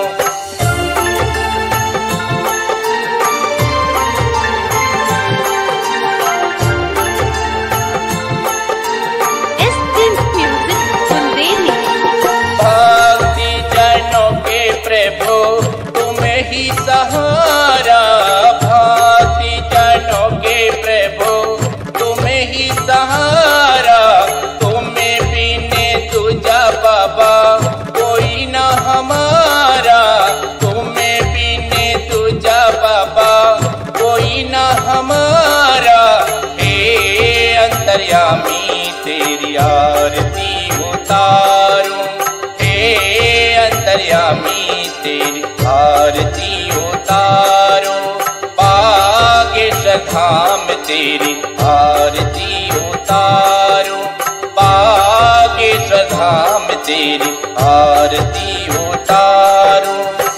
भक्ति जनों के प्रभु तुम्हें ही सहारा। भक्ति जनों के प्रभु तुम्हें ही सहारा। तुम्हें बिने तुझा बाबा कोई न हमारा। तुम्हें बिने तुझा बाबा कोई न हमारा। हे अंतर्यामी तेरी आरती उतारूं। हे अंतर्यामी तेरी आरती उतारूं। बागेश्वर धाम तेरी आरती उतारूं। बागेश्वर धाम तेरी आरती उतारूं।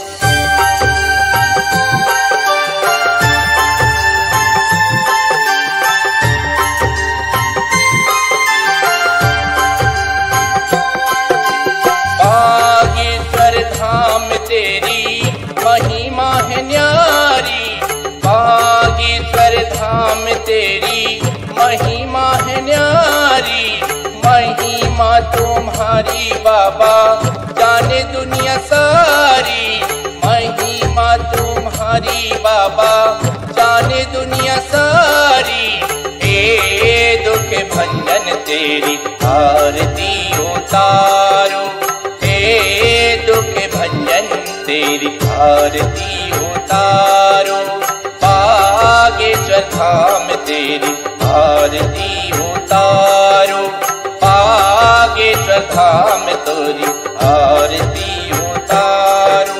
बागेश्वर धाम तेरी महिमा है न्यारी। बागेश्वर धाम तेरी महिमा है न्यारी। महिमा तुम्हारी बाबा जाने दुनिया सारी। महिमा तुम्हारी बाबा जाने दुनिया सारी। हे दुख भंजन तेरी आरती उतारूं। हे दुख भंजन तेरी आरती उतारूं। बागेश्वर धाम तेरी आरती उतारूं। बागेश्वर धाम तेरी आरती उतारूं।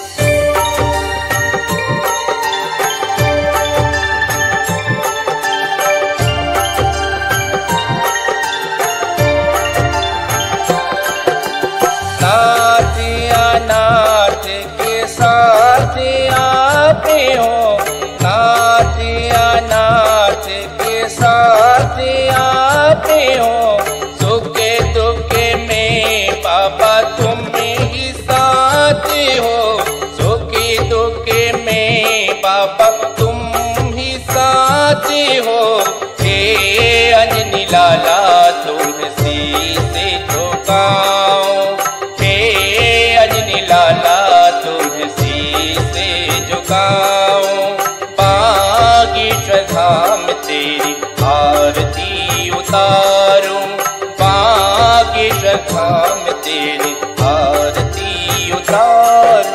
नाथ अनाथ के साथ आते हो। नाथ अनाथ के साथ आते हो। सुख दुख में बाबा तुम ही साथ हो। सुख दुख में बाबा तुम ही साथ हो। हे अंजनी लाला तुमसे से झुकाऊं। हे अंजनी लाला तुमसे से झुकाऊं। बागेश्वर धाम तेरी आरती उतारूं। बागेश्वर धाम तेरी आरती उतारूं।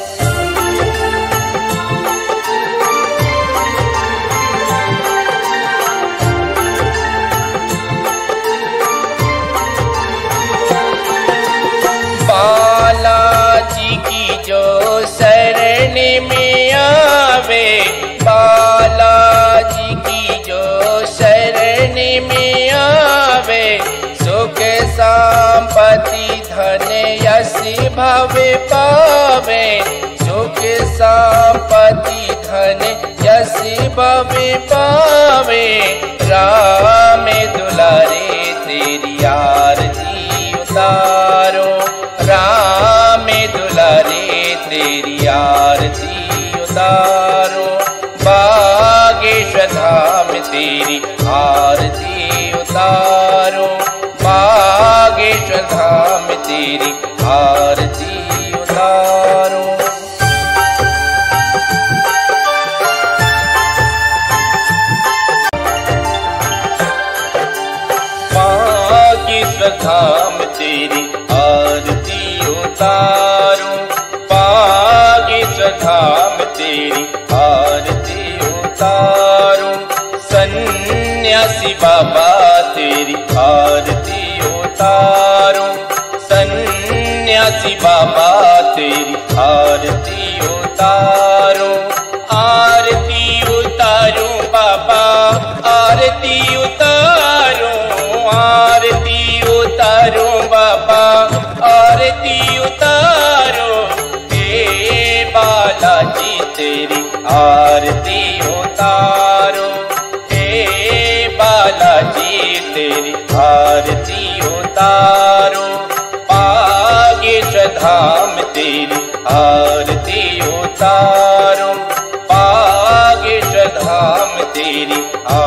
बालाजी की जो शरण में आवे। बालाजी की जो शरण में आवे। सुख संपत्ति धन यश भवे पावे। सुख संपत्ति धन यश भवे पावे। राम दुलारे तेरी आरती उतारो। राम दुलारे तेरी आरती उतारो। बागेश्वर धाम तेरी आरती उतारो। बागेश्वर धाम तेरी आरती उतारो। धाम तेरी आरती उतारूं, बागेश्वर धाम तेरी आरती उतारूं। सन्यासी बाबा तेरी आरती उतारूं, सन्यासी बाबा तेरी आरती उतारूं। आरती उतारूं बाबा, आरती उतारूं, आरती उतारूं बाबा, आरती उतारूं। हे बालाजी तेरी आरती उतारूं, हे बालाजी तेरी आरती उतारूं। बागेश्वर धाम तेरी आरती उतारूं, बागेश्वर धाम तेरी